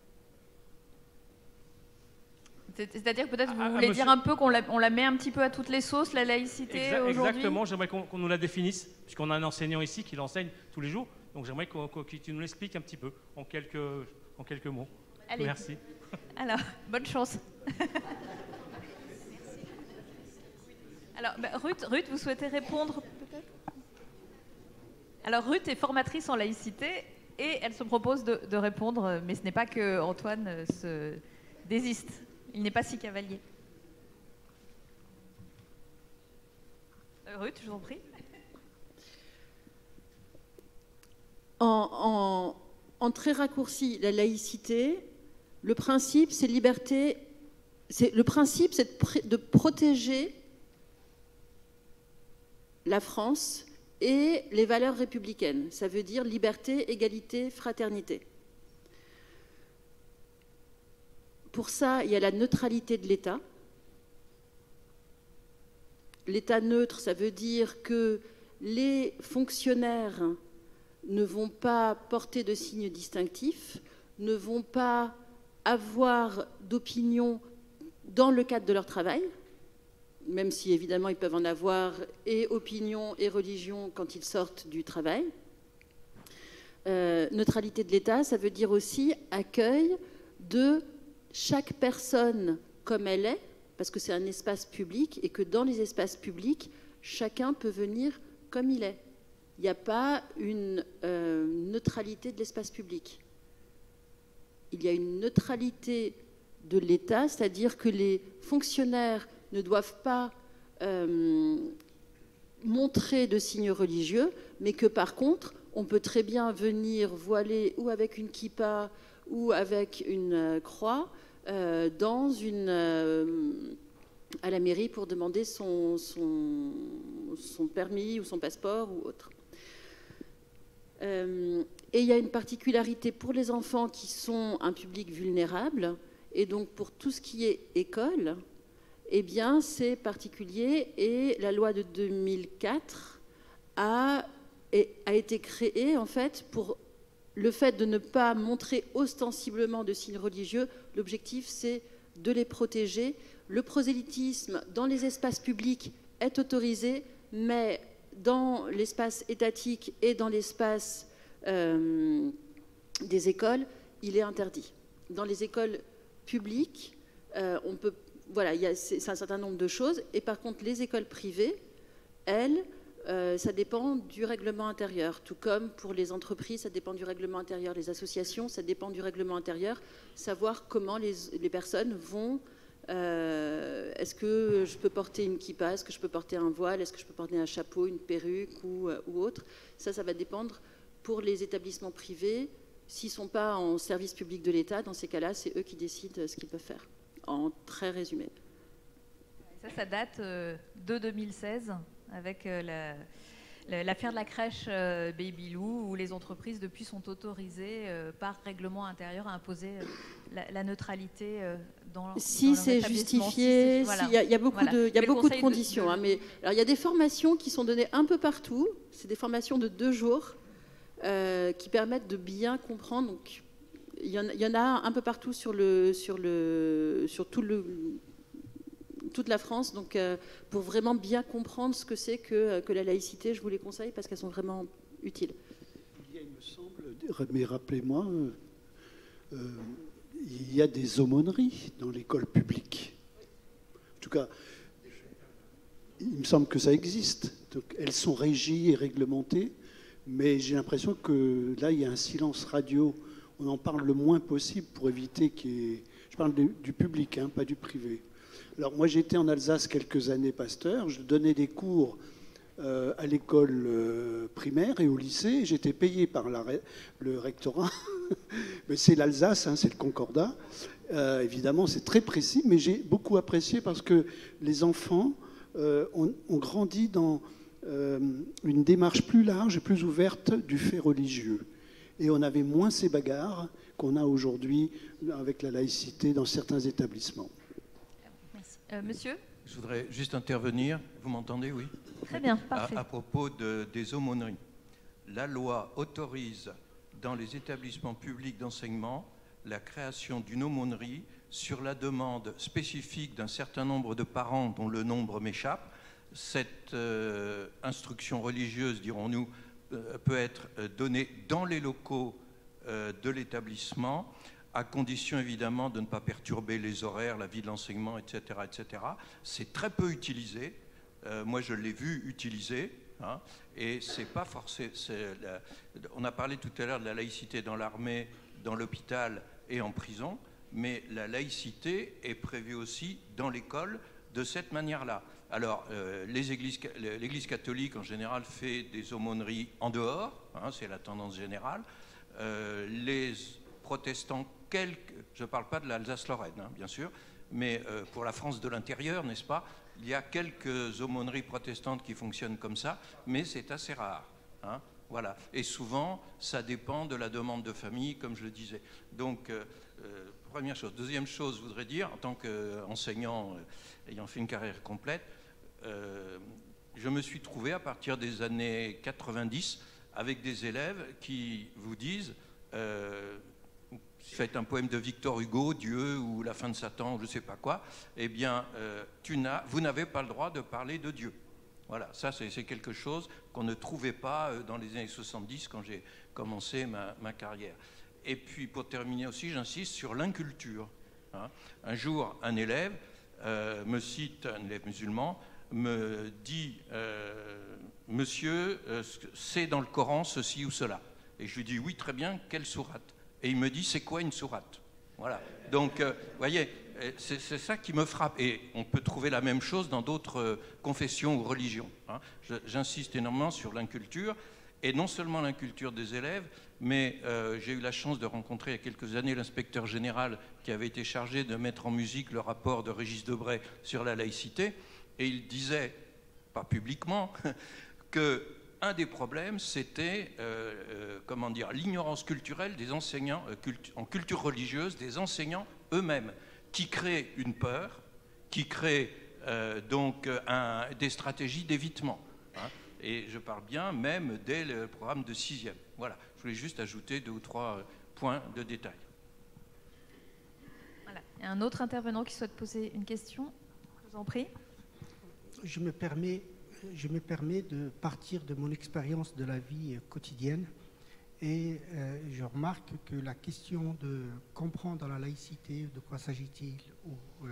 C'est-à-dire que peut-être vous ah, voulez monsieur... dire un peu qu'on la, on la met un petit peu à toutes les sauces, la laïcité, Exa aujourd'hui? Exactement, j'aimerais qu'on qu'on nous la définisse, puisqu'on a un enseignant ici qui l'enseigne tous les jours. Donc j'aimerais qu qu que tu nous l'expliques un petit peu, en quelques, en quelques mots. Allez. Merci. Alors, bonne chance. Alors, bah, Ruth, Ruth, vous souhaitez répondre peut-être? Alors, Ruth est formatrice en laïcité et elle se propose de, de répondre, mais ce n'est pas que Antoine se désiste. Il n'est pas si cavalier. Euh, Ruth, je vous en prie. En, en, en très raccourci, la laïcité, le principe, c'est liberté. Le principe, c'est de, de protéger la France et les valeurs républicaines. Ça veut dire liberté, égalité, fraternité. Pour ça, il y a la neutralité de l'État. L'État neutre, ça veut dire que les fonctionnaires ne vont pas porter de signes distinctifs, ne vont pas avoir d'opinion dans le cadre de leur travail, même si évidemment ils peuvent en avoir, et opinion et religion quand ils sortent du travail. Euh, neutralité de l'État, ça veut dire aussi accueil de chaque personne comme elle est, parce que c'est un espace public et que dans les espaces publics, chacun peut venir comme il est. Il n'y a pas une euh, neutralité de l'espace public. Il y a une neutralité de l'État, c'est-à-dire que les fonctionnaires ne doivent pas euh, montrer de signes religieux, mais que par contre, on peut très bien venir voiler ou avec une kippa ou avec une euh, croix euh, dans une, euh, à la mairie pour demander son, son, son permis ou son passeport ou autre. Euh, et il y a une particularité pour les enfants qui sont un public vulnérable, et donc pour tout ce qui est école, eh bien, c'est particulier et la loi de deux mille quatre a, a été créée en fait pour le fait de ne pas montrer ostensiblement de signes religieux. L'objectif, c'est de les protéger. Le prosélytisme dans les espaces publics est autorisé, mais dans l'espace étatique et dans l'espace euh, des écoles, il est interdit. Dans les écoles publiques, euh, on peut, voilà, il y a, c'est, c'est un certain nombre de choses. Et par contre, les écoles privées, elles, euh, ça dépend du règlement intérieur. Tout comme pour les entreprises, ça dépend du règlement intérieur. Les associations, ça dépend du règlement intérieur. Savoir comment les, les personnes vont... Euh, est-ce que je peux porter une kippa, est-ce que je peux porter un voile, est-ce que je peux porter un chapeau, une perruque ou, euh, ou autre. Ça, ça va dépendre pour les établissements privés. S'ils ne sont pas en service public de l'État, dans ces cas-là, c'est eux qui décident ce qu'ils peuvent faire, en très résumé. Ça, ça date euh, de deux mille seize, avec euh, la... l'affaire de la crèche euh, Baby Lou, où les entreprises depuis sont autorisées euh, par règlement intérieur à imposer euh, la, la neutralité euh, dans si c'est justifié, il voilà. si, y, y a beaucoup voilà. de, y a beaucoup de conditions. De, de... Hein, mais alors il y a des formations qui sont données un peu partout. C'est des formations de deux jours euh, qui permettent de bien comprendre. Donc il y, y en a un peu partout sur le sur le sur tout le toute la France, donc euh, pour vraiment bien comprendre ce que c'est que, que la laïcité, je vous les conseille parce qu'elles sont vraiment utiles. Il y a, il me semble, mais rappelez-moi, euh, euh, il y a des aumôneries dans l'école publique. En tout cas, il me semble que ça existe. Donc, elles sont régies et réglementées, mais j'ai l'impression que là, il y a un silence radio. On en parle le moins possible pour éviter qu'il y ait... Je parle de, du public, hein, pas du privé. Alors moi j'étais en Alsace quelques années pasteur, je donnais des cours euh, à l'école euh, primaire et au lycée, j'étais payé par la, le rectorat, mais c'est l'Alsace, hein, c'est le Concordat, euh, évidemment c'est très précis, mais j'ai beaucoup apprécié parce que les enfants euh, ont, ont grandi dans euh, une démarche plus large et plus ouverte du fait religieux. Et on avait moins ces bagarres qu'on a aujourd'hui avec la laïcité dans certains établissements. Euh, monsieur ? Je voudrais juste intervenir. Vous m'entendez, oui ? Très bien, parfait. À, à propos de, des aumôneries. La loi autorise dans les établissements publics d'enseignement la création d'une aumônerie sur la demande spécifique d'un certain nombre de parents dont le nombre m'échappe. Cette euh, instruction religieuse, dirons-nous, euh, peut être donnée dans les locaux euh, de l'établissement, à condition évidemment de ne pas perturber les horaires, la vie de l'enseignement, et cetera, et cetera. C'est très peu utilisé. Euh, moi, je l'ai vu utilisé, hein, et c'est pas forcé. C'est la, on a parlé tout à l'heure de la laïcité dans l'armée, dans l'hôpital et en prison, mais la laïcité est prévue aussi dans l'école de cette manière-là. Alors, euh, les églises, l'Église catholique en général fait des aumôneries en dehors, hein, c'est la tendance générale. Euh, les protestants, quelques, je ne parle pas de l'Alsace-Lorraine, hein, bien sûr, mais euh, pour la France de l'intérieur, n'est-ce pas, il y a quelques aumôneries protestantes qui fonctionnent comme ça, mais c'est assez rare. Hein, voilà. Et souvent, ça dépend de la demande de famille, comme je le disais. Donc, euh, euh, première chose. Deuxième chose, je voudrais dire, en tant qu'enseignant euh, ayant fait une carrière complète, euh, je me suis trouvé à partir des années quatre-vingt-dix avec des élèves qui vous disent... Euh, faites un poème de Victor Hugo, Dieu ou la fin de Satan, je ne sais pas quoi, eh bien, euh, tu n'as, vous n'avez pas le droit de parler de Dieu. Voilà, ça c'est, c'est quelque chose qu'on ne trouvait pas dans les années soixante-dix quand j'ai commencé ma, ma carrière. Et puis, pour terminer aussi, j'insiste sur l'inculture. Hein. Un jour, un élève euh, me cite, un élève musulman, me dit euh, « Monsieur, euh, c'est dans le Coran ceci ou cela ?» Et je lui dis « Oui, très bien, quelle sourate ?» Et il me dit, c'est quoi une sourate? Voilà. Donc, euh, vous voyez, c'est, c'est ça qui me frappe. Et on peut trouver la même chose dans d'autres euh, confessions ou religions. Hein. Je, j'insiste énormément sur l'inculture. Et non seulement l'inculture des élèves, mais euh, j'ai eu la chance de rencontrer il y a quelques années l'inspecteur général qui avait été chargé de mettre en musique le rapport de Régis Debray sur la laïcité. Et il disait, pas publiquement, que... un des problèmes, c'était euh, euh, comment dire, l'ignorance culturelle des enseignants euh, cultu- en culture religieuse, des enseignants eux-mêmes, qui créent une peur, qui créent euh, donc un, des stratégies d'évitement. Hein, et je parle bien même dès le programme de sixième. Voilà, je voulais juste ajouter deux ou trois points de détail. Voilà. Il y a un autre intervenant qui souhaite poser une question. Je vous en prie. Je me permets, je me permets de partir de mon expérience de la vie quotidienne et euh, je remarque que la question de comprendre la laïcité, de quoi s'agit-il, ou euh,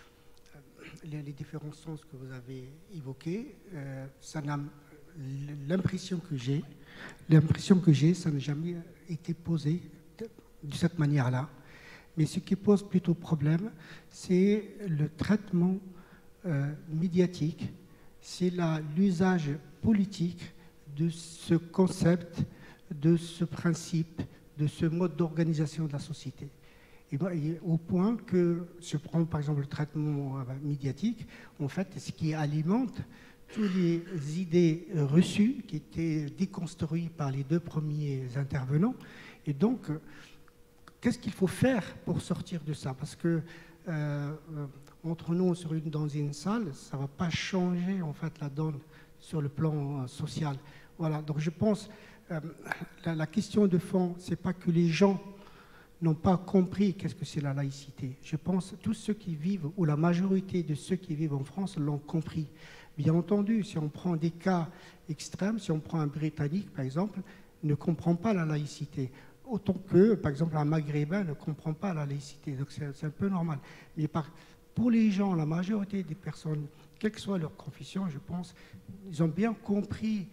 les, les différents sens que vous avez évoqués, euh, ça n'a l'impression que j'ai, l'impression que j'ai, ça n'a jamais été posé de, de cette manière-là. Mais ce qui pose plutôt problème, c'est le traitement euh, médiatique, c'est l'usage politique de ce concept, de ce principe, de ce mode d'organisation de la société. Et ben, et au point que, je prends par exemple le traitement euh, médiatique, en fait, ce qui alimente toutes les idées reçues qui étaient déconstruites par les deux premiers intervenants. Et donc, qu'est-ce qu'il faut faire pour sortir de ça? Parce que euh, entre nous sur une, dans une salle, ça ne va pas changer en fait la donne sur le plan euh, social. Voilà, donc je pense euh, la, la question de fond, c'est pas que les gens n'ont pas compris qu'est-ce que c'est la laïcité. Je pense que tous ceux qui vivent, ou la majorité de ceux qui vivent en France l'ont compris. Bien entendu, si on prend des cas extrêmes, si on prend un Britannique par exemple, ne comprend pas la laïcité. Autant que, par exemple, un Maghrébin ne comprend pas la laïcité. Donc c'est un peu normal. Mais par, pour les gens, la majorité des personnes, quelle que soit leur confession, je pense, ils ont bien compris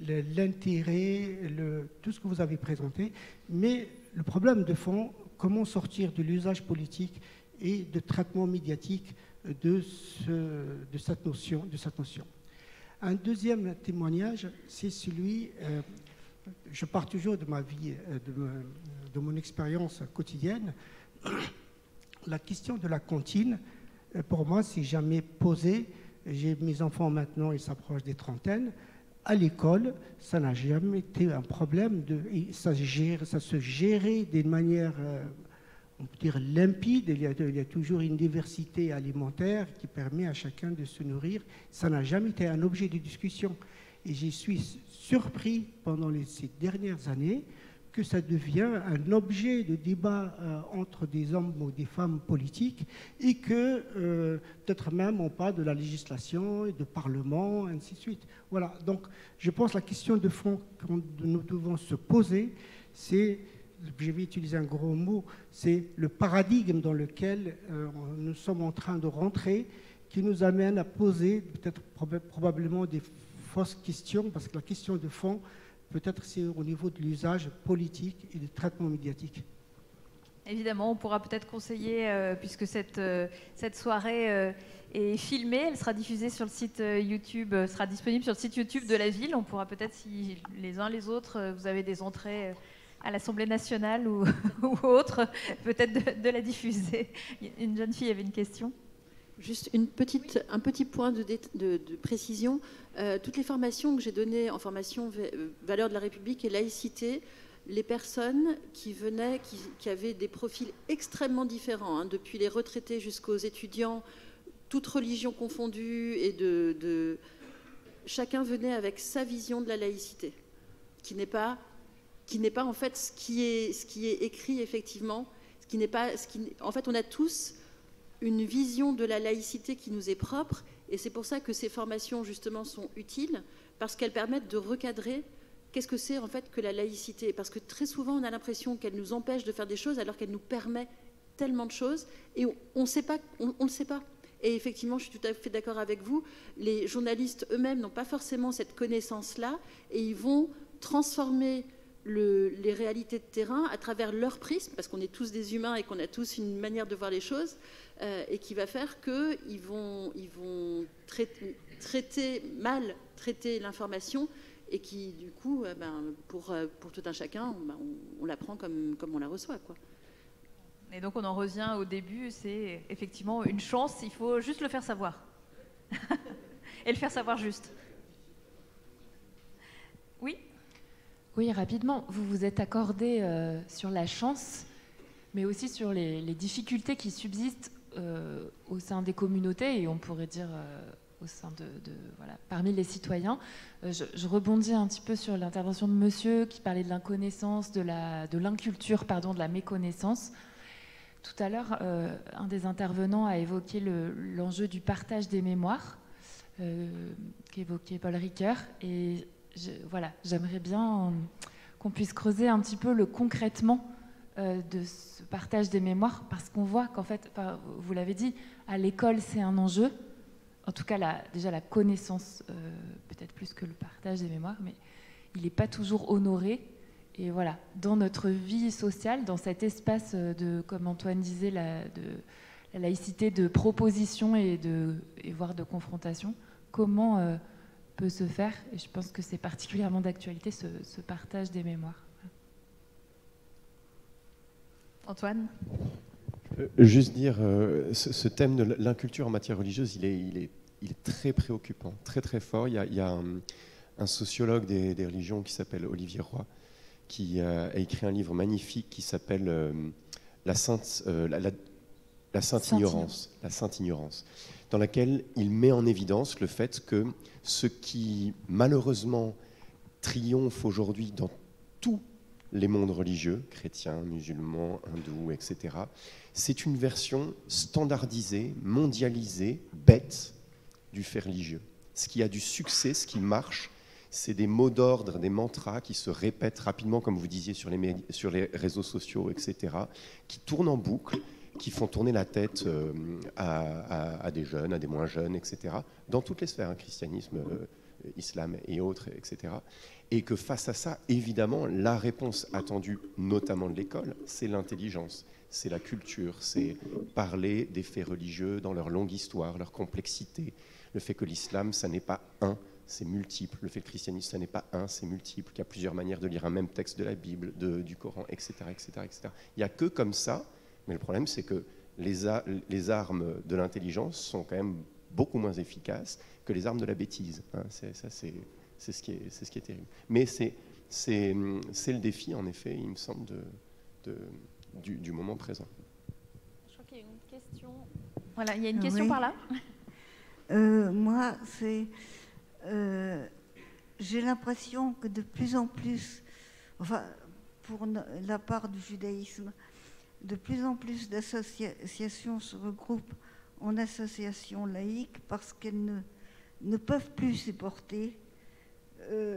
l'intérêt, le, tout ce que vous avez présenté. Mais le problème de fond, comment sortir de l'usage politique et de traitement médiatique de, ce, de, cette notion, de cette notion. Un deuxième témoignage, c'est celui... Euh, je pars toujours de ma vie, de, de mon expérience quotidienne. La question de la cantine, pour moi, c'est jamais posé. J'ai mes enfants maintenant, ils s'approchent des trentaines. À l'école, ça n'a jamais été un problème. De, ça, gère, ça se gérait d'une manière, euh, on peut dire, limpide. Il y, a, il y a toujours une diversité alimentaire qui permet à chacun de se nourrir. Ça n'a jamais été un objet de discussion. Et je suis surpris pendant les, ces dernières années que ça devient un objet de débat euh, entre des hommes ou des femmes politiques et que euh, peut-être même on parle de la législation et de parlement, ainsi de suite. Voilà, donc je pense que la question de fond que nous devons se poser, c'est, je vais utiliser un gros mot, c'est le paradigme dans lequel euh, nous sommes en train de rentrer qui nous amène à poser peut-être prob probablement des fausses questions, parce que la question de fond, peut-être c'est au niveau de l'usage politique et du traitement médiatique. Évidemment, on pourra peut-être conseiller, euh, puisque cette, euh, cette soirée euh, est filmée, elle sera diffusée sur le site euh, YouTube, euh, sera disponible sur le site YouTube de la ville. On pourra peut-être, si les uns les autres, euh, vous avez des entrées euh, à l'Assemblée nationale ou, ou autre, peut-être de, de la diffuser. Une jeune fille avait une question. Juste une petite, oui. un petit point de, de, de précision. Euh, toutes les formations que j'ai données en formation valeurs de la République et laïcité, les personnes qui venaient, qui, qui avaient des profils extrêmement différents, hein, depuis les retraités jusqu'aux étudiants, toutes religions confondues, et de, de, chacun venait avec sa vision de la laïcité, qui n'est pas, qui n'est pas en fait ce qui est, ce qui est écrit effectivement, ce qui n'est pas, ce qui, en fait, on a tous une vision de la laïcité qui nous est propre, et c'est pour ça que ces formations justement sont utiles, parce qu'elles permettent de recadrer qu'est-ce que c'est en fait que la laïcité, parce que très souvent on a l'impression qu'elle nous empêche de faire des choses alors qu'elle nous permet tellement de choses, et on ne sait pas, on, on le sait pas. Et effectivement, je suis tout à fait d'accord avec vous, les journalistes eux-mêmes n'ont pas forcément cette connaissance-là, et ils vont transformer Le, les réalités de terrain à travers leur prisme, parce qu'on est tous des humains et qu'on a tous une manière de voir les choses, euh, et qui va faire qu'ils vont, ils vont traiter, traiter mal traiter l'information, et qui, du coup, euh, ben, pour, pour tout un chacun, ben, on, on la prend comme, comme on la reçoit, quoi. Et donc on en revient au début, c'est effectivement une chance, il faut juste le faire savoir. Et le faire savoir juste. Oui ? Oui, rapidement, vous vous êtes accordé euh, sur la chance, mais aussi sur les, les difficultés qui subsistent euh, au sein des communautés, et on pourrait dire euh, au sein de, de voilà, parmi les citoyens. Euh, je, je rebondis un petit peu sur l'intervention de monsieur qui parlait de l'inconnaissance, de la, de l'inculture, pardon, de la méconnaissance. Tout à l'heure, euh, un des intervenants a évoqué le, l'enjeu du partage des mémoires, euh, qu'évoquait Paul Ricoeur, et je, voilà, j'aimerais bien qu'on puisse creuser un petit peu le concrètement euh, de ce partage des mémoires, parce qu'on voit qu'en fait, enfin, vous l'avez dit, à l'école c'est un enjeu, en tout cas la, déjà la connaissance, euh, peut-être plus que le partage des mémoires, mais il n'est pas toujours honoré. Et voilà, dans notre vie sociale, dans cet espace de, comme Antoine disait, la, de, la laïcité de proposition et, de, et voire de confrontation, comment euh, peut se faire, et je pense que c'est particulièrement d'actualité, ce, ce partage des mémoires. Antoine ? euh, Juste dire, euh, ce, ce thème de l'inculture en matière religieuse, il est, il est, il est très préoccupant, très très fort. Il y a, il y a un, un sociologue des, des religions qui s'appelle Olivier Roy, qui euh, a écrit un livre magnifique qui s'appelle euh, la, Sainte, euh, la, la, la Sainte Ignorance, la Sainte Ignorance, dans laquelle il met en évidence le fait que ce qui malheureusement triomphe aujourd'hui dans tous les mondes religieux, chrétiens, musulmans, hindous, et cetera, c'est une version standardisée, mondialisée, bête du fait religieux. Ce qui a du succès, ce qui marche, c'est des mots d'ordre, des mantras qui se répètent rapidement, comme vous disiez, sur les, médias, sur les réseaux sociaux, et cetera, qui tournent en boucle, qui font tourner la tête euh, à, à, à des jeunes, à des moins jeunes, et cetera, dans toutes les sphères, hein, christianisme, euh, islam et autres, et cetera. Et que face à ça, évidemment, la réponse attendue, notamment de l'école, c'est l'intelligence, c'est la culture, c'est parler des faits religieux dans leur longue histoire, leur complexité, le fait que l'islam, ça n'est pas un, c'est multiple. Le fait que le christianisme, ça n'est pas un, c'est multiple. Qu'il y a plusieurs manières de lire un même texte de la Bible, de, du Coran, et cetera, et cetera, et cetera. Il n'y a que comme ça, mais le problème, c'est que les, a, les armes de l'intelligence sont quand même beaucoup moins efficaces que les armes de la bêtise. Hein. C'est, ça, c'est, c'est, ce qui est, c'est ce qui est terrible. Mais c'est, c'est, c'est le défi, en effet, il me semble, de, de, du, du moment présent. Je crois qu'il y a une question. Voilà, il y a une question oui. par là. Euh, moi, c'est... Euh, j'ai l'impression que de plus en plus, enfin, pour la part du judaïsme, de plus en plus d'associations se regroupent en associations laïques parce qu'elles ne, ne peuvent plus supporter euh,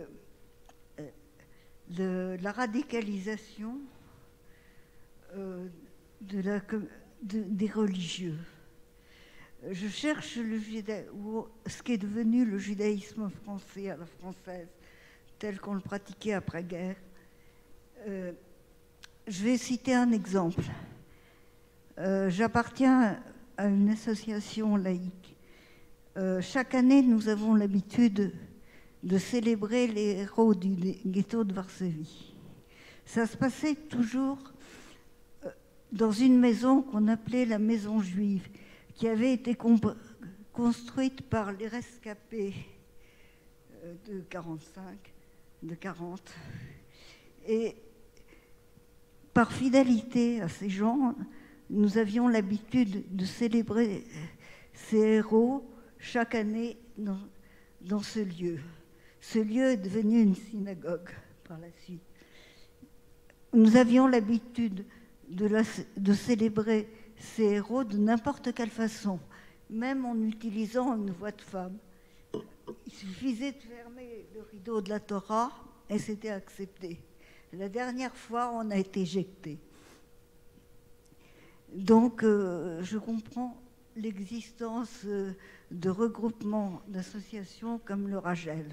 de, la radicalisation euh, de la, de, des religieux. Je cherche le juda... ce qui est devenu le judaïsme français à la française, tel qu'on le pratiquait après-guerre. Euh, je vais citer un exemple. Euh, j'appartiens à une association laïque. Euh, chaque année, nous avons l'habitude de célébrer les héros du ghetto de Varsovie. Ça se passait toujours dans une maison qu'on appelait la maison juive, qui avait été construite par les rescapés de quarante-cinq, de quarante. Et par fidélité à ces gens, nous avions l'habitude de célébrer ces héros chaque année dans, dans ce lieu. Ce lieu est devenu une synagogue par la suite. Nous avions l'habitude de, la, de célébrer ces héros de n'importe quelle façon, même en utilisant une voix de femme. Il suffisait de fermer le rideau de la Torah et c'était accepté. La dernière fois, on a été éjecté. Donc, euh, je comprends l'existence euh, de regroupements d'associations comme le Ragel.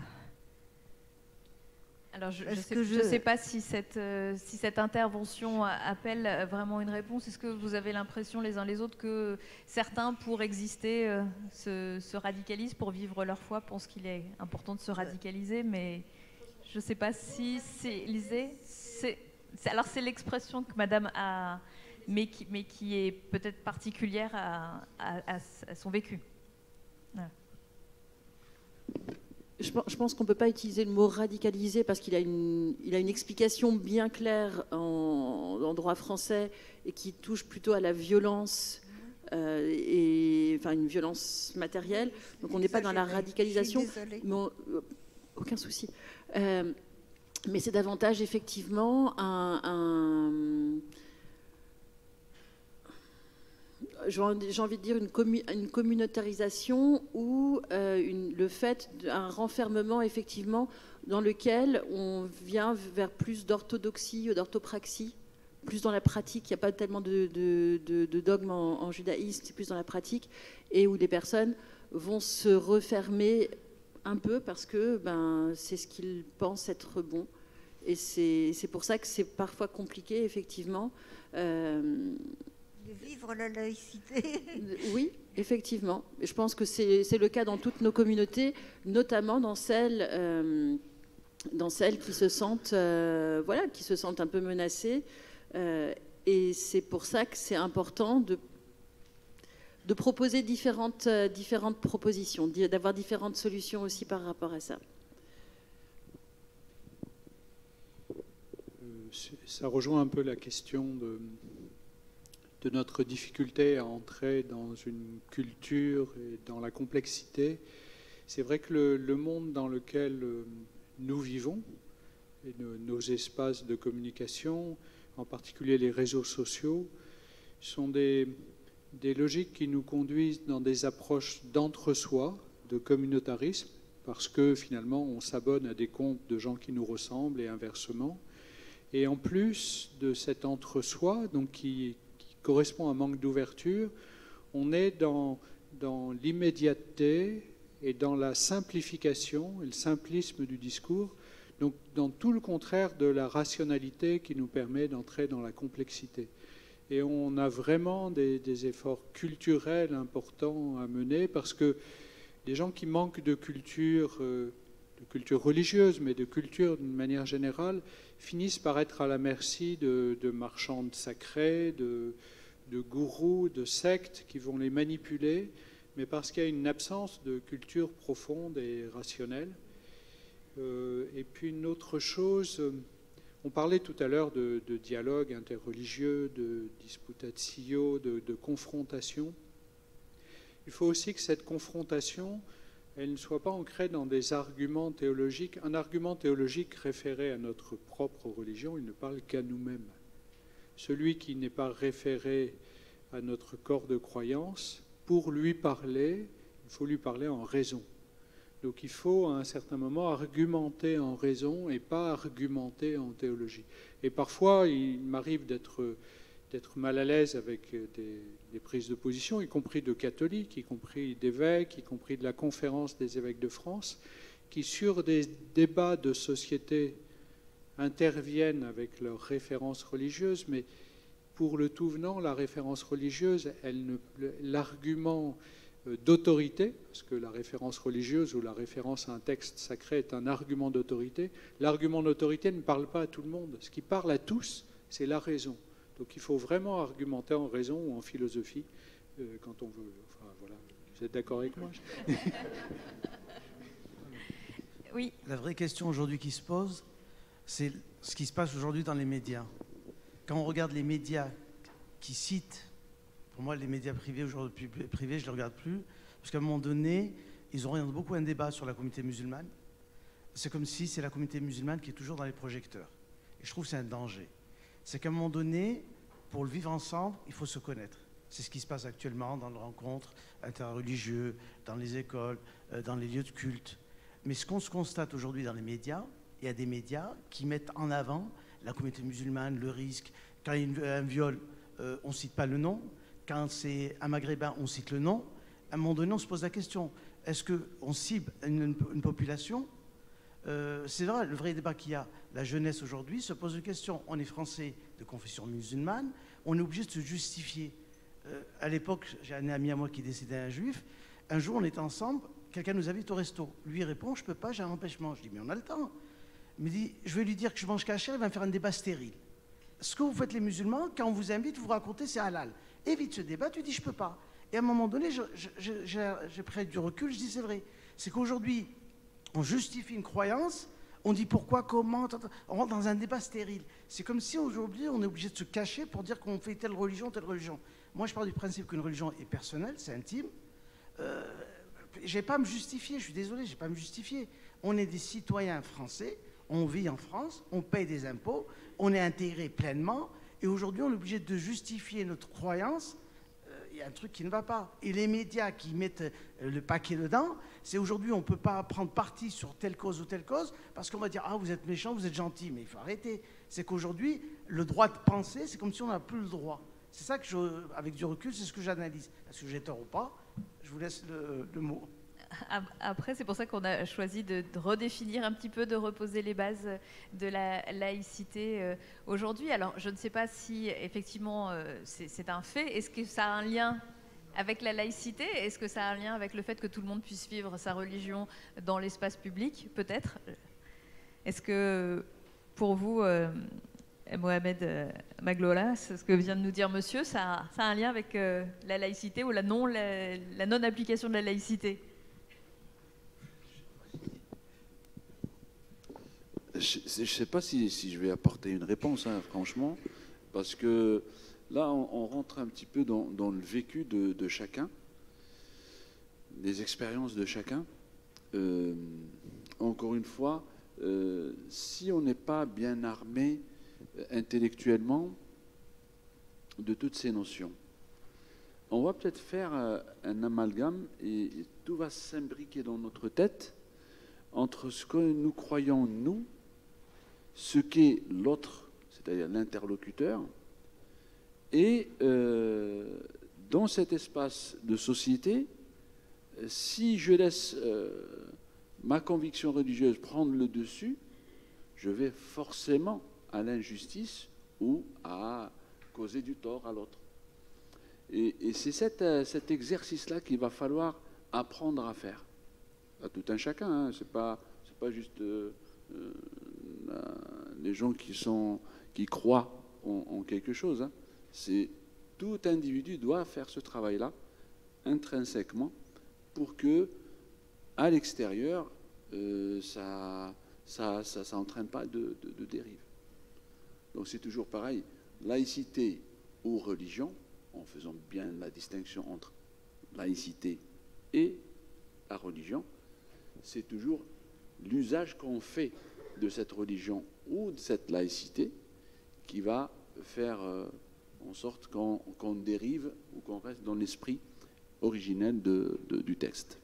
Alors, je ne sais, je... sais pas si cette, euh, si cette intervention appelle vraiment une réponse. Est-ce que vous avez l'impression les uns les autres que certains, pour exister, euh, se, se radicalisent, pour vivre leur foi, pensent qu'il est important de se radicaliser, mais je ne sais pas si c'est... Lisée, c'est, c'est, alors, c'est l'expression que Madame a, mais qui, mais qui est peut-être particulière à, à, à, à son vécu. Voilà. Je pense qu'on ne peut pas utiliser le mot radicaliser parce qu'il a une, il a une explication bien claire en, en droit français et qui touche plutôt à la violence euh, et enfin une violence matérielle. Donc on n'est pas dans la radicalisation. Mais on, euh, aucun souci. Euh, mais c'est davantage effectivement un, un j'ai envie de dire une, commu une communautarisation ou euh, une, le fait d'un renfermement effectivement dans lequel on vient vers plus d'orthodoxie, d'orthopraxie, plus dans la pratique. Il n'y a pas tellement de, de, de, de dogme en, en judaïsme, c'est plus dans la pratique, et où les personnes vont se refermer un peu parce que ben, c'est ce qu'ils pensent être bon. Et c'est pour ça que c'est parfois compliqué, effectivement. Euh, de vivre la laïcité. Oui, effectivement. Je pense que c'est le cas dans toutes nos communautés, notamment dans celles, euh, dans celles qui se sentent, euh, voilà, qui se sentent un peu menacées. Euh, et c'est pour ça que c'est important de, de proposer différentes, euh, différentes propositions, d'avoir différentes solutions aussi par rapport à ça. Ça rejoint un peu la question de, de notre difficulté à entrer dans une culture et dans la complexité. C'est vrai que le, le monde dans lequel nous vivons, et nos, nos espaces de communication, en particulier les réseaux sociaux, sont des, des logiques qui nous conduisent dans des approches d'entre-soi, de communautarisme, parce que finalement on s'abonne à des comptes de gens qui nous ressemblent et inversement. Et en plus de cet entre-soi, donc qui, qui correspond à un manque d'ouverture, on est dans, dans l'immédiateté et dans la simplification et le simplisme du discours, donc dans tout le contraire de la rationalité qui nous permet d'entrer dans la complexité. Et on a vraiment des, des efforts culturels importants à mener parce que les gens qui manquent de culture, euh, de culture religieuse, mais de culture d'une manière générale, finissent par être à la merci de, de marchands sacrés, de, de gourous, de sectes qui vont les manipuler, mais parce qu'il y a une absence de culture profonde et rationnelle. Euh, et puis une autre chose, on parlait tout à l'heure de, de dialogue interreligieux, de disputatio, de, de confrontation. Il faut aussi que cette confrontation, elle ne soit pas ancrée dans des arguments théologiques. Un argument théologique référé à notre propre religion, il ne parle qu'à nous-mêmes. Celui qui n'est pas référé à notre corps de croyance, pour lui parler, il faut lui parler en raison. Donc il faut à un certain moment argumenter en raison et pas argumenter en théologie. Et parfois, il m'arrive d'être d'être mal à l'aise avec des, des prises de position, y compris de catholiques, y compris d'évêques, y compris de la conférence des évêques de France, qui sur des débats de société interviennent avec leurs références religieuses, mais pour le tout venant, la référence religieuse, l'argument d'autorité, parce que la référence religieuse ou la référence à un texte sacré est un argument d'autorité, l'argument d'autorité ne parle pas à tout le monde. Ce qui parle à tous, c'est la raison. Donc il faut vraiment argumenter en raison ou en philosophie euh, quand on veut. Enfin, voilà. Vous êtes d'accord avec moi? Oui. La vraie question aujourd'hui qui se pose, c'est ce qui se passe aujourd'hui dans les médias. Quand on regarde les médias qui citent, pour moi les médias privés aujourd'hui, privés, je ne les regarde plus, parce qu'à un moment donné, ils orientent beaucoup un débat sur la communauté musulmane. C'est comme si c'est la communauté musulmane qui est toujours dans les projecteurs. Et je trouve que c'est un danger. C'est qu'à un moment donné, pour le vivre ensemble, il faut se connaître. C'est ce qui se passe actuellement dans les rencontres interreligieuses, dans les écoles, dans les lieux de culte. Mais ce qu'on se constate aujourd'hui dans les médias, il y a des médias qui mettent en avant la communauté musulmane, le risque. Quand il y a un viol, euh, on ne cite pas le nom. Quand c'est un maghrébin, on cite le nom. À un moment donné, on se pose la question, est-ce qu'on cible une, une population ? Euh, c'est vrai, le vrai débat qu'il y a, la jeunesse aujourd'hui se pose une question. On est français de confession musulmane, on est obligé de se justifier. Euh, à l'époque, j'ai un ami à moi qui est décédé, un juif. Un jour, on était ensemble, quelqu'un nous invite au resto. Lui répond, je ne peux pas, j'ai un empêchement. Je dis, mais on a le temps. Il me dit, je vais lui dire que je mange cachère, il va me faire un débat stérile. Ce que vous faites les musulmans, quand on vous invite, vous racontez, c'est halal. Évite ce débat, tu dis, je ne peux pas. Et à un moment donné, j'ai pris du recul, je dis, c'est vrai. C'est qu'aujourd'hui, on justifie une croyance, on dit pourquoi, comment, on rentre dans un débat stérile. C'est comme si aujourd'hui on est obligé de se cacher pour dire qu'on fait telle religion, telle religion. Moi, je pars du principe qu'une religion est personnelle, c'est intime. Euh, je n'ai pas à me justifier, je suis désolé, je n'ai pas à me justifier. On est des citoyens français, on vit en France, on paye des impôts, on est intégré pleinement, et aujourd'hui, on est obligé de justifier notre croyance. Il y a un truc qui ne va pas. Et les médias qui mettent le paquet dedans, c'est aujourd'hui, on ne peut pas prendre parti sur telle cause ou telle cause, parce qu'on va dire, ah, vous êtes méchant, vous êtes gentil, mais il faut arrêter. C'est qu'aujourd'hui, le droit de penser, c'est comme si on n'a plus le droit. C'est ça que, je, avec du recul, c'est ce que j'analyse. Est-ce que j'ai tort ou pas? Je vous laisse le, le mot. Après, c'est pour ça qu'on a choisi de, de redéfinir un petit peu, de reposer les bases de la laïcité euh, aujourd'hui. Alors, je ne sais pas si, effectivement, euh, c'est un fait. Est-ce que ça a un lien avec la laïcité? Est-ce que ça a un lien avec le fait que tout le monde puisse vivre sa religion dans l'espace public? Peut-être. Est-ce que, pour vous, euh, Mohamed euh, Maglola, ce que vient de nous dire monsieur, ça a, ça a un lien avec euh, la laïcité ou la non, la, la non-application de la laïcité? Je ne sais pas si, si je vais apporter une réponse, hein, franchement, parce que là, on, on rentre un petit peu dans, dans le vécu de, de chacun, des expériences de chacun. Euh, encore une fois, euh, si on n'est pas bien armé euh, intellectuellement de toutes ces notions, on va peut-être faire euh, un amalgame et, et tout va s'imbriquer dans notre tête entre ce que nous croyons, nous, ce qu'est l'autre, c'est-à-dire l'interlocuteur, et euh, dans cet espace de société, si je laisse euh, ma conviction religieuse prendre le dessus, je vais forcément à l'injustice ou à causer du tort à l'autre. Et, et c'est cet, euh, cet exercice-là qu'il va falloir apprendre à faire, à tout un chacun, hein. C'est pas, c'est pas juste... Euh, euh, les gens qui, sont, qui croient en, en quelque chose. Hein. C'est tout individu doit faire ce travail-là intrinsèquement pour que, à l'extérieur, euh, ça, ça, ça, ça entraîne pas de, de, de dérive. Donc c'est toujours pareil, laïcité ou religion, en faisant bien la distinction entre laïcité et la religion, c'est toujours l'usage qu'on fait de cette religion ou de cette laïcité qui va faire euh, en sorte qu'on qu'on dérive ou qu'on reste dans l'esprit originel de, de, du texte.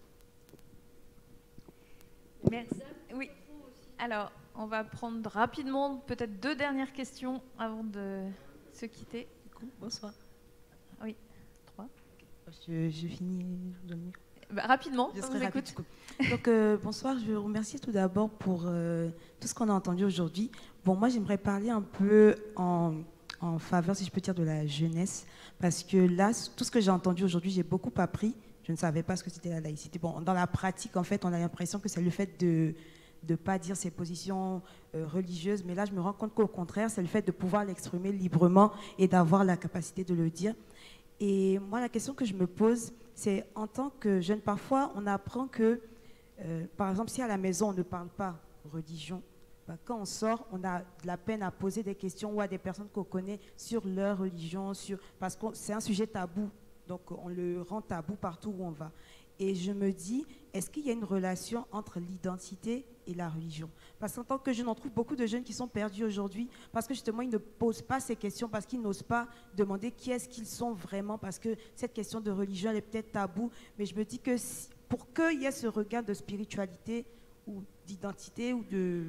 Merci. Oui. Alors, on va prendre rapidement peut-être deux dernières questions avant de se quitter. Bonsoir. Oui, trois. Je, je finis, je vous donne le micro. Bah, rapidement, je on serai vous rapide, écoute. Donc, euh, bonsoir, je vous remercie tout d'abord pour euh, tout ce qu'on a entendu aujourd'hui. Bon, moi, j'aimerais parler un peu en, en faveur, si je peux dire, de la jeunesse, parce que là, tout ce que j'ai entendu aujourd'hui, j'ai beaucoup appris. Je ne savais pas ce que c'était la laïcité. Bon, dans la pratique, en fait, on a l'impression que c'est le fait de ne pas dire ses positions euh, religieuses, mais là, je me rends compte qu'au contraire, c'est le fait de pouvoir l'exprimer librement et d'avoir la capacité de le dire. Et moi, la question que je me pose, c'est en tant que jeune, parfois, on apprend que, euh, par exemple, si à la maison, on ne parle pas religion, bah, quand on sort, on a de la peine à poser des questions ou à des personnes qu'on connaît sur leur religion, sur, parce que c'est un sujet tabou, donc on le rend tabou partout où on va. Et je me dis, est-ce qu'il y a une relation entre l'identité et la religion? Parce qu'en tant que jeune, on trouve beaucoup de jeunes qui sont perdus aujourd'hui parce que justement, ils ne posent pas ces questions, parce qu'ils n'osent pas demander qui est-ce qu'ils sont vraiment, parce que cette question de religion, elle est peut-être taboue. Mais je me dis que si, pour qu'il y ait ce regard de spiritualité ou d'identité ou de,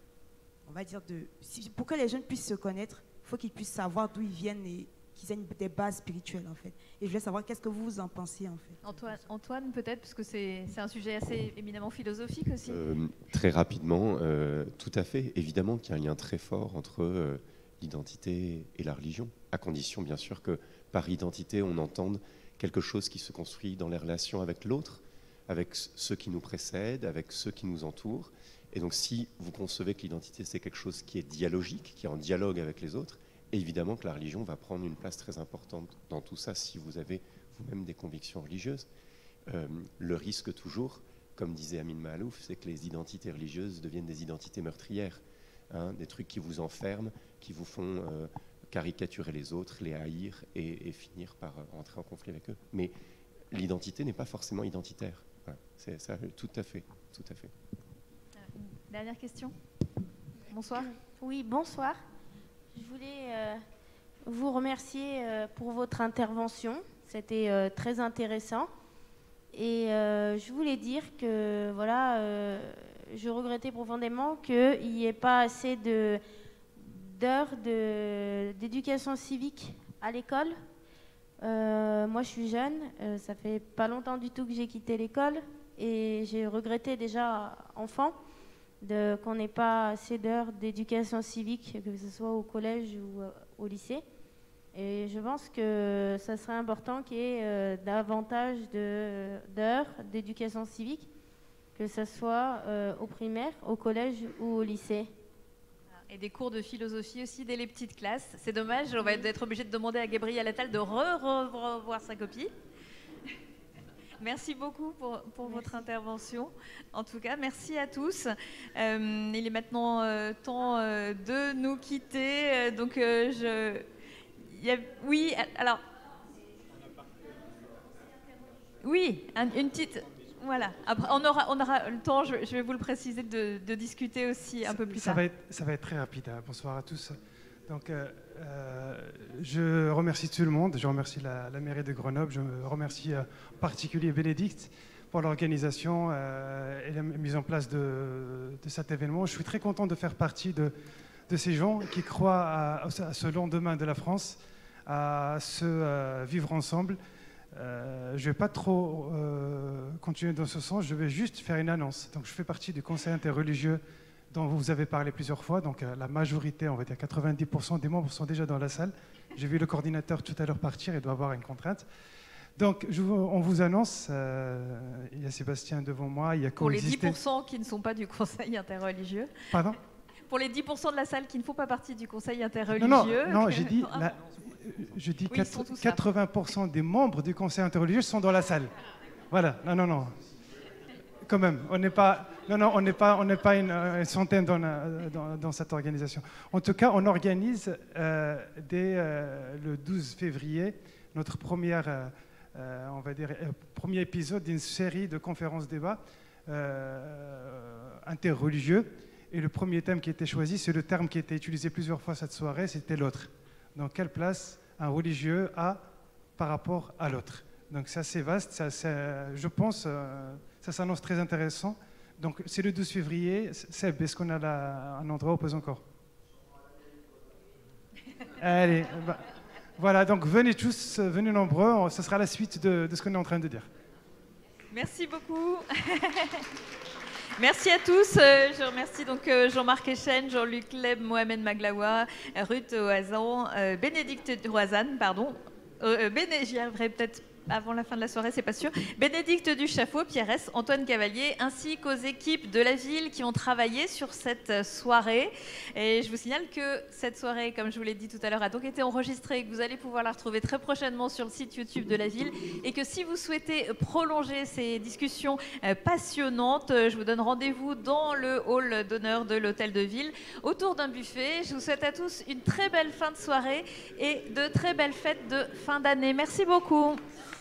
on va dire, de, si, pour que les jeunes puissent se connaître, il faut qu'ils puissent savoir d'où ils viennent et qu'ils aient une, des bases spirituelles, en fait. Et je voulais savoir qu'est-ce que vous en pensez, en fait. Antoine, Antoine peut-être, parce que c'est un sujet assez éminemment philosophique aussi. Euh, très rapidement, euh, tout à fait. Évidemment qu'il y a un lien très fort entre euh, l'identité et la religion, à condition, bien sûr, que par identité, on entende quelque chose qui se construit dans les relations avec l'autre, avec ceux qui nous précèdent, avec ceux qui nous entourent. Et donc, si vous concevez que l'identité, c'est quelque chose qui est dialogique, qui est en dialogue avec les autres, évidemment que la religion va prendre une place très importante dans tout ça si vous avez vous-même des convictions religieuses. Euh, le risque toujours, comme disait Amin Mahalouf, c'est que les identités religieuses deviennent des identités meurtrières, hein, des trucs qui vous enferment, qui vous font euh, caricaturer les autres, les haïr et, et finir par entrer en conflit avec eux. Mais l'identité n'est pas forcément identitaire. Voilà, c'est ça, tout à fait, tout à fait. Dernière question. Bonsoir. Oui, bonsoir. Je voulais euh, vous remercier euh, pour votre intervention. C'était euh, très intéressant. Et euh, je voulais dire que voilà, euh, je regrettais profondément qu'il n'y ait pas assez de, d'heures de, d'éducation civique à l'école. Euh, moi, je suis jeune. Euh, ça fait pas longtemps du tout que j'ai quitté l'école. Et j'ai regretté déjà, enfant, de, qu'on n'ait pas assez d'heures d'éducation civique, que ce soit au collège ou euh, au lycée. Et je pense que ça serait important qu'il y ait euh, davantage de, d'heures d'éducation civique, que ce soit euh, au primaire, au collège ou au lycée. Et des cours de philosophie aussi dès les petites classes. C'est dommage, on va être obligé de demander à Gabriel Attal de re-revoir sa copie. Merci beaucoup pour, pour votre intervention. En tout cas, merci à tous. Euh, il est maintenant euh, temps euh, de nous quitter. Euh, donc, euh, je... Il y a... Oui, alors... Oui, un, une petite... Voilà. Après, on aura, on aura le temps, je, je vais vous le préciser, de, de discuter aussi un peu plus ça tard. Va être, ça va être très rapide. Hein. Bonsoir à tous. Donc, euh, euh, je remercie tout le monde. Je remercie la, la mairie de Grenoble. Je remercie euh, en particulier Bénédicte pour l'organisation euh, et la mise en place de, de cet événement. Je suis très content de faire partie de, de ces gens qui croient à, à ce lendemain de la France, à ce euh, vivre ensemble. Euh, je ne vais pas trop euh, continuer dans ce sens. Je vais juste faire une annonce. Donc, je fais partie du conseil interreligieux dont vous avez parlé plusieurs fois. Donc euh, la majorité, on va dire quatre-vingt-dix pour cent des membres sont déjà dans la salle. J'ai vu le coordinateur tout à l'heure partir, il doit avoir une contrainte. Donc je vous, on vous annonce, euh, il y a Sébastien devant moi, il y a Pour les dix pour cent qui ne sont pas du conseil interreligieux. Pardon ? Pour les dix pour cent de la salle qui ne font pas partie du conseil interreligieux. Non, non, non que... j'ai dit, ah, la, je dis oui, quatre-vingts pour cent des membres du conseil interreligieux sont dans la salle. Voilà, non, non, non. Quand même, on n'est pas, non, non, on n'est pas, on n'est pas une, une centaine dans, dans, dans cette organisation. En tout cas, on organise euh, dès euh, le douze février notre première, euh, on va dire, euh, premier épisode d'une série de conférences-débats euh, interreligieux. Et le premier thème qui a été choisi, c'est le terme qui a été utilisé plusieurs fois cette soirée, c'était l'autre. Donc, quelle place un religieux a par rapport à l'autre? Donc, c'est assez vaste, ça, c'est, je pense. Euh, Ça s'annonce très intéressant. Donc, c'est le douze février. Seb, est-ce qu'on a là un endroit ou pas encore? Allez, bah, voilà. Donc, venez tous, venez nombreux. Ce sera la suite de, de ce qu'on est en train de dire. Merci beaucoup. Merci à tous. Je remercie donc Jean-Marc Echen, Jean-Luc Leb, Mohamed Maglaoua, Ruth Oazan, euh, Bénédicte Roazane, pardon. Euh, Béné, j'y arriverai peut-être avant la fin de la soirée, c'est pas sûr. Bénédicte Duchafaud, Pierre S, Antoine Cavalier, ainsi qu'aux équipes de la ville qui ont travaillé sur cette soirée. Et je vous signale que cette soirée, comme je vous l'ai dit tout à l'heure, a donc été enregistrée et que vous allez pouvoir la retrouver très prochainement sur le site YouTube de la ville. Et que si vous souhaitez prolonger ces discussions passionnantes, je vous donne rendez-vous dans le hall d'honneur de l'hôtel de ville autour d'un buffet. Je vous souhaite à tous une très belle fin de soirée et de très belles fêtes de fin d'année. Merci beaucoup.